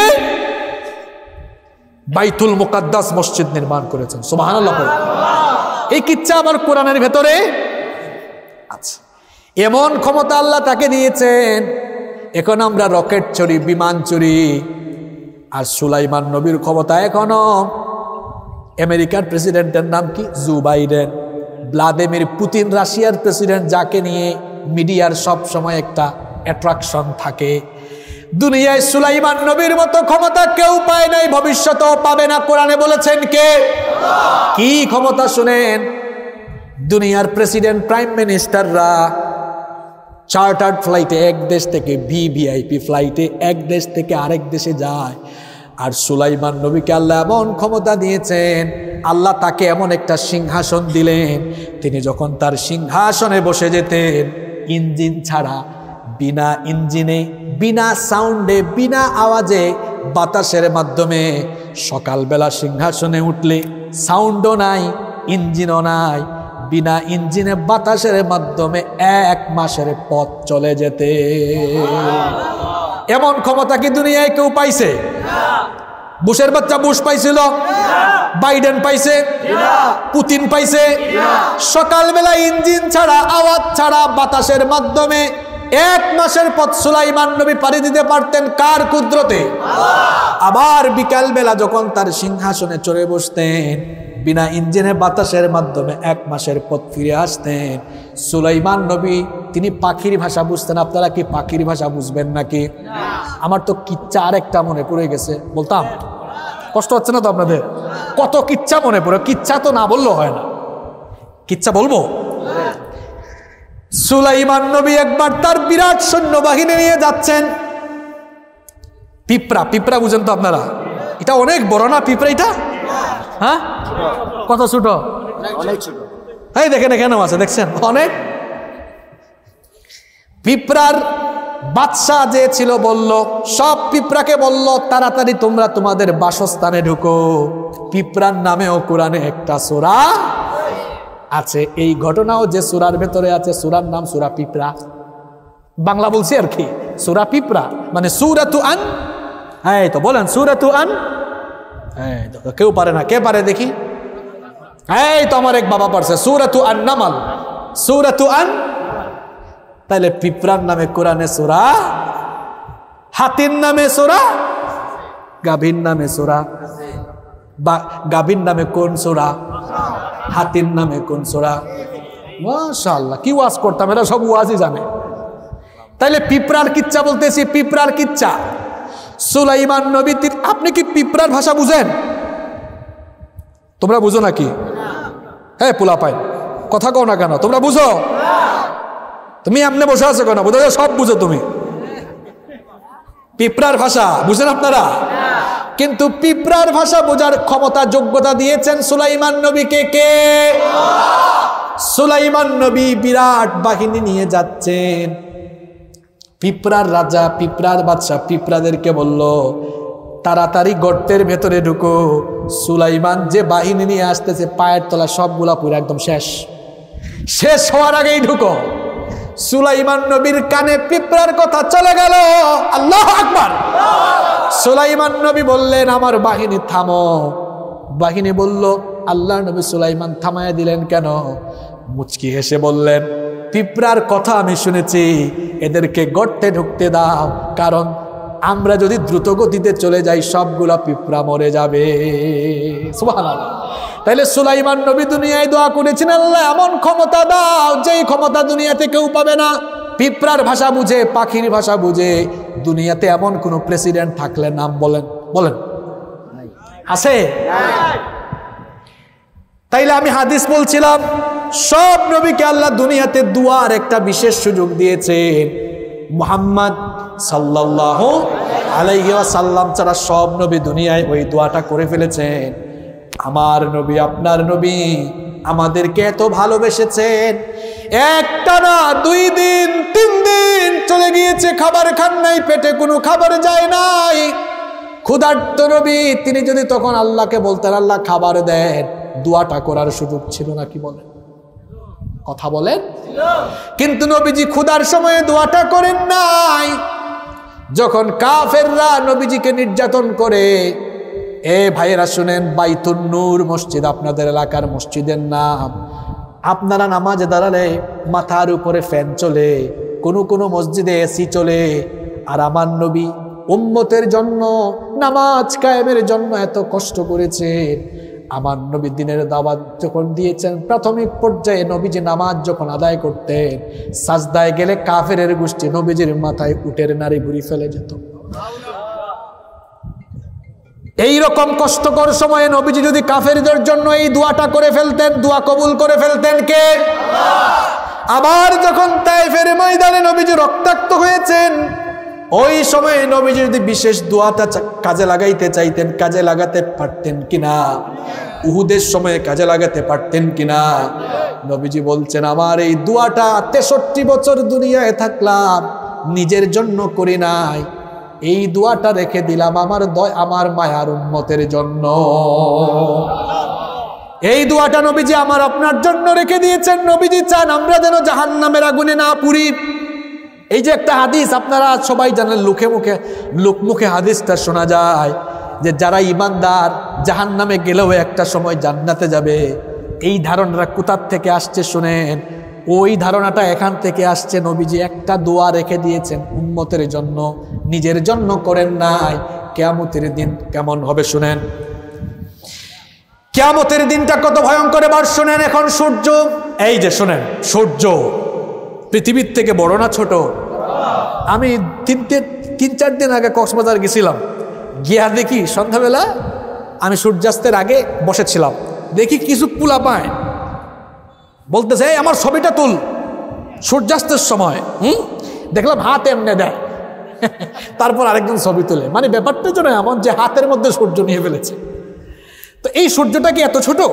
বাইতুল মুকাদ্দাস মসজিদ নির্মাণ করেছেন। সুবহানাল্লাহ। এই কিচ্ছা আবার কোরআনের ভেতরে আছে। এমন ক্ষমতা আল্লাহ তাকে দিয়েছেন। এখন আমরা রকেট চড়ি, বিমান চড়ি, আর সুলাইমান নবীর ক্ষমতা এখনো। আমেরিকার প্রেসিডেন্টের নাম কি? Joe Biden. ভ্লাদিমির পুতিন রাশিয়ার প্রেসিডেন্ট, যাকে নিয়ে মিডিয়ার সব সময় একটা অ্যাট্রাকশন থাকে। দুনিয়ায় সুলাইমান নবীর মতো ক্ষমতা কেউ পায় নাই, ভবিষ্যতেও পাবে না। কোরআনে বলেছেন কে? কি ক্ষমতা শুনেন। দুনিয়ার প্রেসিডেন্ট, প্রাইম মিনিস্টাররা চার্টার্ড ফ্লাইটে এক দেশ থেকে ভিভিআইপি ফ্লাইটে এক দেশ থেকে আরেক দেশে যায়। আর সুলাইমান নবীকে আল্লাহ এমন ক্ষমতা দিয়েছেন, আল্লাহ তাকে এমন একটা সিংহাসন দিলেন, তিনি যখন তার সিংহাসনে বসে যেতেন, ইঞ্জিন ছাড়া, বিনা ইঞ্জিনে, বিনা সাউন্ডে, বিনা আওয়াজে, বাতাসের মাধ্যমে সকালবেলা সিংহাসনে উঠলে সাউন্ডও নাই, ইঞ্জিনও নাই, বিনা ইঞ্জিনে বাতাসের মাধ্যমে 1 মাসের পথ চলে যেতে। এমন ক্ষমতা কি দুনিয়ায় কেউ পাইছে? বুশের বাচ্চা বুশ পাইছিল? বাইডেন পাইছে? পুতিন পাইছে? সকালবেলা ইঞ্জিন ছাড়া, আওয়াজ ছাড়া, বাতাসের মাধ্যমে 1 মাসের পথ সুলাইমান নবী পাড়ি দিতে পারতেন। কার কুদরতে? আবার বিকালবেলা যখন তার সিংহাসনে চড়ে বসতেন, বিনা ইঞ্জিনে বাতাসের মাধ্যমে 1 মাসের পথ ফিরে আসতেন। সুলাইমান নবী তিনি পাখির ভাষা বুঝতেন। আপনারা কি পাখির ভাষা বুঝবেন নাকি? আমার তো কিচ্ছা আরেকটা মনে পড়ে গেছে, বলতাম? কষ্ট হচ্ছে না তো আপনাদের? কত কিচ্ছা মনে পড়ে, কিচ্ছা তো না বললেও হয় না। কিচ্ছা বলবো? সুলাইমান নবী একবার তার বিরাট সৈন্যবাহিনী নিয়ে যাচ্ছেন। পিঁপড়া, পিঁপড়া বুঝেন তো আপনারা? এটা অনেক বড় না পিঁপড়া? এটা হ্যাঁ, কত ছোট? অনেক ছোট। এই দেখেন এখানেও আছে, দেখছেন? অনেক। পিঁপড়ার বাদশা যে ছিল বলল, সব পিঁপড়াকে বলল, তাড়াতাড়ি তোমরা তোমাদের বাসস্থানে ঢুকো। পিঁপড়ার নামেও কোরআনে একটা সূরা আছে। এই ঘটনাও যে সূরার ভেতরে আছে, সূরার নাম সূরা পিঁপড়া। বাংলা বলছি আর কি, সূরা পিঁপড়া মানে সূরাতু আন। হ্যাঁ তো বলেন সূরাতু আন। হ্যাঁ তো কেউ পারে না, কে পারে দেখি? এই তো আমার এক বাবা পারছে, সূরাতু আন নামাল, সূরাতু আন। তাহলে পিঁপড়ার নামে কোরআনে সূরা, হাতির নামে সূরা, গাভীর নামে সূরা। গাভীর নামে কোন সূরা? হাতির নামে কোন সূরা? মাশাআল্লাহ, কি ওয়াজ করতাম, এরা সব ওয়াজই জানে। তাইলে পিঁপড়ার কিচ্ছা বলতেছি, পিঁপড়ার কিচ্ছা। সুলাইমান নবী, আপনি কি পিঁপড়ার ভাষা বুঝেন? তোমরা বুঝো নাকি? হ্যাঁ পোলা পাই, কথা কও না কেন? তোমরা বুঝো? তুমি এমনি বসে আছো কেন? বোঝা যায় সব বুঝো তুমি। পিঁপড়ার ভাষা বুঝেন আপনারা? কিন্তু পিঁপড়ার ভাষা বোঝার ক্ষমতা, যোগ্যতা দিয়েছেন সুলাইমান নবীকে কে? সুলাইমান নবী বিরাট বাহিনী নিয়ে যাচ্ছেন। পিঁপড়ার রাজা, পিঁপড়ার বাদশা পিঁপড়াদেরকে বলল, তাড়াতাড়ি গর্তের ভেতরে ঢুকো। সুলাইমান যে বাহিনী নিয়ে আসতেছে, পায়ের তলা সবগুলা পুরো একদম শেষ, শেষ হওয়ার আগেই ঢুকো। সুলাইমান নবীর কানে পিঁপড়ার কথা চলে গেল। আল্লাহু আকবার। সুলাইমান নবী বললেন, আমার বাহিনী থামো। বাহিনী বলল, আল্লাহ নবী সুলাইমান থামায় দিলেন কেন? মুচকি হেসে বললেন, পিঁপড়ার কথা আমি শুনেছি, এদেরকে গর্তে ঢুকতে দাও, কারণ আমরা যদি দ্রুত গতিতে চলে যাই সবগুলা পিঁপড়া মরে যাবে। সুবহানাল্লাহ। তাইলে সুলাইমান নবী দুনিয়ায় দোয়া করেছেন, আল্লাহ এমন ক্ষমতা দাও যেই ক্ষমতা দুনিয়াতে কেউ পাবে না। পিঁপড়ার ভাষা বুঝে, পাখির ভাষা বুঝে। দুনিয়াতে এমন কোন প্রেসিডেন্ট থাকলে নাম বলেন, বলেন আছে? তাইলে আমি হাদিস বলছিলাম, সব নবীকে আল্লাহ দুনিয়াতে দুয়ার একটা বিশেষ সুযোগ দিয়েছেন। মুহাম্মদ সাল্লাল্লাহু আলাইহি ওয়াসাল্লাম ছাড়া সব নবী দুনিয়ায় ওই দোয়াটা করে ফেলেছেন। আমার নবী, আপনার নবী আমাদেরকে এত ভালোবেসেছেন, একটা না 2 দিন 3 দিন চলে গিয়েছে, খাবার খান নাই, পেটে কোনো খাবার যায় নাই, ক্ষুধার্ত নবী। তিনি যদি তখন আল্লাহকে বলতেন আল্লাহ খাবার দেন, দোয়াটা করার সুযোগ ছিল না? কি বলেন? কথা বলেন। কিন্তু নবীজি ক্ষুধার সময়ে দোয়াটা করেন নাই। যখন কাফেররা নবীজিকে নির্যাতন করে, এ ভাইয়েরা শুনেন, বাইতুন নূর মসজিদ আপনাদের এলাকার মসজিদের নাম। আপনারা নামাজে দাঁড়ালে মাথার উপরে ফ্যান চলে, কোনো মসজিদে এসি চলে, আর আমার নবী উম্মতের জন্য নামাজ কায়েমের জন্য এত কষ্ট করেছেন। আমার নবী দিনের দাওয়াত যখন দিয়েছেন, প্রাথমিক পর্যায়ে নবীজি নামাজ যখন আদায় করতেন, সাজদায় গেলে কাফেরের গোষ্ঠী নবীজির মাথায় উটের নাড়ি ভুড়ি ফেলে যেত। এই রকম কষ্টকর সময়ে নবীজি যদি কাফেরদের জন্য এই দোয়াটা করে ফেলতেন, দোয়া কবুল করে ফেলতেন কে? আবার যখন তায়েফের ময়দানে নবীজি রক্তাক্ত হয়েছেন, ওই সময়ে নবীজি যদি বিশেষ দোয়াটা কাজে লাগাইতে চাইতেন, কাজে লাগাতে পারতেন কিনা? উহুদের সময়ে কাজে লাগাতে পারতেন কিনা? নবীজি বলছেন আমার এই দোয়াটা 63 বছর দুনিয়ায় থাকলাম, নিজের জন্য করি নাই, এই দোয়াটা রেখে দিলাম আমার মায়ার উম্মতের জন্য। এই দোয়াটা নবীজি আমার আপনার জন্য রেখে দিয়েছেন। নবীজি চান আমরা যেন জাহান্নামের আগুনে না পুড়ি। এই যে একটা হাদিস আপনারা সবাই জানেন, লোকমুখে হাদিসটা শোনা যায় যে যারা ঈমানদার জাহান্নামে গেলেও একটা সময় জান্নাতে যাবে। এই ধারণাটা কোথা থেকে আসছে শুনেন, ওই ধারণাটা এখান থেকে আসছে। নবীজি একটা দোয়া রেখে দিয়েছেন উম্মতের জন্য, নিজের জন্য করেন নাই। কিয়ামতের দিন কেমন হবে শুনেন, কিয়ামতের দিনটা কত ভয়ঙ্কর এবার শুনেন। এখন সূর্য, এই যে শুনেন, সূর্য পৃথিবীর থেকে বড় না ছোট? আমি 3-4 দিন আগে কক্সবাজার গেছিলাম, গিয়া দেখি সন্ধ্যাবেলা আমি সূর্যাস্তের আগে বসেছিলাম, দেখি কিছু পুলা পায় বলতেছে এই আমার ছবিটা তুল সূর্যাস্তের সময়। দেখলাম হাত এমনে দেয়, তারপর আরেকজন ছবি তোলে। মানে ব্যাপারটা যেন এমন যে হাতের মধ্যে সূর্য নিয়ে ফেলেছে। তো এই সূর্যটা কি এত ছোট?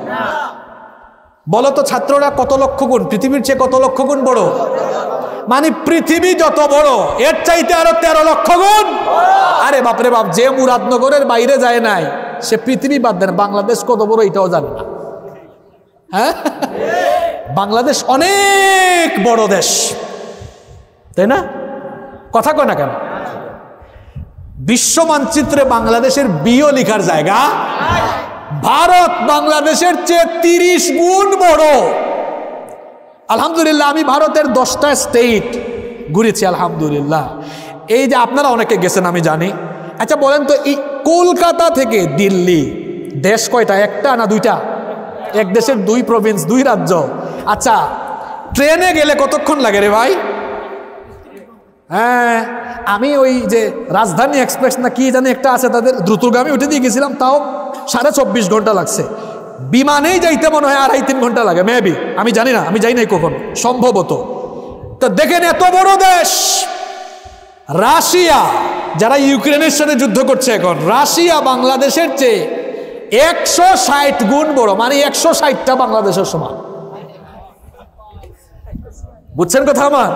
বলো তো ছাত্ররা, কত লক্ষ গুণ পৃথিবীর চেয়ে কত লক্ষ গুণ বড়? মানে পৃথিবী যত বড় এর চাইতে আরো 13 লক্ষ গুণ। আরে বাপরে বাপ, যে মুরাদনগরের বাইরে যায় নাই সে পৃথিবী বাদ দেন, বাংলাদেশ কত বড় এটাও জানে না। হ্যাঁ, বাংলাদেশ অনেক বড় দেশ, তাই না? কথা কয় না কেন? বিশ্ব মানচিত্রে বাংলাদেশের বিও লেখার জায়গা। ভারত বাংলাদেশের চেয়ে 30 গুণ বড়। আলহামদুলিল্লাহ, আমি ভারতের 10টা স্টেট ঘুরেছি আলহামদুলিল্লাহ। এই যে আপনারা অনেকে গেছেন আমি জানি। আচ্ছা বলেন তো, এই কলকাতা থেকে দিল্লি দেশ কয়টা? একটা না দুইটা? এক দেশের 2 প্রভিন্স, 2 রাজ্য। আচ্ছা ট্রেনে গেলে কতক্ষণ লাগে রে ভাই? হ্যাঁ, আমি ওই যে রাজধানী এক্সপ্রেস না কি জানি একটা আছে, তাদের দ্রুতগামী উঠে দিয়ে গেছিলাম, তাও 24.5 ঘন্টা লাগছে। বিমানেই যাইতে মনে হয় 2.5-3 ঘন্টা লাগে মেবি, আমি জানি না, আমি যাই নাই কখনো, সম্ভবত। তো দেখেন এত বড় দেশ রাশিয়া, যারা ইউক্রেনের সাথে যুদ্ধ করছে এখন, রাশিয়া বাংলাদেশের চেয়ে 160 গুণ বড়। মানে 160টা বাংলাদেশের সমান। বুঝছেন কথা আমার?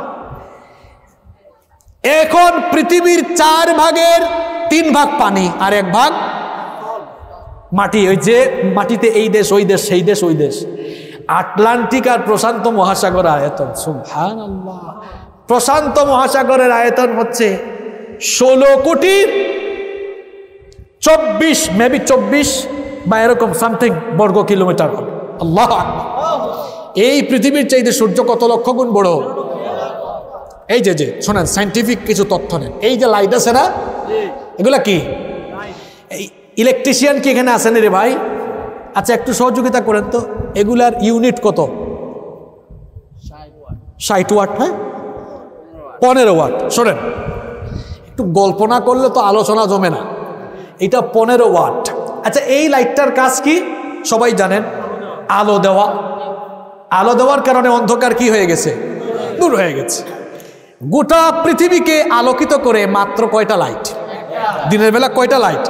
এখন পৃথিবীর 4 ভাগের 3 ভাগ পানি আর 1 ভাগ মাটি। ওই যে মাটিতে এই দেশ ওই দেশ, সেই দেশ ওই দেশ। আটলান্টিক আর প্রশান্ত মহাসাগর আয়তন, সুবহানাল্লাহ, প্রশান্ত মহাসাগরের আয়তন হচ্ছে 16,24,000,000 মেবি 24 বা এরকম সামথিং বর্গ কিলোমিটার হবে। আল্লাহ আকবার। এই পৃথিবীর চাইতে সূর্য কত লক্ষ গুণ বড়। এই যে শোনেন, সাইন্টিফিক কিছু তথ্য নেন। এই যে লাইট আছে না, এগুলা কি? এই ইলেকট্রিশিয়ান কি এখানে আসেন রে ভাই? আচ্ছা একটু সহযোগিতা করেন তো, এগুলার ইউনিট কত? 60 ওয়াট। হ্যাঁ, 15 ওয়াট। শোনেন, একটু গল্প না করলে তো আলোচনা জমে না। এটা 15 ওয়াট। আচ্ছা এই লাইটটার কাজ কি সবাই জানেন? আলো দেওয়া। আলো দেওয়ার কারণে অন্ধকার কি হয়ে গেছে? দূর হয়ে গেছে। গোটা পৃথিবীকে আলোকিত করে মাত্র কয়টা লাইট? দিনের বেলা কয়টা লাইট?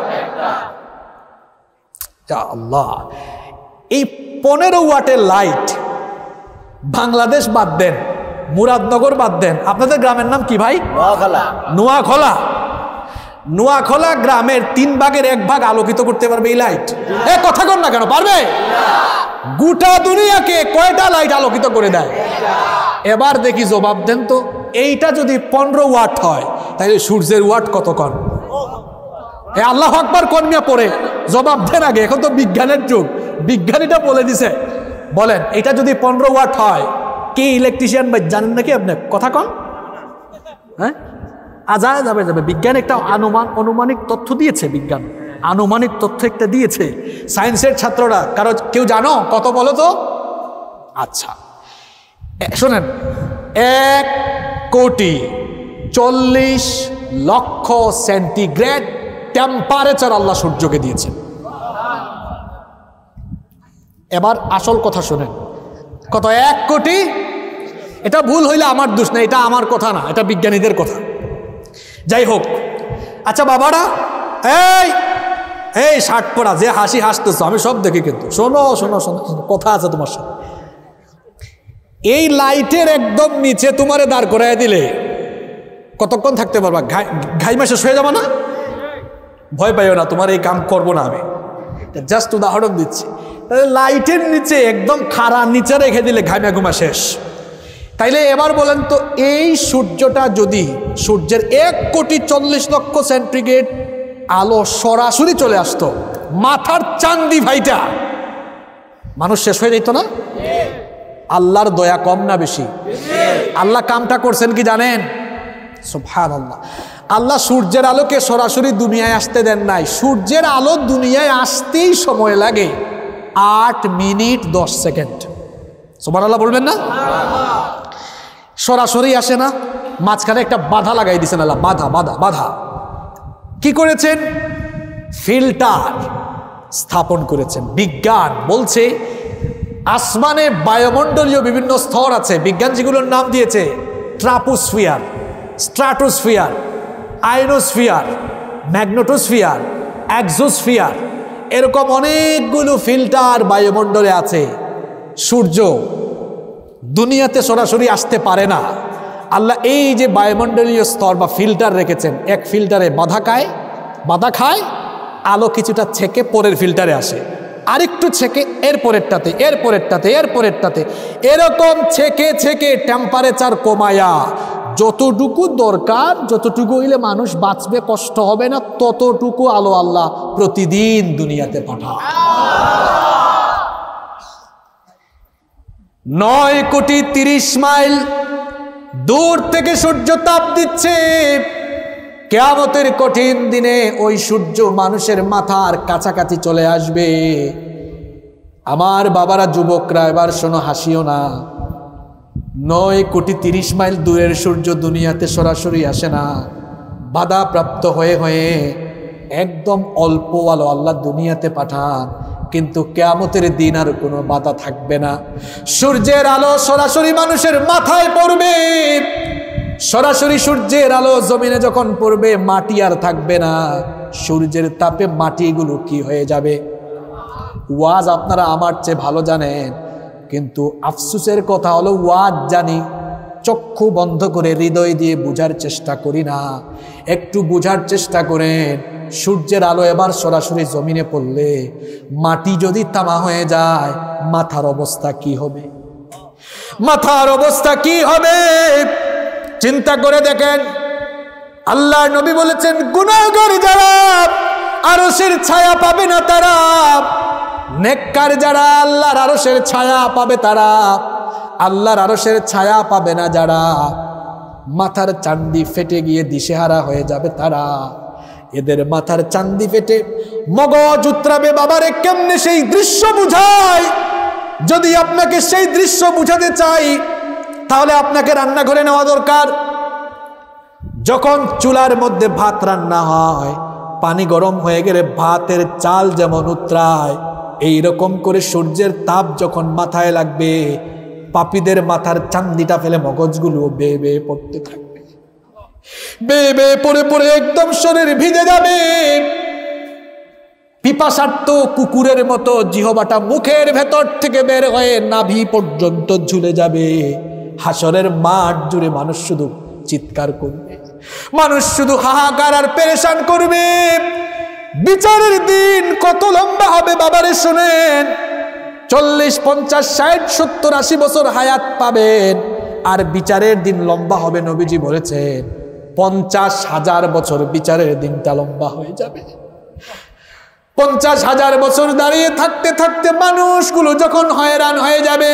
আল্লাহ, এই 15 ওয়াটের লাইট বাংলাদেশ বাদ দেন, মুরাদনগর বাদ দেন, আপনাদের গ্রামের নাম কি ভাই? নোয়াখলা। নোয়াখলা গ্রামের 3 ভাগের 1 ভাগ আলোকিত করতে পারবে এই লাইট? কথা কর না কেন, পারবে? গোটা দুনিয়াকে কয়টা লাইট আলোকিত করে দেয়? এবার দেখি জবাব দেন তো, এইটা যদি 15 ওয়াট হয় তাহলে সূর্যের ওয়াট কত কন? আল্লাহ আকবার কর্মিয়া পড়ে জবাব দেন আগে, এখন তো বিজ্ঞানের যুগ, বিজ্ঞানীটা বলে দিছে। বলেন এটা যদি 15 ওয়াট হয়, কি ইলেকট্রিশিয়ান ভাই জানেন নাকি আপনি? কথা কন। হ্যাঁ, যাবে বিজ্ঞান একটা অনুমানিক তথ্য দিয়েছে, বিজ্ঞান আনুমানিক তথ্য একটা দিয়েছে। সায়েন্সের ছাত্ররা কেউ জানো কত বলো তো? আচ্ছা শোনেন, 1,40,00,000 সেন্টিগ্রেড টেম্পারেচার আল্লাহ সূর্যকে দিয়েছে। এবার আসল কথা শোনেন, কত? 1 কোটি। এটা ভুল হইলে আমার দোষ না, এটা আমার কথা না, এটা বিজ্ঞানীদের কথা। যাই হোক, আচ্ছা বাবারা, এই শার্ট পরা যে হাসি হাসতেছ, আমি সব দেখি, কিন্তু শোনো শোনো শোনো, কথা আছে তোমার সাথে। এই লাইটের একদম নিচে তোমারে দাঁড় করাই দিলে কতক্ষণ থাকতে পারবা? ঘাইমা শেষ হয়ে যাবে না? ভয় পাইও না, তোমার এই কাম করবো না আমি, জাস্ট উদাহরণ দিচ্ছি। লাইটের নিচে একদম খাড়া নিচে রেখে দিলে ঘাইমা ঘুমা শেষ। তাইলে এবার বলেন তো, এই সূর্যটা যদি সূর্যের 1,40,00,000 সেন্টিগ্রেড আলো সরাসরি চলে আসতো, মাথার চান্দি ভাইটা, মানুষ শেষ হয়ে যেত না? আল্লাহর দয়া কম না বেশি? আল্লাহ কামটা করছেন কি জানেন? সুবহানাল্লাহ। আল্লাহ সূর্যের আলোকে সরাসরি দুনিয়ায় আসতে দেন নাই। সূর্যের আলো দুনিয়ায় আসতেই সময় লাগে 8 মিনিট 10 সেকেন্ড। সুবহানাল্লাহ বলবেন না? সরাসরি আসে না, মাঝখানে একটা বাধা লাগাই দিয়েছেন আল্লাহ। বাধা কি করেছেন? ফিল্টার স্থাপন করেছেন। বিজ্ঞান বলছে আসমানে বায়ুমণ্ডলীয় বিভিন্ন স্তর আছে, বিজ্ঞান যেগুলোর নাম দিয়েছে troposphere, stratosphere, ionosphere, magnetosphere, exosphere, এরকম অনেকগুলো ফিল্টার বায়ুমণ্ডলে আছে। সূর্য দুনিয়াতে সরাসরি আসতে পারে না। আল্লাহ এই যে বায়ুমণ্ডলীয় স্তর বা ফিল্টার রেখেছেন, এক ফিল্টারে বাধা খায়, আলো কিছুটা ছেকে পরের ফিল্টারে আসে, আরেকটু ছেকে এরপরেরটাতে, এরকম ছেকে টেম্পারেচার কমায়া যতটুকু দরকার, যতটুকু হইলে মানুষ বাঁচবে, কষ্ট হবে না, ততটুকু আলো আল্লাহ প্রতিদিন দুনিয়াতে পাঠায়। 9,30,00,000 মাইল দূর থেকে সূর্য তাপ দিচ্ছে। কিয়ামতের কঠিন দিনে ওই সূর্য মানুষের মাথার কাছাকাছি চলে আসবে। আমার বাবারা, যুবকরা, এবার শোনো, হাসিও না। 9,30,00,000 মাইল দূরের সূর্য দুনিয়াতে সরাসরি আসে না, বাধা প্রাপ্ত হয়ে একদম অল্প আলো আল্লাহ দুনিয়াতে পাঠান। কিন্তু কিয়ামতের দিন আর কোনো বাধা থাকবে না। সূর্যের আলো সরাসরি মানুষের মাথায় পড়বে। সরাসরি সূর্যের আলো জমিনে যখন পড়বে, মাটি আর থাকবে না। সূর্যের তাপে মাটিগুলো কি হয়ে যাবে? ওয়াজ আপনারা আমার চেয়ে ভালো জানেন, কিন্তু আফসোসের কথা হলো ওয়াজ জানি, চক্ষু বন্ধ করে হৃদয় দিয়ে বুঝার চেষ্টা করি না। একটু বুঝার চেষ্টা করেন। সূর্যের আলো এবার সরাসরি জমিনে পড়লে মাটি যদি তামা হয়ে যায়, মাথার অবস্থা কি হবে? মাথার অবস্থা কি হবে? চিন্তা করে দেখেন। আল্লাহ নবী বলেছেন, গুনাহগার যারা আরশের ছায়া পাবে না তারা, নেককার যারা আল্লাহর আরশের ছায়া পাবে তারা। আল্লাহর আরশের ছায়া পাবে না যারা, মাথার চান্দি ফেটে গিয়ে দিশেহারা হয়ে যাবে তারা। এদের মাথার চান্দি ফেটে মগজ উতরাবে। বাবারে, কেমনে সেই দৃশ্য বুঝায়? যদি আপনাকে সেই দৃশ্য বুঝাতে চাই, তাহলে আপনাকে রান্নাঘরে নেওয়া দরকার। যখন চুলার মধ্যে ভাত রান্না হয়, পানি গরম হয়ে গেলে ভাতের চাল যেমন উতরায়, এইরকম করে সূর্যের তাপ যখন মাথায় লাগবে, পাপীদের মাথার চান্দিটা ফেলে মগজগুলো বেয়ে বেয়ে পড়তে থাকবে। বেয়ে বেয়ে পড়ে পড়ে একদম শরীর ভিজে যাবে। পিপাসার্ত কুকুরের মতো জিহবাটা মুখের ভেতর থেকে বের হয়ে নাভি পর্যন্ত ঝুলে যাবে। হাসরের মাঠ জুড়ে মানুষ শুধু চিৎকার করবে, মানুষ শুধু হাহাকার আর পেরেশান করবে। বিচারের দিন কত লম্বা হবে বাবারে শোনেন। 40, 50, 60, 70, 80 বছর হায়াত পাবেন, আর বিচারের দিন লম্বা হবে। নবীজি বলেছেন 50,000 বছর বিচারের দিনটা লম্বা হয়ে যাবে। 50,000 বছর দাঁড়িয়ে থাকতে থাকতে মানুষগুলো যখন হয়রান হয়ে যাবে,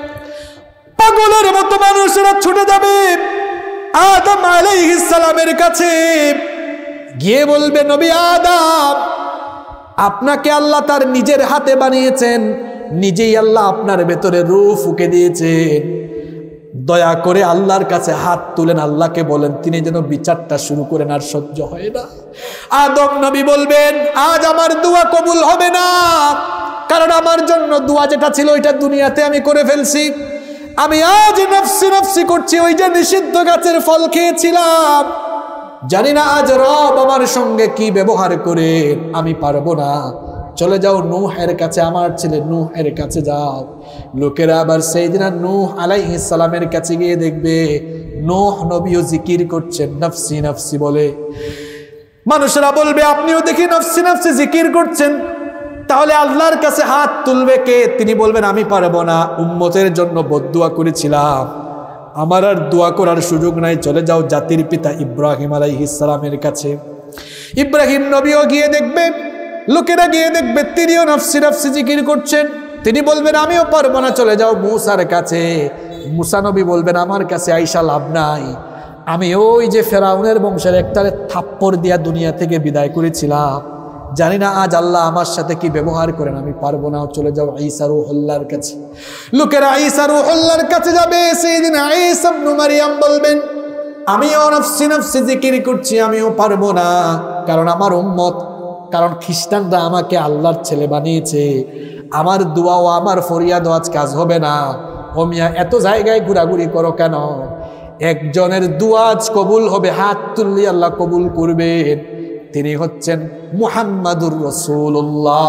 পাগলের মতো মানুষেরা ছুটে যাবে আদম আলাইহিস সালামের কাছে, গিয়ে বলবে, নবী আদম, আপনাকে আল্লাহ তার নিজের হাতে বানিয়েছেন, নিজেই আল্লাহ আপনার ভেতরে রূহ ফুঁকে দিয়েছেন, দয়া করে আল্লাহর কাছে হাত তুলেন, আল্লাহকে বলেন তিনি যেন বিচারটা শুরু করেন, আর সহ্য হয় না। আদম নবী বলবেন, আজ আমার দোয়া কবুল হবে না, কারণ আমার জন্য দোয়া যেটা ছিল ওইটা দুনিয়াতে আমি করে ফেলছি। আমি আজ নফসি নফসি করছি, ওই যে নিষিদ্ধ গাছের ফল খেয়েছিলাম, জানি না আজ রব আমার সঙ্গে কি ব্যবহার করে, আমি পারবো না। চলে যাও নূহের কাছে, আমার ছেলে নূহের কাছে যাও। লোকেরা আবার সাইয়েদনা নূহ আলাইহিস সালামের কাছে গিয়ে দেখবে নূহ নবীও জিকির করছেন, নফসি নফসি বলে। মানুষেরা বলবে, আপনিও দেখি নফসি নফসি জিকির করছেন, তাহলে আল্লাহর কাছে হাত তুলবে কে? তিনি বলবেন, আমি পারবো না, উম্মতের জন্য বদদুয়া করেছিলাম, আমার আর দোয়া করার সুযোগ নাই। চলে যাও জাতির পিতা ইব্রাহিম আলাইহিস সালামের কাছে। ইব্রাহিম নবীও গিয়ে দেখবে, লোকেরা গিয়ে দেখবে তিনিও নফসি নফসি জিকির করছেন, তিনি বলবেন, আমিও পারবো না। চলে যাও মূসার কাছে। মূসা নবী বলবেন, আমার কাছে আইসা লাভ নাই, আমি ওই যে ফেরাউনের বংশের একটা থাপ্পড় দিয়া দুনিয়া থেকে বিদায় করেছিলাম, জানি না আজ আল্লাহ আমার সাথে কি ব্যবহার করেন, আমি পারবো না। চলে যাও ঈসা রূহুল্লাহর কাছে। লোকেরা ঈসা রূহুল্লাহর কাছে যাবে। সেদিন ঈসা ইবনে মারইয়াম বলবেন, আমিও নফসি নফসি জিকির করছি, আমিও পারবো না, কারণ আমার উম্মত, কারণ খ্রিস্টানরা আমাকে আল্লাহর ছেলে বানিয়েছে, আমার দোয়া ও আমার ফরিয়াদ আজ কাজ হবে না। ও মিয়া, এত জায়গায় ঘোরাঘুরি করো কেন? একজনের দোয়া আজ কবুল হবে, হাত তুললে আল্লাহ কবুল করবেন, তিনি হচ্ছেন মুহাম্মাদুর রাসূলুল্লাহ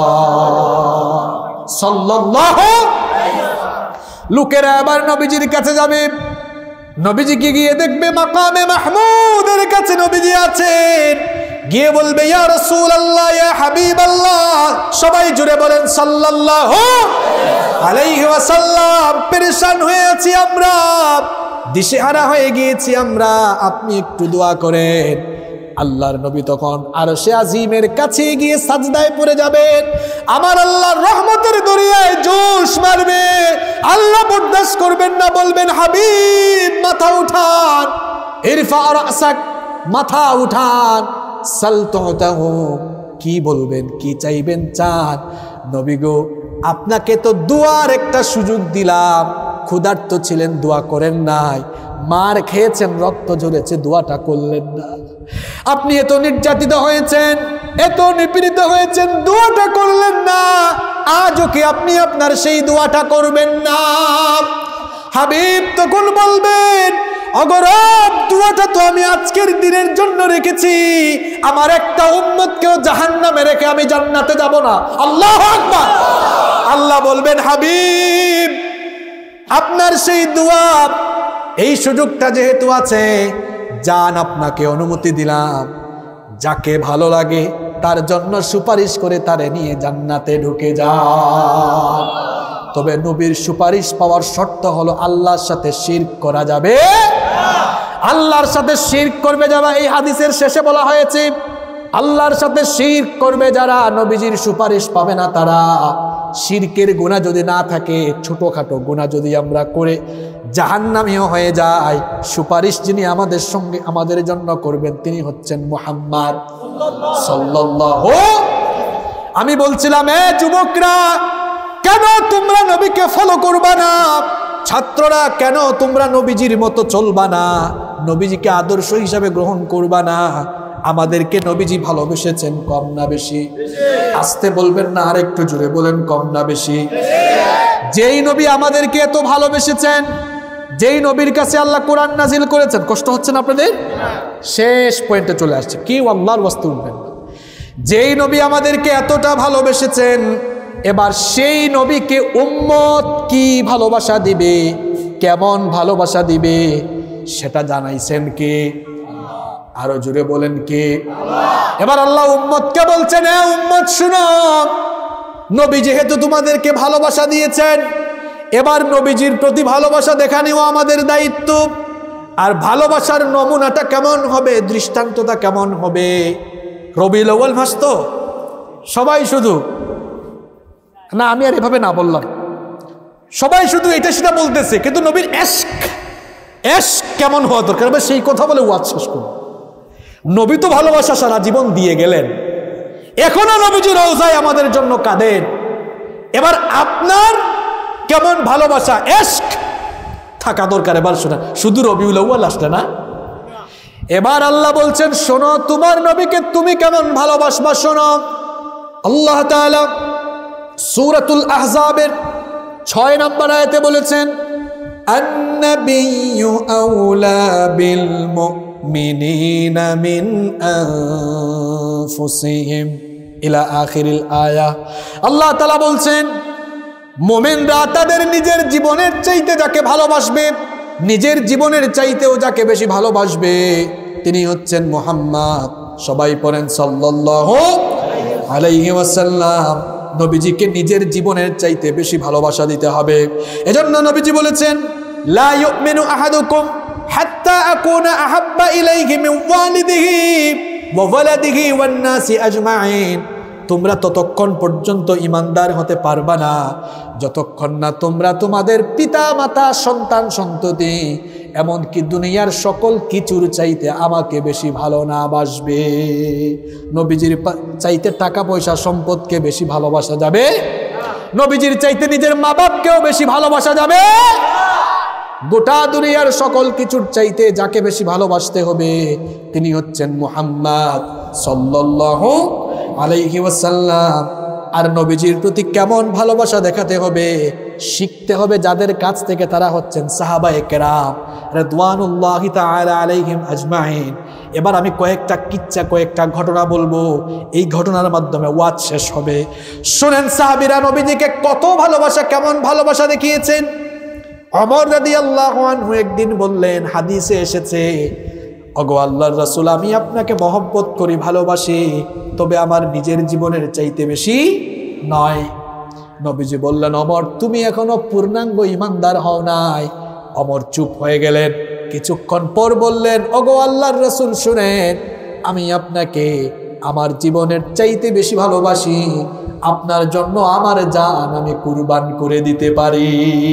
সাল্লাল্লাহু আলাইহি ওয়াসাল্লাম। লোকেরা আবার নবীজির কাছে যাবে। নবীজিকে গিয়ে দেখবে মাকামে মাহমুদের কাছে নবীজি আছেন, গিয়ে বলবে, ইয়া রাসূলুল্লাহ, ইয়া হাবিবাল্লাহ, সবাই জুড়ে বলেন সাল্লাল্লাহু আলাইহি ওয়াসাল্লাম। পেরেশান হয়ে আছি আমরা, দিশেহারা হয়ে গিয়েছি আমরা, আপনি একটু দোয়া করেন। আল্লাহর নবী তখন আরশে আজিমের কাছে গিয়ে সাজদায় পড়ে যাবেন। আমার আল্লাহর রহমতের দরিয়ায় জোশ মারবে, আল্লাহ বরদাস্ত করবেন না, বলবেন, হাবিব মাথা উঠান, ইরফা রাসাক, মাথা উঠান, সাল তুতাহু, কি বলবেন, কি চাইবেন চান। নবী গো, আপনাকে তো দোয়ার একটা সুযোগ দিলাম, ক্ষুধার্ত ছিলেন, দোয়া করেন নাই, মার খেয়েছেন, রক্ত ঝরেছে, দোয়াটা করলেন না। আপনি এত নির্যাতিত হয়েছেন, এত নিপীড়িত হয়েছেন, দোয়াটা করলেন না, আজও কি আপনি আপনার সেই দোয়াটা করবেন না? হাবিব তখন বলবেন, অগরব, দোয়াটা তো আমি আজকের দিনের জন্য রেখেছি, আমার একটা উম্মতকেও জাহান্নামে রেখে আমি জান্নাতে যাব না। আল্লাহু আকবার। আল্লাহ বলবেন, হাবিব, আপনার সেই দোয়া, এই সুযোগটা যেহেতু আছে, যান, আপনাকে অনুমতি দিলাম, যাকে ভালো লাগে তার জন্য সুপারিশ করে তারে নিয়ে জান্নাতে ঢুকে যান। তবে নবীর সুপারিশ পাওয়ার শর্ত হলো আল্লাহর সাথে শিরক করা যাবে, আল্লাহর সাথে শিরক করবে যারা, এই হাদিসের শেষে বলা হয়েছে, আল্লাহর সাথে শিরক করবে যারা, নবীজির সুপারিশ পাবে না তারা। শিরকের গুনাহ যদি না থাকে, ছোটখাটো গুনাহ যদি আমরা করে জাহান্নামীও হয়ে যায়, সুপারিশ যিনি আমাদের সঙ্গে আমাদের জন্য করবেন তিনি হচ্ছেন মুহাম্মদ সাল্লাল্লাহু। আমি বলছিলাম, এ যুবকরা, কেন তোমরা নবীকে ফলো করবা না? ছাত্ররা, কেন তোমরা নবীজির মতো চলবা না? নবীজিকে আদর্শ হিসাবে গ্রহণ করবা না? আমাদেরকে নবীজি ভালোবেসেছেন কম না বেশি? আস্তে বলবেন না, আর একটু জোরে বলেন, কম না বেশি? যেই নবী আমাদেরকে এত ভালোবেসেছেন, যেই নবীর কাছে আল্লাহ কোরআন নাজিল করেছেন, কষ্ট হচ্ছে না আপনাদের? শেষ পয়েন্টে চলে আসছে, কি আল্লাহর ওয়াস্তে উঠবেন। যেই নবী আমাদেরকে এতটা ভালোবেসেছেন, এবার সেই নবীকে উম্মত কি ভালোবাসা দিবে, কেমন ভালোবাসা দিবে, সেটা জানাইছেন কে? আরো জোরে বলেন কে? এবার আল্লাহ উম্মতকে বলছেন, এ উম্মত শুনো, নবী যেহেতু তোমাদেরকে ভালোবাসা দিয়েছেন, এবার নবীজির প্রতি ভালোবাসা দেখানিও আমাদের দায়িত্ব। আর ভালোবাসার নমুনাটা কেমন হবে, দৃষ্টান্তটা কেমন হবে? রবিউল আউয়াল মাস তো সবাই শুধু না, আমি আর এভাবে না বললাম, সবাই শুধু এটা সেটা বলতেছে, কিন্তু নবীর এশক কেমন হওয়া দরকার সেই কথা বলে ওয়াজ শেষ করুন। নবী তো ভালোবাসা সারা জীবন দিয়ে গেলেন, এখনো নবীজি রওজায় আমাদের জন্য কাঁদেন। এবার আপনার কেমন ভালোবাসা, এশক থাকা দরকার। এবার শোনা, শুধু রবিউল আউয়াল আসলে না। এবার আল্লাহ বলছেন, শোনো তোমার নবীকে তুমি কেমন ভালোবাসবা শোনো। আল্লাহ তাআলা সূরাতুল আহজাবের 6 নম্বর আয়াতে বলেছেন, আন-নাবিয়্যু আওলা বিল মুমিনিনা মিন আনফুসিহিম ইলা আখিরিল আয়াহ। আল্লাহ তাআলা বলছেন, মুমিনরা তাদের নিজের জীবনের চাইতে যাকে ভালোবাসবে, নিজের জীবনের চাইতেও যাকে বেশি ভালোবাসবে, তিনি হচ্ছেন মুহাম্মদ। সবাই পড়েন সাল্লাল্লাহু আলাইহি ওয়াসাল্লাম। নবীজিকে নিজের জীবনের চাইতে বেশি ভালোবাসা দিতে হবে। এজন্য নবীজি বলেছেন, লা ইউমিনু আহাদুকুম হাত্তা আকুনা আহাব্বা ইলাইহি মিন ওয়ালিদিহি ওয়া ওয়ালাদিহি ওয়ান নাসি আজমাইন। তোমরা ততক্ষণ পর্যন্ত ঈমানদার হতে পারবা না যতক্ষণ না তোমরা তোমাদের পিতা মাতা সন্তান সন্ততি এমনকি দুনিয়ার সকল কিছুর চাইতে আমাকে বেশি ভালো না বাসবে। নবীজির চাইতে টাকা পয়সা সম্পদকে বেশি ভালোবাসা যাবে? নবীজির চাইতে নিজের মা বাপকেও বেশি ভালোবাসা যাবে? গোটা দুনিয়ার সকল কিছুর চাইতে যাকে বেশি ভালোবাসতে হবে তিনি হচ্ছেন মুহাম্মদ সাল্লাল্লাহু আলাইহি ওয়াসাল্লাম। আর নবীজির প্রতি কেমন ভালোবাসা দেখাতে হবে শিখতে হবে যাদের কাছ থেকে, তারা হচ্ছেন সাহাবায়ে কেরাম রিদওয়ানুল্লাহি তাআলা আলাইহিম আজমাইন। এবার আমি কয়েকটা ঘটনা বলবো, এই ঘটনার মাধ্যমে ওয়াজ শেষ হবে। শুনেন, সাহাবীরা নবীজিকে কত ভালোবাসা, কেমন ভালোবাসা দেখিয়েছেন। ওমর রাদিয়াল্লাহু আনহু একদিন বললেন, হাদিসে এসেছে, ওগো আল্লাহর রাসূল, আমি আপনাকে মহব্বত করি, ভালোবাসি, তবে আমার নিজের জীবনের চাইতে বেশি নয়। নবীজি বললেন, ওমর তুমি এখনো পূর্ণাঙ্গ ঈমানদার হও নাই। ওমর চুপ হয়ে গেলেন। কিছুক্ষণ পর বললেন, ওগো আল্লাহর রাসূল শুনেন, আমি আপনাকে আমার জীবনের চাইতে বেশি ভালোবাসি, আপনার জন্য আমার জান আমি কুরবান করে দিতে পারি।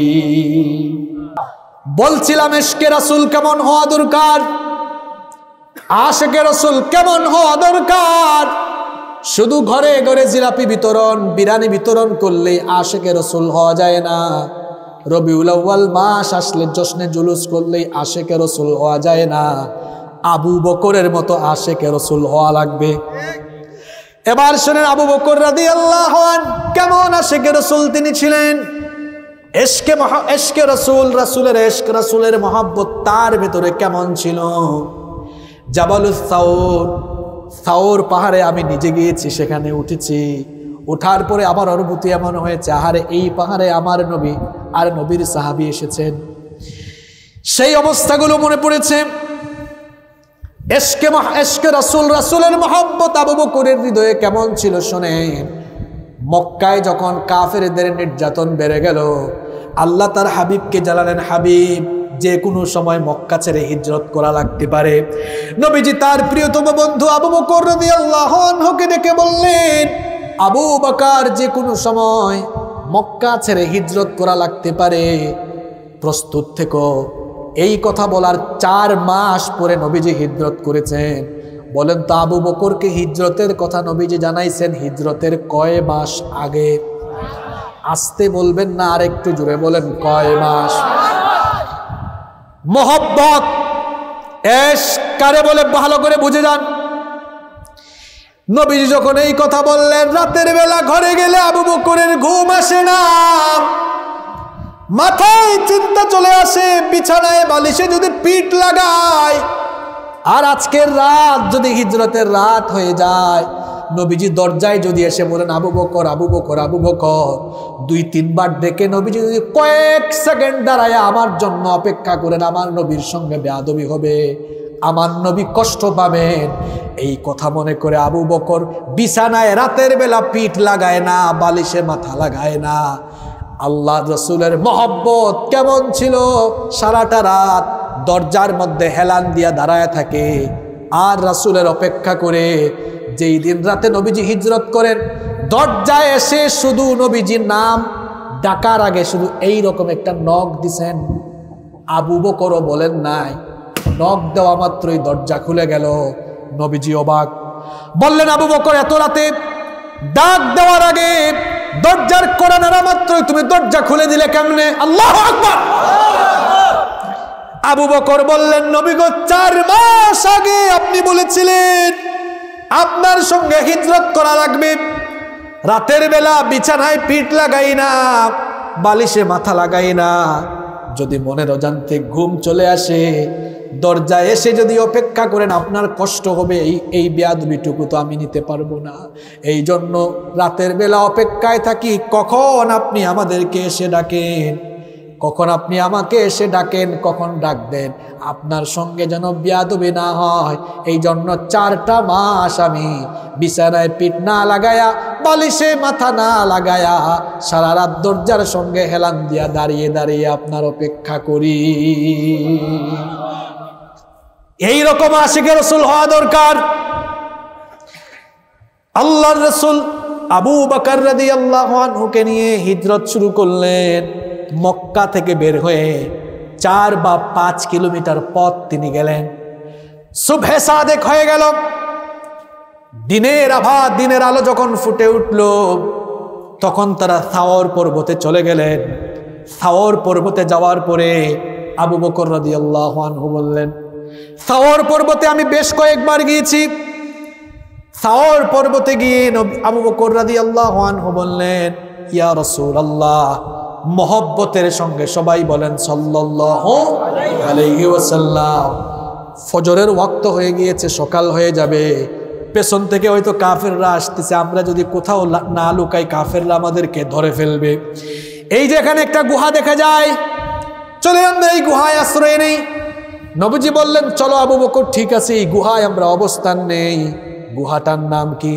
বলছিলাম ইশকে রাসূল কেমন হওয়া দরকার, আশিকে রাসূল কেমন হওয়া দরকার। শুধু ঘরে ঘরে জিলাপি বিতরণ, বিরিয়ানি বিতরণ করলেই আশিকে রাসূল হওয়া যায় না। রবিউল আউয়াল মাস আসলে জশ্নে জুলুস করলেই আশিকে রাসূল হওয়া যায় না। আবু বকরের মতো আশিকে রাসূল হওয়া লাগবে। এবার শুনেন, আবু বকর রাদিয়াল্লাহু আনহু কেমন আশিকে রাসূল তিনি ছিলেন। ইশকে রাসূল, রাসূলের ইশক, রাসূলের মহব্বত তার ভেতরে কেমন ছিল। জাবালুস সাউর পাহাড়ে আমি নিজে গিয়েছি, সেখানে উঠেছি। ওঠার পরে আমার অনুভূতি এমন হয়েছে, আহারে এই পাহাড়ে আমার নবী আর নবীর সাহাবী এসেছেন। সেই অবস্থাগুলো মনে পড়েছে। ইশকে রাসূল, রাসূলের মহব্বত আবু বকরের হৃদয়ে কেমন ছিল শোনেন। মক্কায় যখন কাফেরদের নির্যাতন বেড়ে গেল, আল্লাহ তার হাবিবকে জানালেন, হাবিব যে কোনো সময় মক্কা ছেড়ে হিজরত করা লাগতে পারে। নবীজি তার প্রিয়তম বন্ধু আবু বকর রাদিয়াল্লাহু আনহুকে ডেকে বললেন, আবু বকর যে কোনো সময় মক্কা ছেড়ে হিজরত করা লাগতে পারে, প্রস্তুত থেকো। এই কথা বলার 4 মাস পরে নবীজি হিজরত করেছেন। বলেন তো আবু বকরকে হিজরতের কথা নবীজি জানাইছেন হিজরতের কয় মাস আগে? আসতে বলবেন না, আর একটু জোরে বলেন, কয় মাস? মোহব্বত ইশক কারে বলে ভালো করে বুঝে যান। নবীজি যখন এই কথা বললেন, রাতের বেলা ঘরে গেলে আবু বকরের ঘুম আসে না। মাথায় চিন্তা চলে আসে, বিছানায় বালিশে যদি পিঠ লাগায়, আর আজকের রাত যদি হিজরতের রাত হয়ে যায়, নবীজি দরজায় যদি এসে বলেন আবু বকর, আবু বকর, আবু বকর, 2-3 বার ডেকে নবীজি যদি কয়েক সেকেন্ড দাঁড়ায় আমার জন্য অপেক্ষা করেন, আমার নবীর সঙ্গে বেয়াদবি হবে, আমার নবী কষ্ট পাবেন। এই কথা মনে করে আবু বকর বিছানায় রাতের বেলা পিঠ লাগায় না, বালিশে মাথা লাগায় না। আল্লাহ রসুলের মহব্বত কেমন ছিল, সারাটা রাত দরজার মধ্যে হেলান দিয়া দাঁড়ায় থাকে আর রাসূলের অপেক্ষা করে। যেই দিন রাতে নবীজি হিজরত করেন, দরজায় এসে শুধু নবীজির নাম ডাকার আগে শুধু এই রকম একটা নখ দিছেন, আবু বকরও বলেন নাই। নখ দেওয়া মাত্রই দরজা খুলে গেল। নবীজি অবাক, বললেন আবু বকর, এত রাতে ডাক দেওয়ার আগে দরজার কড়া নাড়া মাত্রই তুমি দরজা খুলে দিলে কেমনে? আল্লাহু আকবার। আবু বকর বললেন, নবী গো, 4 মাস আগে আপনি বলেছিলেন আপনার সঙ্গে হিজরত করা লাগবে, রাতের বেলা বিছানায় পিঠ লাগাই না, বালিশে মাথা লাগাই না, যদি মনের অজান্তে ঘুম চলে আসে দরজায় এসে যদি অপেক্ষা করেন আপনার কষ্ট হবে, এই বেয়াদবিটুকু তো আমি নিতে পারবো না। এই জন্য রাতের বেলা অপেক্ষায় থাকি কখন আপনি আমাদেরকে এসে ডাকেন, কখন আপনি আমাকে এসে ডাকেন, কখন ডাক দেন, আপনার সঙ্গে যেন বেয়াদবি না হয়। এই জন্য 4টা মাস আমি বিছানায় পিঠ না লাগায়া, বালিশে মাথা না লাগায়া, সারা রাত দরজার সঙ্গে হেলান দিয়া দাঁড়িয়ে দাঁড়িয়ে আপনার অপেক্ষা করি। এই রকম আশিকে রাসূল হওয়া দরকার। আল্লাহর রাসূল আবু বকর রাদিয়াল্লাহু আনহুকে নিয়ে হিজরত শুরু করলেন। মক্কা থেকে বের হয়ে 4 বা 5 কিলোমিটার পথ তিনি গেলেন। সুবহে সাদেক হয়ে গেল, দিনের আভা, দিনের আলো যখন ফুটে উঠল, তখন তারা সাওর পর্বতে চলে গেলেন। সাওর পর্বতে যাওয়ার পরে আবু বকর রাদিয়াল্লাহু আনহু বললেন, সাওর পর্বতে আমি বেশ কয়েকবার গিয়েছি। সাওর পর্বতে গিয়ে আবু বকর রাদিয়াল্লাহু আনহু বললেন, ইয়া রাসূলুল্লাহ, মহব্বতের সঙ্গে সবাই বলেন সাল্লাল্লাহু আলাইহি ওয়াসাল্লাম। ফজরের ওয়াক্ত হয়ে গিয়েছে, সকাল হয়ে যাবে, পেছন থেকে হয়তো কাফেররা আসতেছে, আমরা যদি কোথাও না লুকাই কাফেররা আমাদেরকে ধরে ফেলবে। এই যে এখানে একটা গুহা দেখা যায়, চলে আমরা এই গুহায় আশ্রয় নেই। নবীজি বললেন, চলো আবু বকর, ঠিক আছে, এই গুহায় আমরা অবস্থান নেই। গুহাটার নাম কি?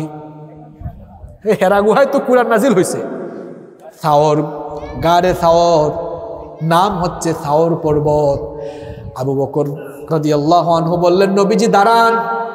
হেরা গুহায় তো কুরআন নাজিল হয়েছে। সাওর, গারে সাওর, নাম হচ্ছে সাওর পর্বত। আবু বকর রাদিয়াল্লাহু আনহু বললেন, নবীজি দাঁড়ান,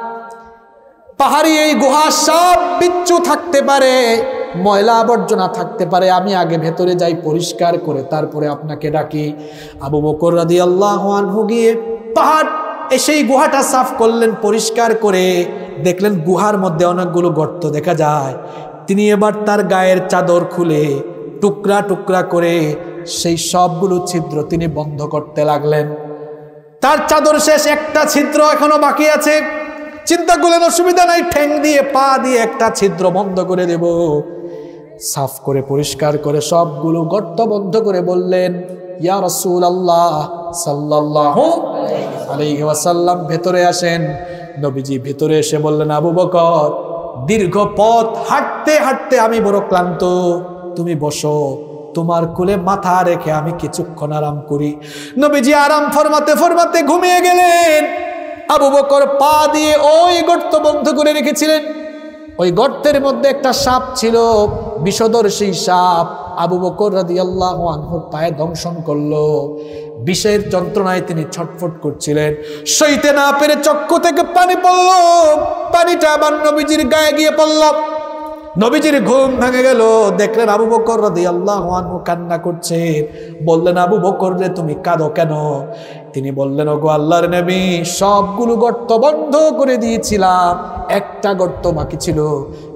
পাহাড়ি এই গুহা সব বিচ্ছু থাকতে পারে, ময়লা আবর্জনা থাকতে পারে, আমি আগে ভেতরে যাই, পরিষ্কার করে তারপরে আপনাকে ডাকি। আবু বকর রাদিয়াল্লাহু আনহু গিয়ে পাহাড় সেই গুহাটা সাফ করলেন, পরিষ্কার করে দেখলেন গুহার মধ্যে অনেকগুলো গর্ত দেখা যায়। তিনি এবার তার গায়ের চাদর খুলে টুকরা টুকরা করে সেই সবগুলো ছিদ্র তিনি বন্ধ করতে লাগলেন। তার চাদর শেষ, একটা ছিদ্র এখনো বাকি আছে। চিন্তা করলেন, অসুবিধা নাই, ঠ্যাং দিয়ে পা দিয়ে একটা ছিদ্র বন্ধ করে দেব। সাফ করে পরিষ্কার করে সবগুলো গর্ত বন্ধ করে বললেন, ইয়া রাসূলুল্লাহ সাল্লাল্লাহু আলাইহি ওয়াসাল্লাম, ভেতরে আসেন। নবীজি ভেতরে এসে বললেন, আবু বকর, দীর্ঘ পথ হাঁটতে হাঁটতে আমি বড় ক্লান্ত, তুমি বসো, তোমার কোলে মাথা রেখে আমি কিছুক্ষণ আরাম করি। নবীজি আরাম ফরমাতে ফরমাতে ঘুমিয়ে গেলেন। আবু বকর পা দিয়ে ওই গর্ত বন্ধ করে রেখেছিলেন। ওই গর্তের মধ্যে একটা সাপ ছিল, বিষদর্শী সাপ। আবু বকর রাদিয়াল্লাহু আনহুর পায়ে দংশন করলো। বিষের যন্ত্রণায় তিনি ছটফট করছিলেন, সইতে না পেরে চক্ষু থেকে পানি পড়ল। পানিটা আবার নবীজির গায়ে গিয়ে পড়ল। নবীজির ঘুম ভেঙে গেল, দেখলেন আবু বকর রাদিয়াল্লাহু আনহু কান্না করছে। বললেন, আবু বকর রে, তুমি কাঁদো কেন? তিনি বললেন, ওগো আল্লাহর নবী, সবগুলো গর্ত বন্ধ করে দিয়েছিলাম, একটা গর্ত বাকি ছিল,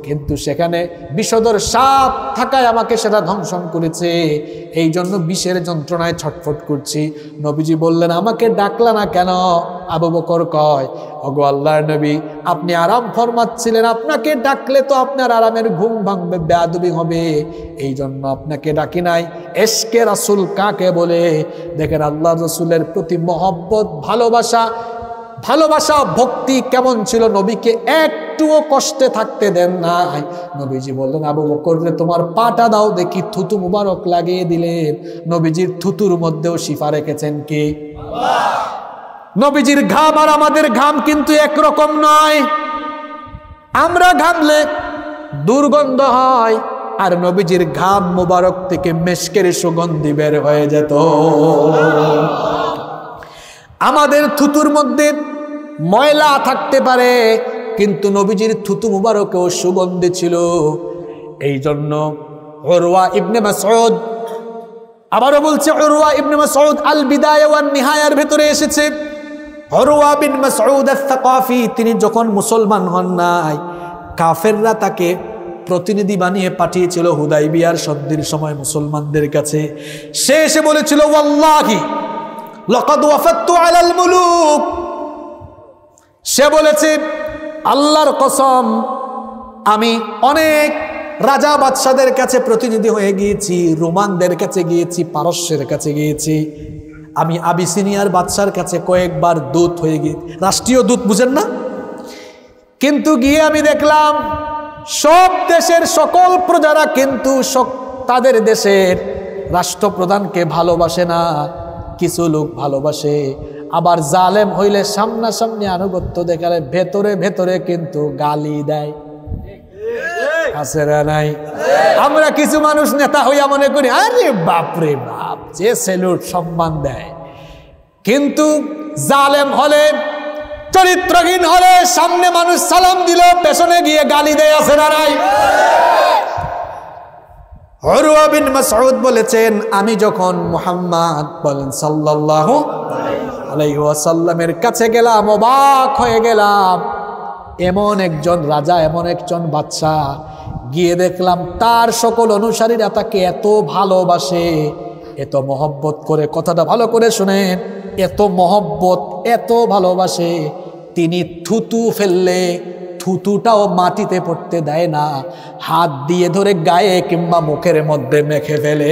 কিন্তু সেখানে বিষধর সাপ থাকায় আমাকে সেটা ধ্বংসন করেছে, এই জন্য বিষের যন্ত্রণায় ছটফট করছি। নবীজি বললেন, আমাকে ডাকলা না কেন? আবু বকর কয়, ওগো আল্লাহর নবী, আপনি আরাম ফরমাচ্ছিলেন, আপনাকে ডাকলে তো আপনার আরামের ঘুম ভাঙবে, বেয়াদবি হবে, এই জন্য আপনাকে ডাকি নাই। এশকে রাসূল কাকে বলে? দেখেন আল্লাহ রাসূলের প্রতি মহব্বত, ভালোবাসা ভক্তি কেমন ছিল, নবীকে একটুও কষ্টে থাকতে দেন নাই। নবীজি বললেন, আবু বকর রে, তোমার পাটা দাও দেখি। থুতু মুবারক লাগিয়ে দিলেন। নবীজির থুতুর মধ্যেও শিফা রেখেছেন কে? আল্লাহ। নবীজির ঘাম আর আমাদের ঘাম কিন্তু একরকম নয়। আমরা ঘামলে দুর্গন্ধ হয়, আর নবীজির ঘাম মুবারক থেকে মেশকের সুগন্ধি বের হয়ে যেত। আমাদের থুতুর মধ্যে ময়লা থাকতে পারে, কিন্তু নবীজির থুতু মুবারকেও সুগন্ধি ছিল। এই জন্য উরওয়া ইবনে মাসউদ, আবারও বলছে, Urwa Ibn Masud al Bidaya ওয়ান নিহায়ার ভেতরে এসেছে, উরওয়া বিন মাসউদ আস-সাকাফি, তিনি যখন মুসলমান হন নাই, কাফেররা তাকে প্রতিনিধি বানিয়ে পাঠিয়েছিল হুদাইবিয়ার সন্ধির সময় মুসলমানদের কাছে। সে এসে বলেছিল, ওয়াল্লাহি লাকাদ ওয়াফাততু আলাল মুলুক, সে বলেছে, আল্লাহর কসম, আমি অনেক রাজা বাদশাদের কাছে প্রতিনিধি হয়ে গিয়েছি, রোমানদের কাছে গিয়েছি, পারস্যের কাছে গিয়েছি, আমি আবিসিনিয়ার বাদশার কাছে কয়েকবার দূত হয়ে গিয়ে, রাষ্ট্রীয় দূত বুঝেন না, কিন্তু গিয়ে আমি দেখলাম সব দেশের সকল প্রজারা কিন্তু তাদের দেশের রাষ্ট্রপ্রধানকে ভালোবাসে না, কিছু লোক ভালোবাসে, আবার জালেম হইলে সামনাসামনি আনুগত্য দেখালে ভেতরে ভেতরে কিন্তু গালি দেয়। আছে না নাই? আমরা কিছু মানুষ নেতা হইয়া মনে করি, আরে বাপরে বাপ, যে সেলুট সম্মান দেয়, কিন্তু জালেম হলে, চরিত্রহীন হলে সামনে মানুষ সালাম দিল, পেছনে গিয়ে গালি দেয়। আছে না নাই? উরওয়া বিন মাসউদ বলেছেন, আমি যখন মুহাম্মদ বলেন সাল্লাল্লাহু আলাইহি ওয়াসাল্লামের কাছে গেলাম, অবাক হয়ে গেলাম। এমন একজন রাজা, এমন একজন বাদশা, গিয়ে দেখলাম তার সকল অনুসারীরা তাকে এত ভালোবাসে, এত মহব্বত করে। কথাটা ভালো করে শুনেন, এত মহব্বত, এত ভালোবাসে, তিনি থুতু ফেললে থুতুটাও মাটিতে পড়তে দেয় না, হাত দিয়ে ধরে গায়ে কিংবা মুখের মধ্যে মেখে ফেলে।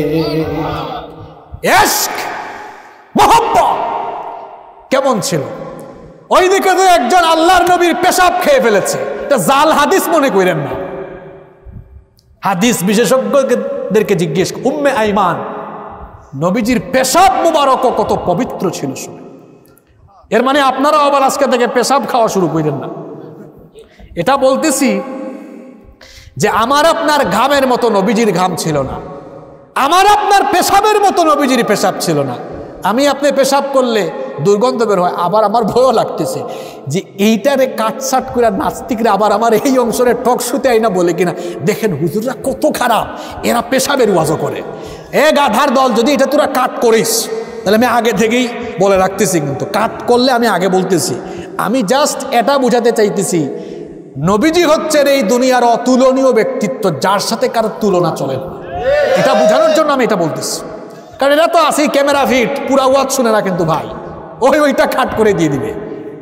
ইশক, মহব্বত কেমন ছিল! ওইদিকে তো একজন আল্লাহর নবীর পেশাব খেয়ে ফেলেছে, এটা জাল হাদিস মনে করেন না, হাদিস বিশেষজ্ঞদেরকে জিজ্ঞেস, উম্মে আইমান, নবীজির পেশাব মুবারক কত পবিত্র ছিল শুনে। এর মানে আপনারা আবার আজকে থেকে পেশাব খাওয়া শুরু করেন না। এটা বলতেছি যে আমার আপনার ঘামের মতো নবীজির ঘাম ছিল না, আমার আপনার পেশাবের মতো নবীজির পেশাব ছিল না। আমি আপনি পেশাব করলে দুর্গন্ধ বের হয়, আবার আমার ভয়ও লাগতেছে যে এইটারে কাটসাট করে নাস্তিকরা আবার আমার এই অংশরে টক শুতে আইনা বলে কিনা, দেখেন হুজুররা কত খারাপ, এরা পেশাবের ওয়াজও করে। এ গাধার দল, যদি এটা তোরা কাট করিস তাহলে আমি আগে থেকেই বলে রাখতেছি, কিন্তু কাট করলে আমি আগে বলতেছি, আমি জাস্ট এটা বুঝাতে চাইতেছি, নবীজি হচ্ছেন এই দুনিয়ার অতুলনীয় ব্যক্তিত্ব, যার সাথে কারোর তুলনা চলে না। এটা বোঝানোর জন্য আমি এটা বলতেছি, কারণ এরা তো আসেই ক্যামেরা ফিট, পুরা ওয়াজ শুনে না কিন্তু ভাই, ওইটা কাট করে দিয়ে দিবে।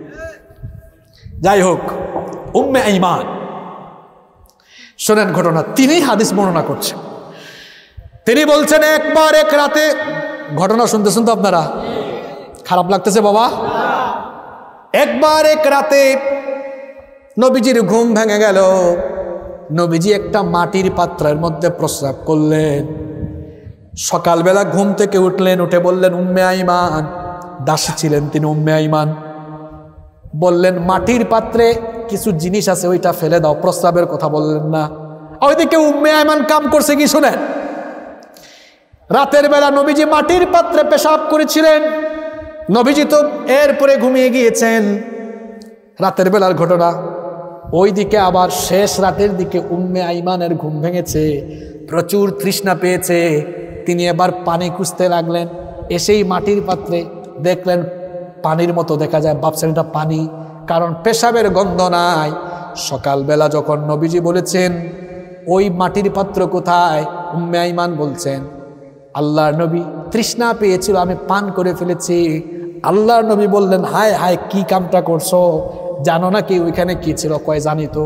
যাই হোক, উম্মে আইমান, শোনেন ঘটনা, তিনি হাদিস বর্ণনা করছেন। তিনি বলছেন, একবার এক রাতে, ঘটনা শুনতেছেন তো আপনারা? খারাপ লাগতেছে বাবা? একবার এক রাতে নবীজির ঘুম ভেঙে গেল। নবীজি একটা মাটির পাত্রের মধ্যে প্রস্রাব করলেন। সকালবেলা ঘুম থেকে উঠলেন, উঠে বললেন, উম্মে আইমান, দাসী ছিলেন তিনি উম্মে আইমান, বললেন, মাটির পাত্রে কিছু জিনিস আছে, ওইটা ফেলে দাও। প্রস্রাবের কথা বললেন না। ওইদিকে উম্মে আইমান কাম করছে কি শুনেন। রাতের বেলা নবীজি মাটির পাত্রে পেশাব করেছিলেন, নবীজি তো এরপরে ঘুমিয়ে গিয়েছেন। রাতের বেলার ঘটনা। ওইদিকে আবার শেষ রাতের দিকে উম্মে আইমানের ঘুম ভেঙেছে, প্রচুর তৃষ্ণা পেয়েছে। তিনি এবার পানি খুঁজতে লাগলেন। এসেই মাটির পাত্রে দেখলেন পানির মতো দেখা যায়, ভাবছেন এটা পানি, কারণ পেশাবের গন্ধ নাই। সকালবেলা যখন নবীজি বলেছেন ওই মাটির পাত্র কোথায়, উম্মে আইমান বলছেন আল্লাহর নবী তৃষ্ণা পেয়েছিল, আমি পান করে ফেলেছি। আল্লাহর নবী বললেন হায় হায় কি কামটা করছো, জানো না কি ওইখানে কি ছিল? কয় জানি তো।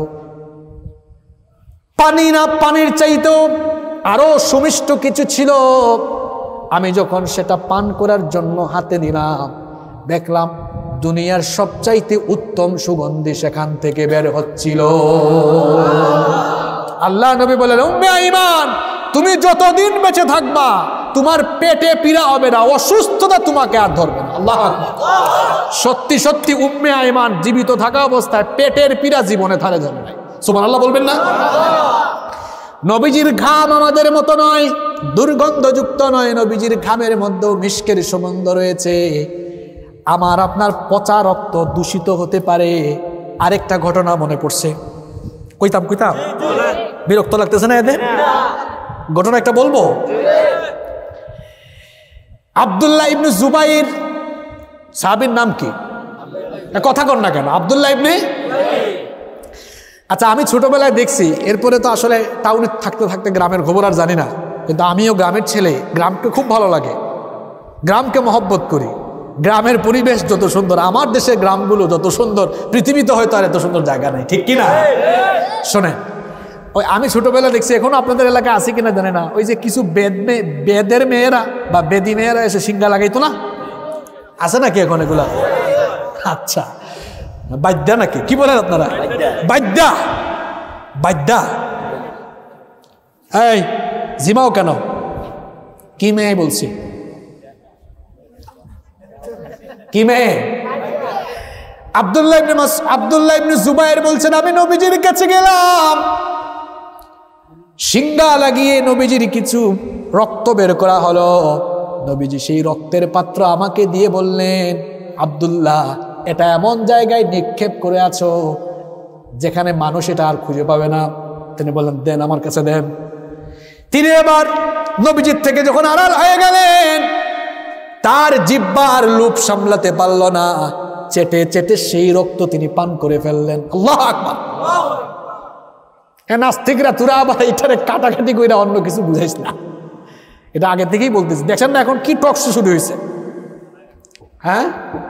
পানি না, পানির চাইতেও আরো সুমিষ্ট কিছু ছিল। আমি যখন সেটা পান করার জন্য হাতে নিলাম, দেখলাম দুনিয়ার সবচাইতে উত্তম সুগন্ধি সেখান থেকে বের হচ্ছিল। আল্লাহ নবী বলেন উম্মে আইমান তুমি যতদিন বেঁচে থাকবা তোমার পেটে পীড়া হবে না, অসুস্থতা তোমাকে আর ধরবে না। আল্লাহু আকবার। সত্যি সত্যি উম্মে আইমান জীবিত থাকা অবস্থায় পেটের পীড়া জীবনে ধারে ধরে নাই। সুবহানাল্লাহ বলবেন না? নবীজির ঘাম আমাদের মতো নয়, দুর্গন্ধযুক্ত নয়, নবীজির ঘামের মধ্যেও মিশকের সুগন্ধ রয়েছে। আমার আপনার পচা রক্ত দূষিত হতে পারে। আরেকটা ঘটনা মনে পড়ছে, কইতাম বিরক্ত লাগতেছে না এদের? ঘটনা একটা বলবো। আব্দুল্লাহ ইবনে জুবাইর সাহাবীর নাম কি? কথা কর না কেন? আব্দুল্লাহ ইবনে। আচ্ছা আমি ছোটবেলায় দেখছি, এরপরে তো আসলে টাউনে থাকতে থাকতে গ্রামের খবর আর জানি না, কিন্তু আমিও গ্রামের ছেলে, গ্রামকে খুব ভালো লাগে, গ্রামকে মহব্বত করি। গ্রামের পরিবেশ যত সুন্দর, আমার দেশের গ্রামগুলো যত সুন্দর, পৃথিবীতে হয়তো আর এত সুন্দর জায়গা নেই, ঠিক কিনা? শোনেন, ওই আমি ছোটবেলা দেখছি, এখনো আপনাদের এলাকায় আছে কিনা জানে না, ওই যে কিছু বেদের মেয়েরা বা বেদি মেয়েরা এসে সিঙ্গা লাগাইতো না, আছে নাকি এখন এগুলা? আচ্ছা বাদ্যা নাকি কি বলেন আপনারা? বাদ্যা, বাদ্যা। এই জিমাও কেন? কি মেয়ে বলছি? কি মেয়ে? আব্দুল্লাহ ইবনে জুবাইর বলছেন আমি নবীজির কাছে গেলাম, সিঙ্গা লাগিয়ে নবীজির কিছু রক্ত বের করা হলো। নবীজি সেই রক্তের পাত্র আমাকে দিয়ে বললেন আব্দুল্লাহ এটা এমন জায়গায় নিক্ষেপ করে আছো যেখানে মানুষ এটা আর খুঁজে পাবে না। তিনি বললেন দেন আমার কাছে দেন। তিনি এবার নবীজির থেকে যখন আড়াল হয়ে গেলেন, তার জিহ্বার লোভ সামলাতে পারল না, চেটে চেটে সেই রক্ত তিনি পান করে ফেললেন। আল্লাহু আকবার। নাস্তিকরা তোরা আবার এটারে কাটাকাটি কইরা অন্য কিছু বুঝাইস না, এটা আগে থেকেই বলতেছি। দেখছেন না এখন কি টক্স শুরু হয়েছে? হ্যাঁ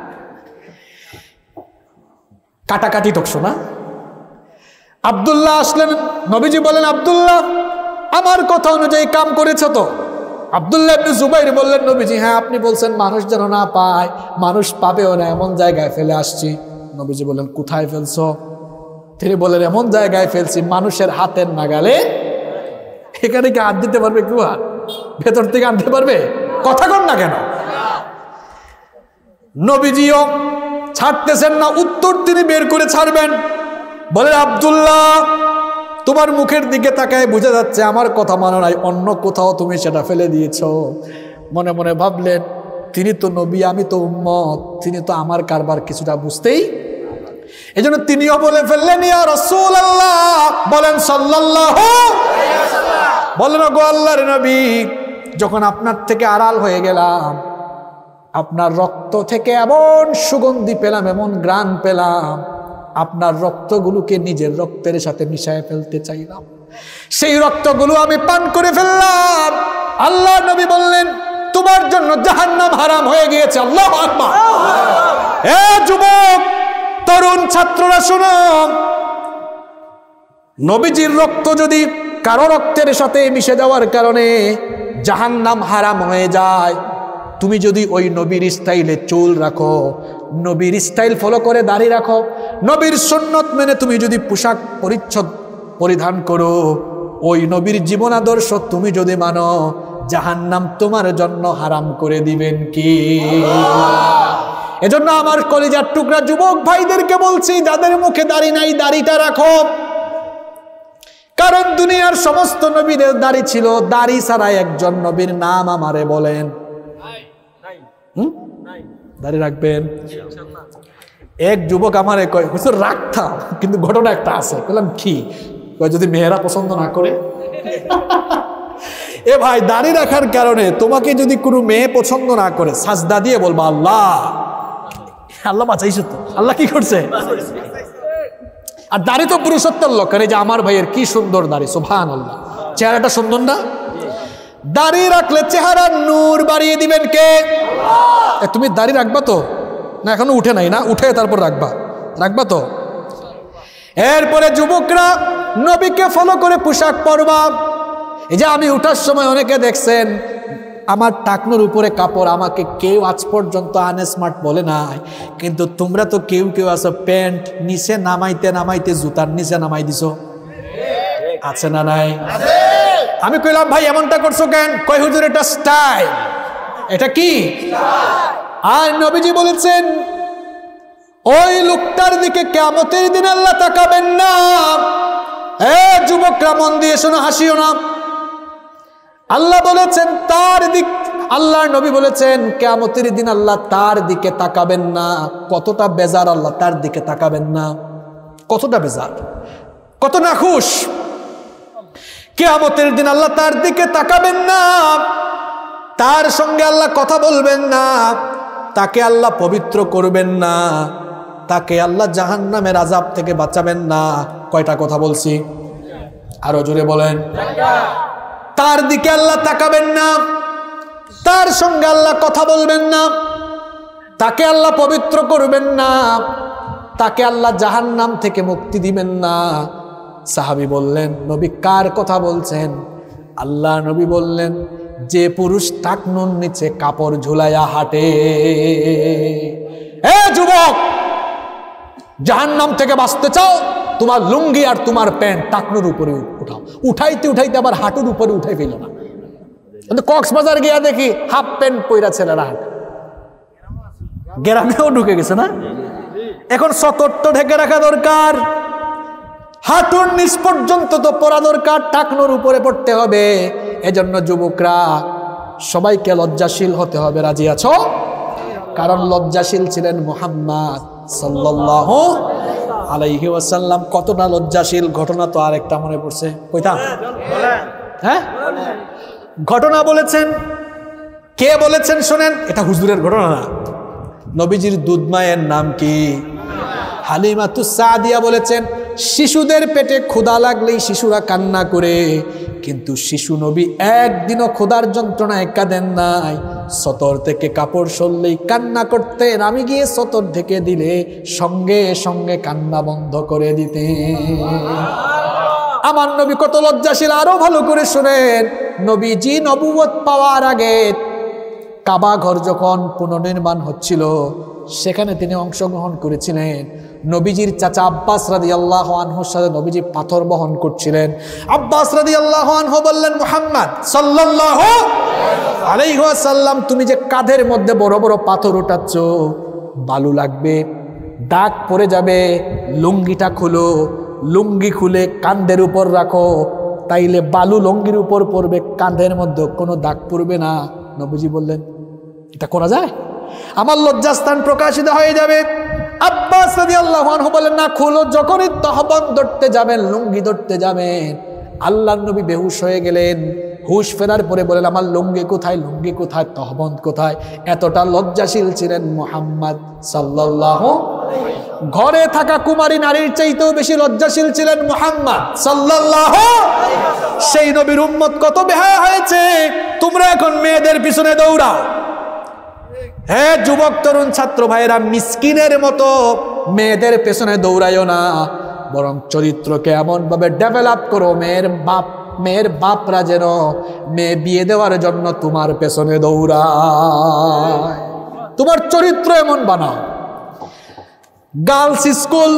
কাটাকাটি টকশো না? আব্দুল্লাহ আসলেন, নবীজি বলেন আব্দুল্লাহ আমার কথা অনুযায়ী কাম করেছ তো? আব্দুল্লাহ ইবনে জুবাইর বললেন নবীজি হ্যাঁ আপনি বলছেন মানুষ যেন না পায়, মানুষ পাবেও না এমন জায়গায় ফেলে আসছি। নবীজি বললেন কোথায় ফেলছো? তিনি বললেন এমন জায়গায় ফেলছি মানুষের হাতের নাগালে। এখানে কি হাত দিতে পারবে কেউ? হাত ভেতর থেকে আনতে পারবে? কথা কর না কেন? নবীজিও ছাড়তেছেন না, উত্তর তিনি বের করে ছাড়বেন। বলেন আব্দুল্লাহ তোমার মুখের দিকে তাকায় বোঝা যাচ্ছে আমার কথা মানো নাই, অন্য কোথাও তুমি সেটা ফেলে দিয়েছো। মনে মনে ভাবলেন তিনি তো নবী, আমি তো উম্মত, তিনি তো আমার কারবার কিছুটা বুঝতেই। এজন্য তিনিও বলে ফেললেন ইয়া রাসূলুল্লাহ, বলেন সাল্লাল্লাহু আলাইহি ওয়াসাল্লাম, বলেন গো আল্লাহর নবী যখন আপনার থেকে আড়াল হয়ে গেলাম, আপনার রক্ত থেকে এমন সুগন্ধি পেলাম, এমন ঘ্রাণ পেলাম, আপনার রক্তগুলোকে নিজের রক্তের সাথে মিশায় ফেলতে চাইলাম, সেই রক্তগুলো আমি পান করে ফেললাম। আল্লাহ নবী বললেন তোমার জন্য জাহান্নাম হারাম হয়ে গিয়েছে। আল্লাহু আকবার। এ যুবক তরুণ ছাত্ররা শুনো, নবীজির রক্ত যদি কারো রক্তের সাথে মিশে যাওয়ার কারণে জাহান্নাম হারাম হয়ে যায়, তুমি যদি ওই নবীর স্টাইলে চুল রাখো, নবীর স্টাইল ফলো করে দাড়ি রাখো, নবীর সুন্নত মেনে তুমি যদি পোশাক পরিচ্ছদ পরিধান করো, ওই নবীর জীবন আদর্শ তুমি যদি মানো, জাহান্নাম তোমার জন্য হারাম করে দিবেন কি? এজন্য আমার কলিজার টুকরা যুবক ভাইদেরকে বলছি, যাদের মুখে দাড়ি নাই দাড়িটা রাখো। কারণ দুনিয়ার সমস্ত নবীদের দাড়ি ছিল, দাড়ি ছাড়া একজন নবীর নাম আমারে বলেন। দাড়ি রাখবেন? এক যুবক আমারে কয় হুজুর রাখতাম, কিন্তু ঘটনা একটা আছে। বললাম কি? যদি মেয়েরা পছন্দ না করে। এ ভাই দাড়ি রাখার কারণে তোমাকে যদি কোনো মেয়ে পছন্দ না করে, সাজদা দিয়ে বলবা আল্লাহ, আল্লাহ বাঁচাইছো তো। আল্লাহ কি করছে? আর দাড়ি তো পুরুষত্বের লক্ষণ। এই যে আমার ভাইয়ের কি সুন্দর দাড়ি, সুবহানাল্লাহ, চেহারাটা সুন্দর না? দাড়ি রাখলে চেহারার নূর বাড়িয়ে দিবেন কে? তুমি দাড়ি রাখবা তো? না এখনো উঠে নাই না? উঠে তারপর রাখবা তো? এরপরে যুবকরা নবীকে ফলো করে পোশাক পরবা। এই যে আমি উঠার সময় অনেকে দেখছেন আমার টাকনোর উপরে কাপড়, আমাকে কেউ আজ পর্যন্ত আনস্মার্ট বলে নাই, কিন্তু তোমরা তো কেউ কেউ আছো প্যান্ট নিচে নামাইতে নামাইতে জুতার নিচে নামাই দিছো, আছে না নাই? আমি কইলাম ভাই এমনটা করছো কেন? কই হুজুর এটা স্টাইল। এটা কি? আর নবীজি বলেছেন ওই লোকটার দিকে কিয়ামতের দিন আল্লাহ তাকাবেন না। যুবকরা মন দিয়ে শোনো, হাসিও না। আল্লাহ বলেছেন তার দিক, আল্লাহর নবী বলেছেন কিয়ামতের দিন আল্লাহ তার দিকে তাকাবেন না। কতটা বেজার আল্লাহ তার দিকে তাকাবেন না, কতটা বেজার, কত নাখুশ। কিয়ামতের দিন আল্লাহ তার দিকে তাকাবেন না, তার সঙ্গে আল্লাহ কথা বলবেন না, তাকে আল্লাহ পবিত্র করবেন না, তাকে আল্লাহ জাহান্নামের আযাব থেকে বাঁচাবেন না। কয়টা কথা বলছি? আরো জোরে বলেন। তার দিকে আল্লাহ তাকাবেন না, তার সঙ্গে আল্লাহ কথা বলবেন না, তাকে আল্লাহ পবিত্র করবেন না, তাকে আল্লাহ জাহান্নাম থেকে মুক্তি দিবেন না। সাহাবী বললেন নবী কার কথা বলছেন? আল্লাহ নবী বললেন যে পুরুষ টাকনুর নিচে কাপড় ঝুলাইয়া হাঁটে। যুবক, জাহান্নাম থেকে বাঁচতে চাও? তোমার লুঙ্গি আর তোমার প্যান্ট টাকনুর উপরে উঠাও। উঠাইতে উঠাইতে আবার হাঁটুর উপরে উঠাই ফেলো না। কিন্তু কক্সবাজার গিয়া দেখি হাফ প্যান্ট পইরা ছেলেরা হাঁটে, গ্রামেও ঢুকে গেছে না? এখন সতর তো ঢেকে রাখা দরকার, হাঁটুর নিচ পর্যন্ত তো পরা দরকার, টাকনুর উপরে পড়তে হবে। এজন্য যুবকরা সবাইকে লজ্জাশীল হতে হবে। রাজি আছো? কারণ লজ্জাশীল ছিলেন মুহাম্মদ সাল্লাল্লাহু আলাইহি ওয়াসাল্লাম। কতটা লজ্জাশীল ঘটনা তো আরেকটা মনে পড়ছে, কইতাম? হ্যাঁ, ঘটনা বলেছেন। কে বলেছেন শোনেন, এটা হুজুরের ঘটনা না। নবীজির দুধ মায়ের নাম কি? হালিমাতুস সাদিয়া বলেছেন শিশুদের পেটে ক্ষুধা লাগলেই শিশুরা কান্না করে, কিন্তু শিশু নবী একদিনও ক্ষুধার যন্ত্রণায় কাঁদেন নাই। সতর থেকে কাপড় সরলেই কান্না করতেন, আমি গিয়ে সতর ঢেকে দিলে সঙ্গে সঙ্গে কান্না বন্ধ করে দিতেন। আমার নবী কত লজ্জাশীল, আরো ভালো করে শুনেন। নবীজি নবুয়ত পাওয়ার আগে কাবা ঘর যখন পুনর্নির্মাণ হচ্ছিল সেখানে তিনি অংশগ্রহণ করেছিলেন। নবীজির চাচা আব্বাস রাদিয়াল্লাহু আনহুর সাথে নবীজি পাথর বহন করছিলেন। আব্বাস রাদিয়াল্লাহু আনহু বললেন, মুহাম্মদ সাল্লাল্লাহু আলাইহি ওয়াসাল্লাম, তুমি যে কাঁধের মধ্যে বড় বড় পাথর উঠাচ্ছ, বালু লাগবে, দাগ পড়ে যাবে, লুঙ্গিটা খুলো, লুঙ্গি খুলে কাঁধের উপর রাখো, তাইলে বালু লুঙ্গির উপর পড়বে, কাঁধের মধ্যে কোনো দাগ পড়বে না। নবীজি বললেন এটা করা যায়? আমার লজ্জাস্থান প্রকাশিত হয়ে যাবে। আব্বাস রাদিয়াল্লাহু আনহু বলেন, না খুলো। যখনই তহবন্দ ধরতে যাবেন, লুঙ্গি ধরতে যাবেন, আল্লাহর নবী বেহুশ হয়ে গেলেন। হুশ ফেরার পরে বলেন, আমার লুঙ্গি কোথায়, লুঙ্গি কোথায়, তহবন্দ কোথায়? এতটা লজ্জাশীল ছিলেন মুহাম্মদ সাল্লাল্লাহু। ঘরে থাকা কুমারী নারীর চাইতেও বেশি লজ্জাশীল ছিলেন মুহাম্মদ সাল্লাল্লাহু। সেই নবীর উম্মত কত বেহায়া হয়েছে। তোমরা এখন মেয়েদের পিছনে দৌড়াও। হ্যাঁ যুবক তরুণ ছাত্র ভাইয়েরা, মিসকিনের মতো মেয়েদের পেছনে দৌড়াইও না, বরং চরিত্রকে এমন ভাবে ডেভেলপ করো মেয়ের বাপরা যেন মেয়ে বিয়ে দেওয়ার জন্য তোমার পেছনে দৌড়ায়। তোমার চরিত্র এমন বানাও। গার্লস স্কুল,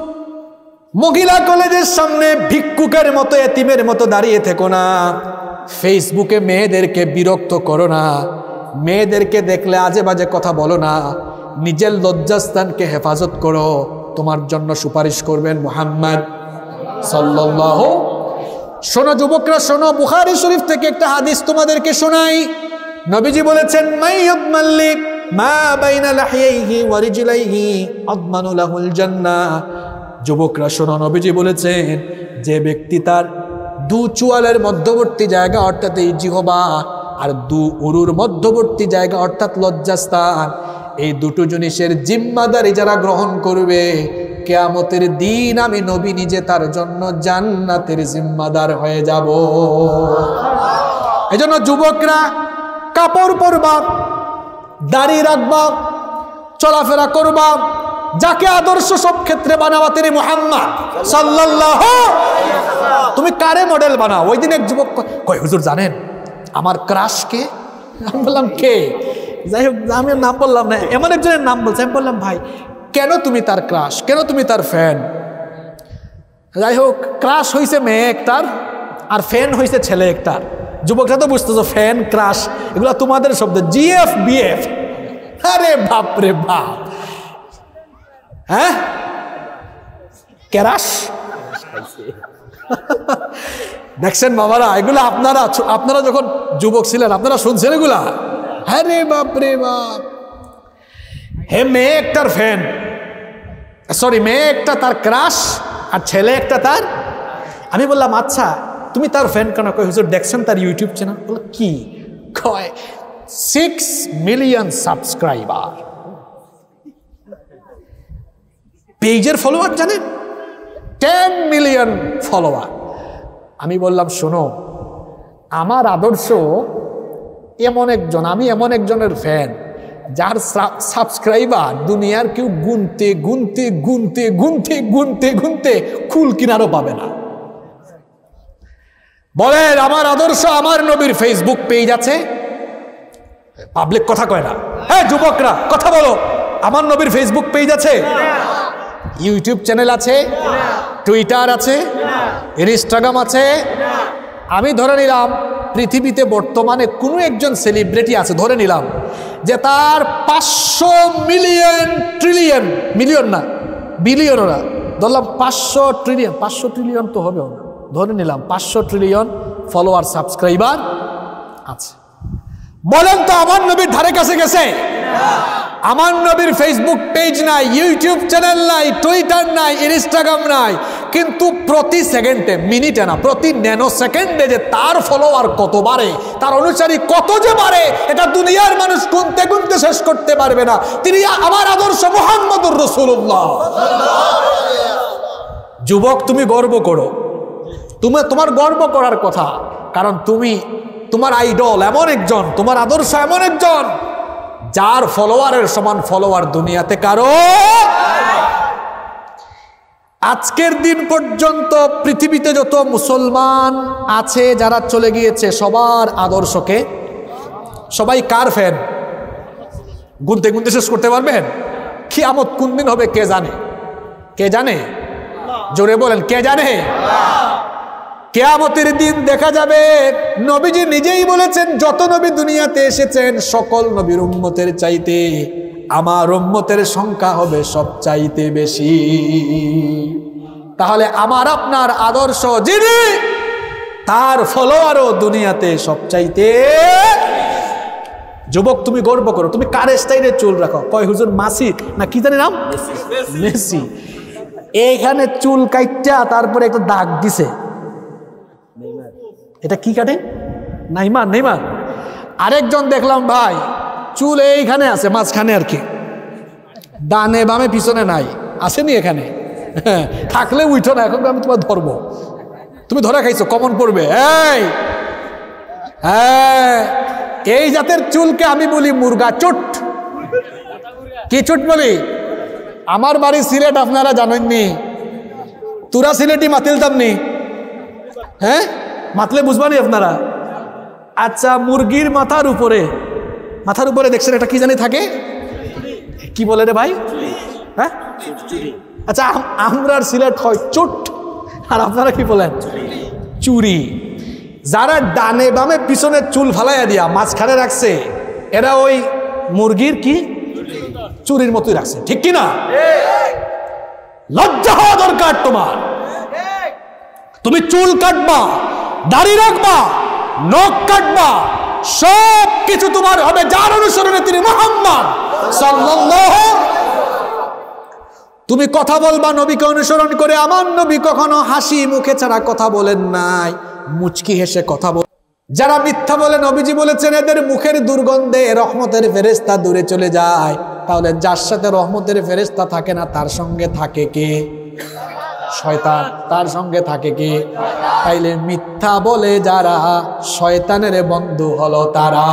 মহিলা কলেজের সামনে ভিক্ষুকের মতো, এতিমের মতো দাঁড়িয়ে থেকো না। ফেসবুকে মেয়েদেরকে বিরক্ত করো না, মেয়েদেরকে দেখলে আজে বাজে কথা বলো না। নিজের লজ্জাস্থানকে হেফাজত করো, তোমার জন্য সুপারিশ করবেন মুহাম্মদ সাল্লাল্লাহু। শোনো যুবকরা, শোনো, বুখারী শরীফ থেকে একটা হাদিস তোমাদেরকে শোনাই। নবীজি বলেছেন, মাইয়াদমাল্লি মা বাইনা লাহিয়াইহি ওয়া রিজলাইহি আদমানু লাহুল জান্নাহ। যুবকরা শোনো, নবীজি বলেছেন যে ব্যক্তি তার দু চুয়ালের মধ্যবর্তী জায়গা অর্থাৎ এই জিহবা আর দু উরুর মধ্যবর্তী জায়গা অর্থাৎ লজ্জাস্থান, এই দুটো জিনিসের জিম্মাদারি যারা গ্রহণ করবে কিয়ামতের দিন আমি নবী নিজে তার জন্য জান্নাতের জিম্মাদার হয়ে যাব। এজন্য যুবকরা কাপড় পরবা, দাড়ি রাখবা, চলাফেরা করবা, যাকে আদর্শ সব ক্ষেত্রে বানাবা তিনি মুহাম্মদ সাল্লাল্লাহু আলাইহি ওয়াসাল্লাম। তুমি কারে মডেল বানাও? ওই দিন এক যুবক কয়, হুজুর জানেন আমার ক্রাশ কে? আমি বললাম কে? যাই হোক, আমি নাম বললাম না, এমন একজনের নাম বলছে। আমি বললাম ভাই কেন তুমি তার ক্রাশ, কেন তুমি তার ফ্যান? যাই হোক, ক্রাশ হয়েছে মেয়ে একটার আর ফ্যান হয়েছে ছেলে একটার। যুবকরা তো বুঝতেছো ফ্যান ক্রাশ এগুলো তোমাদের শব্দ, জিএফ বিএফ। আরে বাপ রে বাপ, হ্যাঁ ক্রাশ দেখছেন বাবারা, এগুলো আপনারা যখন যুবক ছিলেন আপনারা শুনছেন এগুলা? আরে বাপ রে বাপ। হে মেয়ে একটার ফ্যান, সরি মেয়ে একটা তার ক্রাশ আর ছেলে একটা তার। আমি বললাম আচ্ছা তুমি তার ফ্যান কেন? কয় হুজুর দেখছেন তার ইউটিউব চ্যানেল। বলল কি? কয় 6 মিলিয়ন সাবস্ক্রাইবার। পেজের ফলোয়ার জানেন 10 মিলিয়ন ফলোয়ার। আমি বললাম শোনো, আমার আদর্শ এমন একজন, আমি এমন একজনের ফ্যান যার সাবস্ক্রাইবার দুনিয়ার কেউ গুনতে গুনতে গুনতে গুনতে গুনতে গুনতে কুল কিনারও পাবে না। বলেন আমার আদর্শ, আমার নবীর ফেসবুক পেজ আছে? পাবলিক কথা কয় না। হ্যাঁ যুবকরা কথা বলো, আমার নবীর ফেসবুক পেজ আছে? ইউটিউব চ্যানেল আছে? টুইটার আছে? ইনস্টাগ্রাম আছে? আমি ধরে নিলাম পৃথিবীতে বর্তমানে কোনো একজন সেলিব্রিটি আছে, ধরে নিলাম যে তার 500 মিলিয়ন ট্রিলিয়ন, মিলিয়ন না বিলিয়ন, না ধরলাম 500 ট্রিলিয়ন, 500 ট্রিলিয়ন তো হবে না, ধরে নিলাম 500 ট্রিলিয়ন ফলোয়ার সাবস্ক্রাইবার আছে। বলেন তো আমার নবীর ধারে কাছে গেছে? আমার নবীর ফেসবুক পেজ নাই, ইউটিউব চ্যানেল নাই, টুইটার নাই, ইনস্টাগ্রাম নাই, কিন্তু প্রতি সেকেন্ডে, মিনিটে না প্রতি ন্যানো সেকেন্ডে যে তার ফলোয়ার কত বাড়ে, তার অনুসারী কত যে বাড়ে, এটা দুনিয়ার মানুষ গুনতে গুনতে শেষ করতে পারবে না। তিনি আমার আদর্শ মুহাম্মদুর রাসূলুল্লাহ। যুবক তুমি গর্ব করো, তোমার গর্ব করার কথা, কারণ তোমার আইডল এমন একজন, তোমার আদর্শ এমন একজন যার ফলোয়ারের সমান ফলোয়ার দুনিয়াতে কারো। আজকের দিন পর্যন্ত পৃথিবীতে যত মুসলমান আছে যারা চলে গিয়েছে সবার আদর্শকে, সবাই কার ফ্যান? গুনতে গুনতে শেষ করতে পারবেন? কিয়ামত কোন দিন হবে কে জানে? কে জানে? জোরে বলেন কে জানে? কিয়ামতের দিন দেখা যাবে, নবীজি নিজেই বলেছেন যত নবী দুনিয়াতে এসেছেন সকল নবীর উম্মতের চাইতে আমার উম্মতের সংখ্যা হবে সবচাইতে বেশি। তাহলে আমার আপনার আদর্শ যিনি, তার ফলোয়ারও দুনিয়াতে সবচাইতে। যুবক তুমি গর্ব করো, তুমি কার স্টাইলে চুল রাখো? কয় হুজুর মাসি না কি জানি নাম, মেসি। এইখানে চুল কাইটা তারপরে একটা দাগ দিছে, এটা কি কাটে? নেইমার। নেইমার। আরেকজন দেখলাম ভাই চুল এইখানে আছে মাঝখানে আর কি, ডানে বামে পিছনে নাই, আসেনি এখানে। থাকলে উঠো না, এখন আমি তোমার ধরবো, তুমি ধরা খাইছো কমন পড়বে। এই জাতের চুলকে আমি বলি মুরগা চুট। কি চুট বলি? আমার বাড়ি সিলেট, আপনারা জানেননি, তুরা সিলেটি মাতিলতাম নি। হ্যাঁ মাতলে বুঝবানি আপনারা। আচ্ছা মুরগির মাথার উপরে দেখছেন এটা কি জানি থাকে, কি বলে রে ভাই? হ্যাঁ আচ্ছা আমরা সিলেট হয় চুট, আর আপনারা কি বলেন? চুরি। যারা ডানে বামে পিছনে চুল ফালাইয়া দিয়া মাঝখানে রাখছে, এরা ওই মুরগির কি চুরির মতোই রাখছে, ঠিক কি না? লজ্জা হওয়া দরকার তোমার। তুমি চুল কাটবা, দাড়ি রাখবা, নখ কাটবা, সব কিছু তোমার হবে যার অনুসরণে তিনি মুহাম্মদ সাল্লাল্লাহু। তুমি কথা বলবা নবীকে অনুসরণ করে। আমার নবী কখনো হাসি মুখে ছাড়া কথা বলেন নাই, মুচকি হেসে কথা বল। যারা মিথ্যা বলে নবীজি বলেছেন এদের মুখের দুর্গন্ধে রহমতের ফেরেশতা দূরে চলে যায়। তাহলে যার সাথে রহমতের ফেরেশতা থাকে না তার সঙ্গে থাকে কে? শয়তান। তার সঙ্গে থাকে কে? তাইলে মিথ্যা বলে যারা শয়তানের বন্ধু হলো তারা।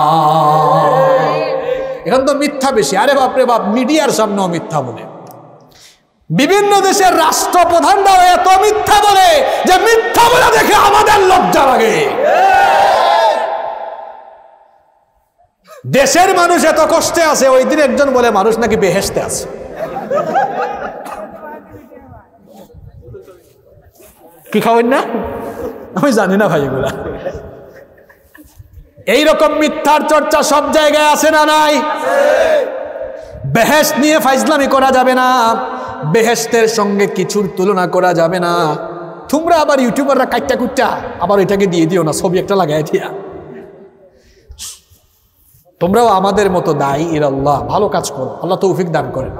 এখন তো মিথ্যা বেশি, আরে বাপরে বাপ, মিডিয়ার সামনেও মিথ্যা বলে। বিভিন্ন দেশের রাষ্ট্রপ্রধানরাও এত মিথ্যা বলে যে মিথ্যা বলে দেখে আমাদের লজ্জা লাগে। দেশের মানুষ এত কষ্টে আছে, ওই দিন একজন বলে মানুষ নাকি বেহেশতে আছে। কি খাবেন না আমি জানি না ভাই, এগুলা এইরকম মিথ্যার চর্চা সব জায়গায় আছে না নাই? বেহেশত নিয়ে ফাইজলামি করা যাবে না, বেহেশতের সঙ্গে কিছুর তুলনা করা যাবে না। তোমরা আবার ইউটিউবাররা কাটটা কুটটা আবার এটাকে দিয়ে দিও না, ছবি একটা লাগাই দিয়া। তোমরাও আমাদের মতো দায়ী ইলাল্লাহ, ভালো কাজ করো, আল্লাহ তৌফিক দান করেন।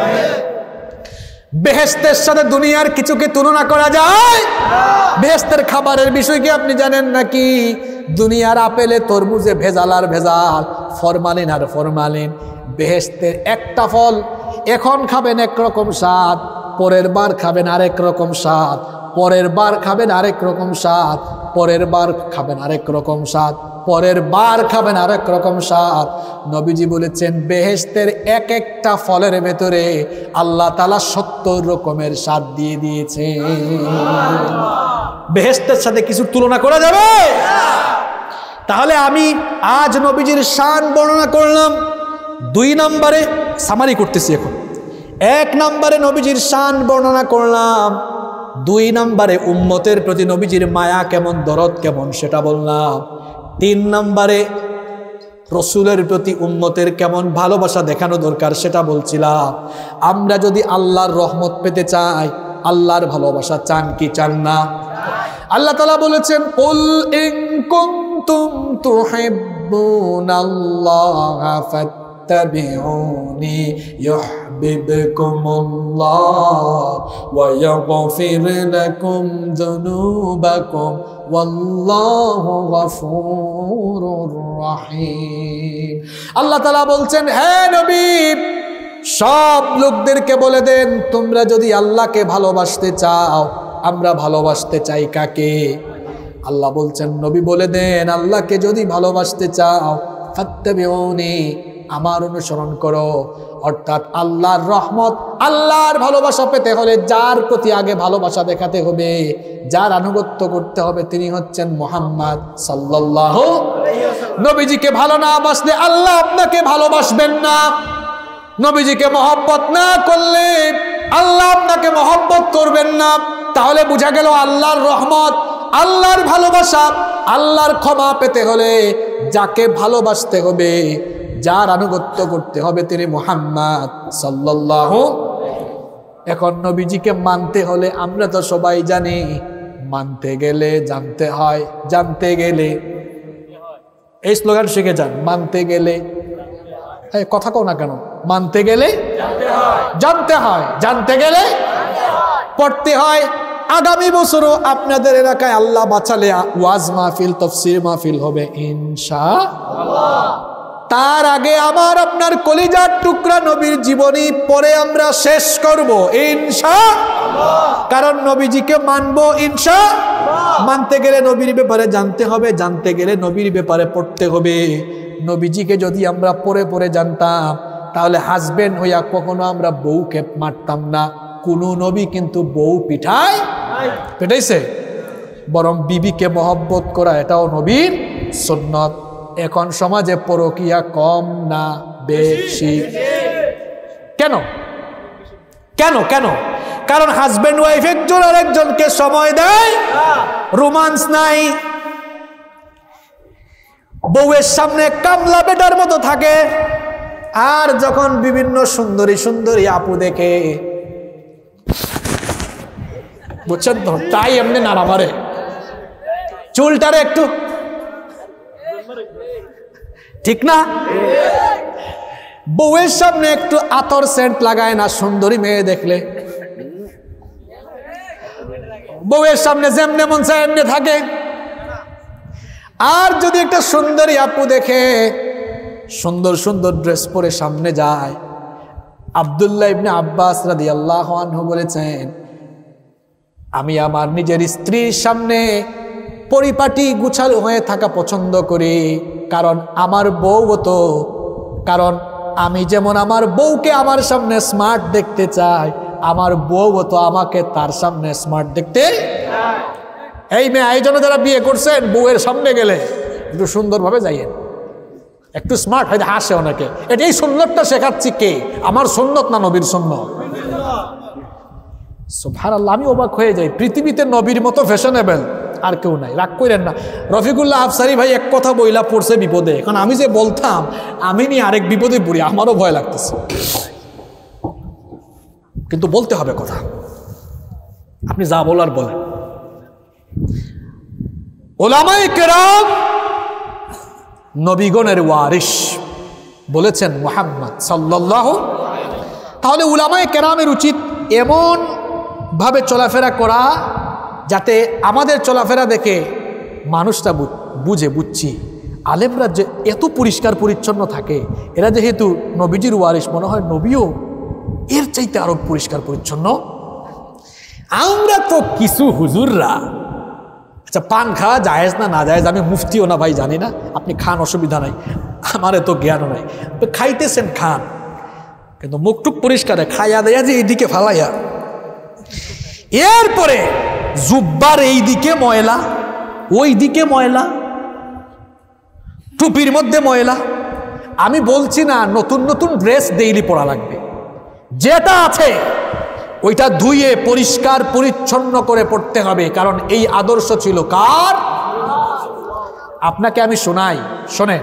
বেহেশতের সাথে দুনিয়ার কিছুকে তুলনা করা যায়? বেহেশতের খাবারের বিষয় কি আপনি জানেন নাকি? দুনিয়ার আপেলে তরমুজে ভেজাল আর ভেজাল, ফরমালিন আর ফরমালিন। বেহেশতের একটা ফল এখন খাবেন একরকম স্বাদ, পরের বার খাবেন আরেক রকম স্বাদ, পরের বার খাবেন আরেক রকম স্বাদ, পরের বার খাবেন আরেক রকম স্বাদ, পরের বার খাবেন আরেক রকম স্বাদ। নবীজি বলেছেন বেহেশতের এক একটা ফলের ভেতরে আল্লাহ তাআলা 70 রকমের স্বাদ দিয়ে দিয়েছে। বেহেশতের সাথে কিছু তুলনা করা যাবে? তাহলে আমি আজ নবীজির শান বর্ণনা করলাম। 2 নম্বরে সামারি করতেছি এখন। 1 নম্বরে নবীজির শান বর্ণনা করলাম, 2 নম্বরে উম্মতের প্রতি নবীজির মায়া কেমন, দরদ কেমন সেটা বললাম। 3 নম্বরে রসুলের প্রতি উম্মতের কেমন ভালোবাসা দেখানো দরকার সেটা বলছিলাম। আমরা যদি আল্লাহর রহমত পেতে চাই, আল্লাহর ভালোবাসা চান কি চান না? আল্লাহ তাআলা বলেছেন কুল ইন কুনতুম তুহিব্বুনাল্লাহা ফাত্তাবিউনি ইউহিব্বুকুমুল্লাহ ওয়া ইয়াগফির লাকুম যুনুবাকুম ওয়াল্লাহু গফুরুর রহিম। আল্লাহ তাআলা বলছেন, হে নবী, সব লোকদেরকে বলে দেন তোমরা যদি আল্লাহকে ভালোবাসতে চাও, আমরা ভালোবাসতে চাই কাকে? আল্লাহ বলছেন নবী বলে দেন আল্লাহকে যদি ভালোবাসতে চাও ফাত্তাবিউনি, আমার অনুসরণ করো। অর্থাৎ আল্লাহর রহমত, আল্লাহর ভালোবাসা পেতে হলে যার প্রতি আগে ভালোবাসা দেখাতে হবে, যার আনুগত্য করতে হবে তিনি হচ্ছেন মুহাম্মদ সাল্লাল্লাহু আলাইহি ওয়াসাল্লাম। নবীজিকে ভালো না বাসলে আল্লাহ আপনাকে ভালোবাসবেন না। নবীজিকে মহব্বত না করলে আল্লাহ আপনাকে মহব্বত করবেন না। তাহলে বোঝা গেল আল্লাহর রহমত, আল্লাহর ভালোবাসা, আল্লাহর ক্ষমা পেতে হলে যাকে ভালোবাসতে হবে, যার আনুগত্য করতে হবে তিনি মুহাম্মদ সাল্লাল্লাহু। এখন নবীজিকে মানতে হলে আমরা তো সবাই জানি, মানতে গেলে জানতে হয়, জানতে গেলে, এই স্লোগান শিখে যান, মানতে গেলে, কথা কও না কেন, মানতে গেলে জানতে হয়, জানতে গেলে পড়তে হয়। আগামী বছরও আপনাদের এলাকায় আল্লাহ বাঁচালে ওয়াজ মাহফিল, তাফসীর মাহফিল হবে ইনশাআল্লাহ। তার আগে আমার আপনার কলিজার টুকরা নবীর জীবনী পরে আমরা শেষ করব ইনশাআল্লাহ। কারণ নবীজিকে মানবো ইনশাআল্লাহ। মানতে গেলে নবীর ব্যাপারে জানতে হবে, জানতে গেলে নবীর ব্যাপারে পড়তে হবে। নবীজিকে যদি আমরা পরে পরে জানতাম তাহলে হাজবেন্ড হইয়া কখনো আমরা বউকে মারতাম না। কোন নবী কিন্তু বউ পিটাইছে, বরং বিবিকে মহব্বত করা এটাও নবীর সুন্নত। এখন সমাজে পরকিয়া কম না বেশি? কেন কেন কেন? কারণ হাজবেন্ড ওয়াইফ একজন আরেকজনকে সময় দেয়, রোমান্স নাই। বউয়ের সামনে কামলা বেটার মতো থাকে, আর যখন বিভিন্ন সুন্দরী সুন্দরী আপু দেখে, বুঝছেন তো, তাই এমনি নাড়া মারে, চুলটারে একটু, ঠিক না? বউয়ের সামনে একটু আতর সেন্ট লাগায় না সুন্দরী মেয়ে দেখলে, বউয়ের সামনে যেমনে মন চায় এমনি থাকে। আর যদি একটা সুন্দরী আপু দেখে সুন্দর সুন্দর ড্রেস পরে সামনে যায়, আব্দুল্লাহ ইবনে আব্বাস রাদিয়াল্লাহু আনহু বলেছেন, আমি আমার নিজের স্ত্রীর সামনে পরিপাটি গুছালো হয়ে থাকা পছন্দ করি, কারণ আমার বউ তো, কারণ আমি যেমন আমার বউকে আমার সামনে স্মার্ট দেখতে চাই, আমার বউ তো আমাকে তার সামনে স্মার্ট দেখতে। এই মেয়ে, এই জন্য যারা বিয়ে করছেন বউয়ের সামনে গেলে একটু সুন্দরভাবে যাইয়েন, একটু স্মার্ট হয়ে হাসে অনেকে। এই সুন্নতটা শেখাচ্ছি কে? আমার সুন্নত না নবীর সুন্নত? সুবহানাল্লাহ, আমি অবাক হয়ে যাই, পৃথিবীতে নবীর মতো ফ্যাশনেবল আর কেউ নাই। রাগ করেন না, রফিকুল্লাহ আফসারি ভাই এক কথা বইলা পড়ছে বিপদে, এখন আমি যে বলতাম আমি নিয়ে আরেক বিপদে পড়ি, আমারও ভয় লাগতেছে, কিন্তু বলতে হবে কথা। আপনি যা বলার বলেন। উলামায়ে কেরাম নবীগণের ওয়ারিস বলেছেন মুহাম্মদ সাল্লাল্লাহু। তাহলে উলামায়ে কেরামের উচিত এমন ভাবে চলাফেরা করা যাতে আমাদের চলাফেরা দেখে মানুষটা বুঝছি আলেমরা যে এত পরিষ্কার পরিচ্ছন্ন থাকে, এরা যেহেতু নবীজির ওয়ারিস, মনে হয় নবীও এর চাইতে আরো পরিষ্কার পরিচ্ছন্ন। আমরা তো কিছু হুজুররা, আচ্ছা পান খাওয়া জায়েজ না না জায়েজ আমি মুফতিও না ভাই, জানি না, আপনি খান অসুবিধা নাই, আমার এত জ্ঞানও নাই, খাইতেছেন খান, কিন্তু মুখটুক পরিষ্কার খাইয়া দেয়া যে এইদিকে ফালাইয়া, এরপরে জুব্বার এই দিকে ময়লা, ওই দিকে ময়লা, টুপির মধ্যে ময়লা। আমি বলছি না নতুন নতুন ড্রেস ডেইলি পরা লাগবে, যেটা আছে ওইটা ধুয়ে পরিষ্কার পরিচ্ছন্ন করে পড়তে হবে, কারণ এই আদর্শ ছিল কার? আপনাকে আমি শোনাই, শোনেন।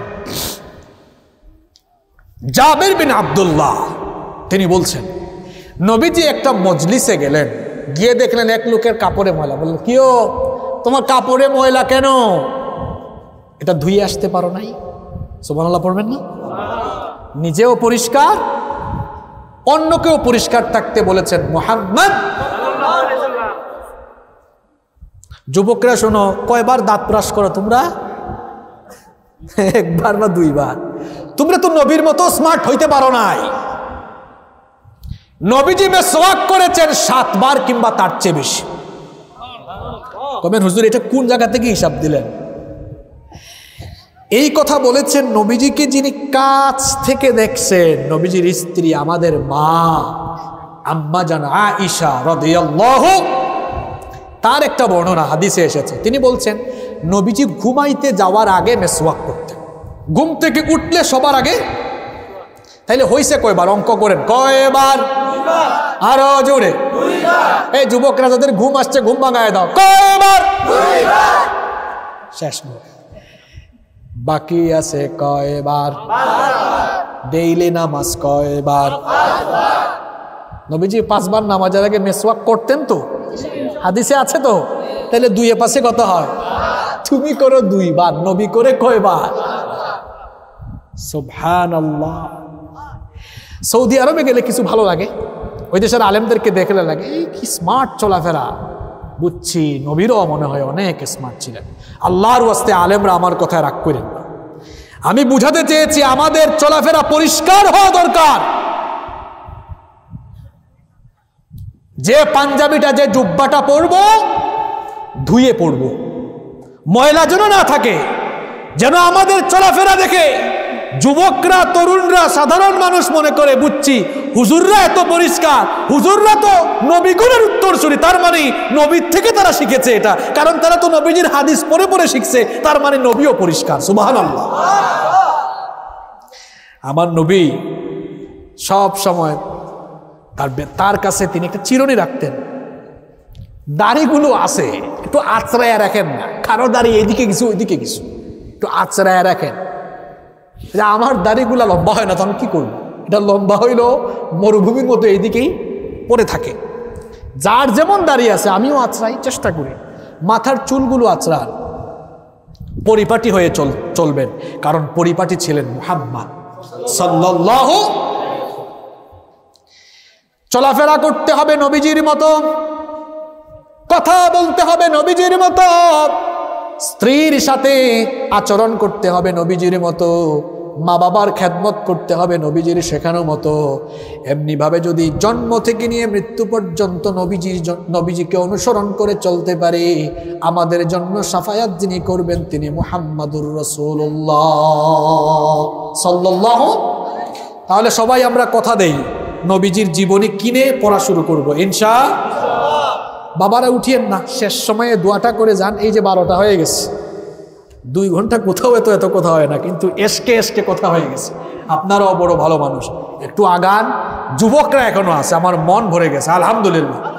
জাবের বিন আব্দুল্লাহ তিনি বলছেন, নবীজি একটা মজলিসে গেলেন, গিয়ে দেখলেন এক লোকের কাপড়ে ময়লা। বললেন, কিও তোমার কাপড়ে ময়লা কেন? এটা ধুয়ে আসতে পারো নাই? সুবহানাল্লাহ পড়বেন না? নিজেও পরিষ্কার, অন্যকেও পরিষ্কার থাকতে বলেছেন মুহাম্মদ। যুবকরা শোনো, কয়বার দাঁত ব্রাশ করো তোমরা? একবার বা দুইবার। তোমরা তো নবীর মতো স্মার্ট হইতে পারো নাই। নবীজি মিসওয়াক করেছেন 7 বার কিংবা তার চেয়ে বেশি। কবেন হুজুর এটা কোন জায়গা থেকে হিসাব দিলেন? এই কথা বলেছেন নবীজিকে যিনি কাছ থেকে দেখছেন, নবীজির স্ত্রী আমাদের মা আম্মা জান আয়েশা রাদিয়াল্লাহু, তার একটা বর্ণনা হাদিসে এসেছে। তিনি বলছেন নবীজি ঘুমাইতে যাওয়ার আগে মিসওয়াক করতেন, ঘুম থেকে উঠলে সবার আগে। তাইলে হইছে কয়বার? অঙ্ক করেন, কয়বার? আরো জোরে। এই যুবকরা যাদের ঘুম আসছে ঘুম ভাঙায় দাও, কয়বার? শেষ। বাকি আছে কয়বার? ডেইলি নামাজ কয়বার? নবীজি 5 বার নামাজের আগে মিসওয়াক করতেন তো, হাদিসে আছে তো। তাহলে 2 এ পাশে কত হয়? তুমি করো 2 বার, নবী করে কয়বার? সুবহানাল্লাহ। সৌদি আরবে গেলে কিছু ভালো লাগে, ওই দেশের আলেমদেরকে দেখলে লাগে এই কি স্মার্ট চলাফেরা। বুঝছি নবীরও মনে হয় অনেক স্মার্ট ছিলেন। আল্লাহর ওয়াস্তে আলেমরা আমার কথায় রাগ করেন না, আমি বুঝাতে চেয়েছি আমাদের চলাফেরা পরিষ্কার হওয়া দরকার। যে পাঞ্জাবিটা, যে জুব্বাটা পরবো ধুয়ে পরবো, ময়লা যেন না থাকে, যেন আমাদের চলাফেরা দেখে যুবকরা, তরুণরা, সাধারণ মানুষ মনে করে বুঝছি হুজুররা এত পরিষ্কার, হুজুররা তো নবীগুণের উত্তরসূরি, তার মানে নবীর থেকে তারা শিখেছে এটা, কারণ তারা তো নবীজির হাদিস পড়ে পড়ে শিখছে, তার মানে নবীও পরিষ্কার। সুবহানাল্লাহ। আমার নবী সব সময় তার কাছে তিনি একটা চিরুনি রাখতেন। দাড়িগুলো আছে, একটু আঁচড়ায় রাখেন না, কারো দাড়ি এদিকে কিছু ওইদিকে কিছু, একটু আঁচড়ায় রাখেন। আমার দাড়িগুলা লম্বা হয় না, তখন কি করবো? এটা লম্বা হইলো মরুভূমির মতো এইদিকেই পড়ে থাকে। যার যেমন দাঁড়িয়ে আছে আমিও আঁচড়াই, চেষ্টা করি মাথার চুলগুলো আঁচড়ান, পরিপাটি হয়ে চলবেন, কারণ পরিপাটি ছিলেন মুহাম্মদ সাল্লাল্লাহু। চলাফেরা করতে হবে নবীজির মতো, কথা বলতে হবে নবীজির মতো, স্ত্রীর সাথে আচরণ করতে হবে নবীজির মতো, মা বাবার খেদমত করতে হবে নবীজির শেখানো মতো। এমনিভাবে যদি জন্ম থেকে নিয়ে মৃত্যু পর্যন্ত নবীজিকে অনুসরণ করে চলতে পারে, আমাদের জন্য শাফায়াত যিনি করবেন তিনি মুহাম্মাদুর রাসূলুল্লাহ সাল্লাল্লাহু। তাহলে সবাই আমরা কথা দেই, নবীজির জীবনী কিনে পড়া শুরু করব ইনশাআল্লাহ। বাবারা উঠিয়েন না, শেষ সময়ে দোয়াটা করে যান। এই যে 12টা হয়ে গেছে, 2 ঘন্টা কোথাও এত কথা হয় না, কিন্তু এসকে কথা হয়ে গেছে। আপনারাও বড় ভালো মানুষ, একটু আগান। যুবকরা এখনো আছে, আমার মন ভরে গেছে আলহামদুলিল্লাহ।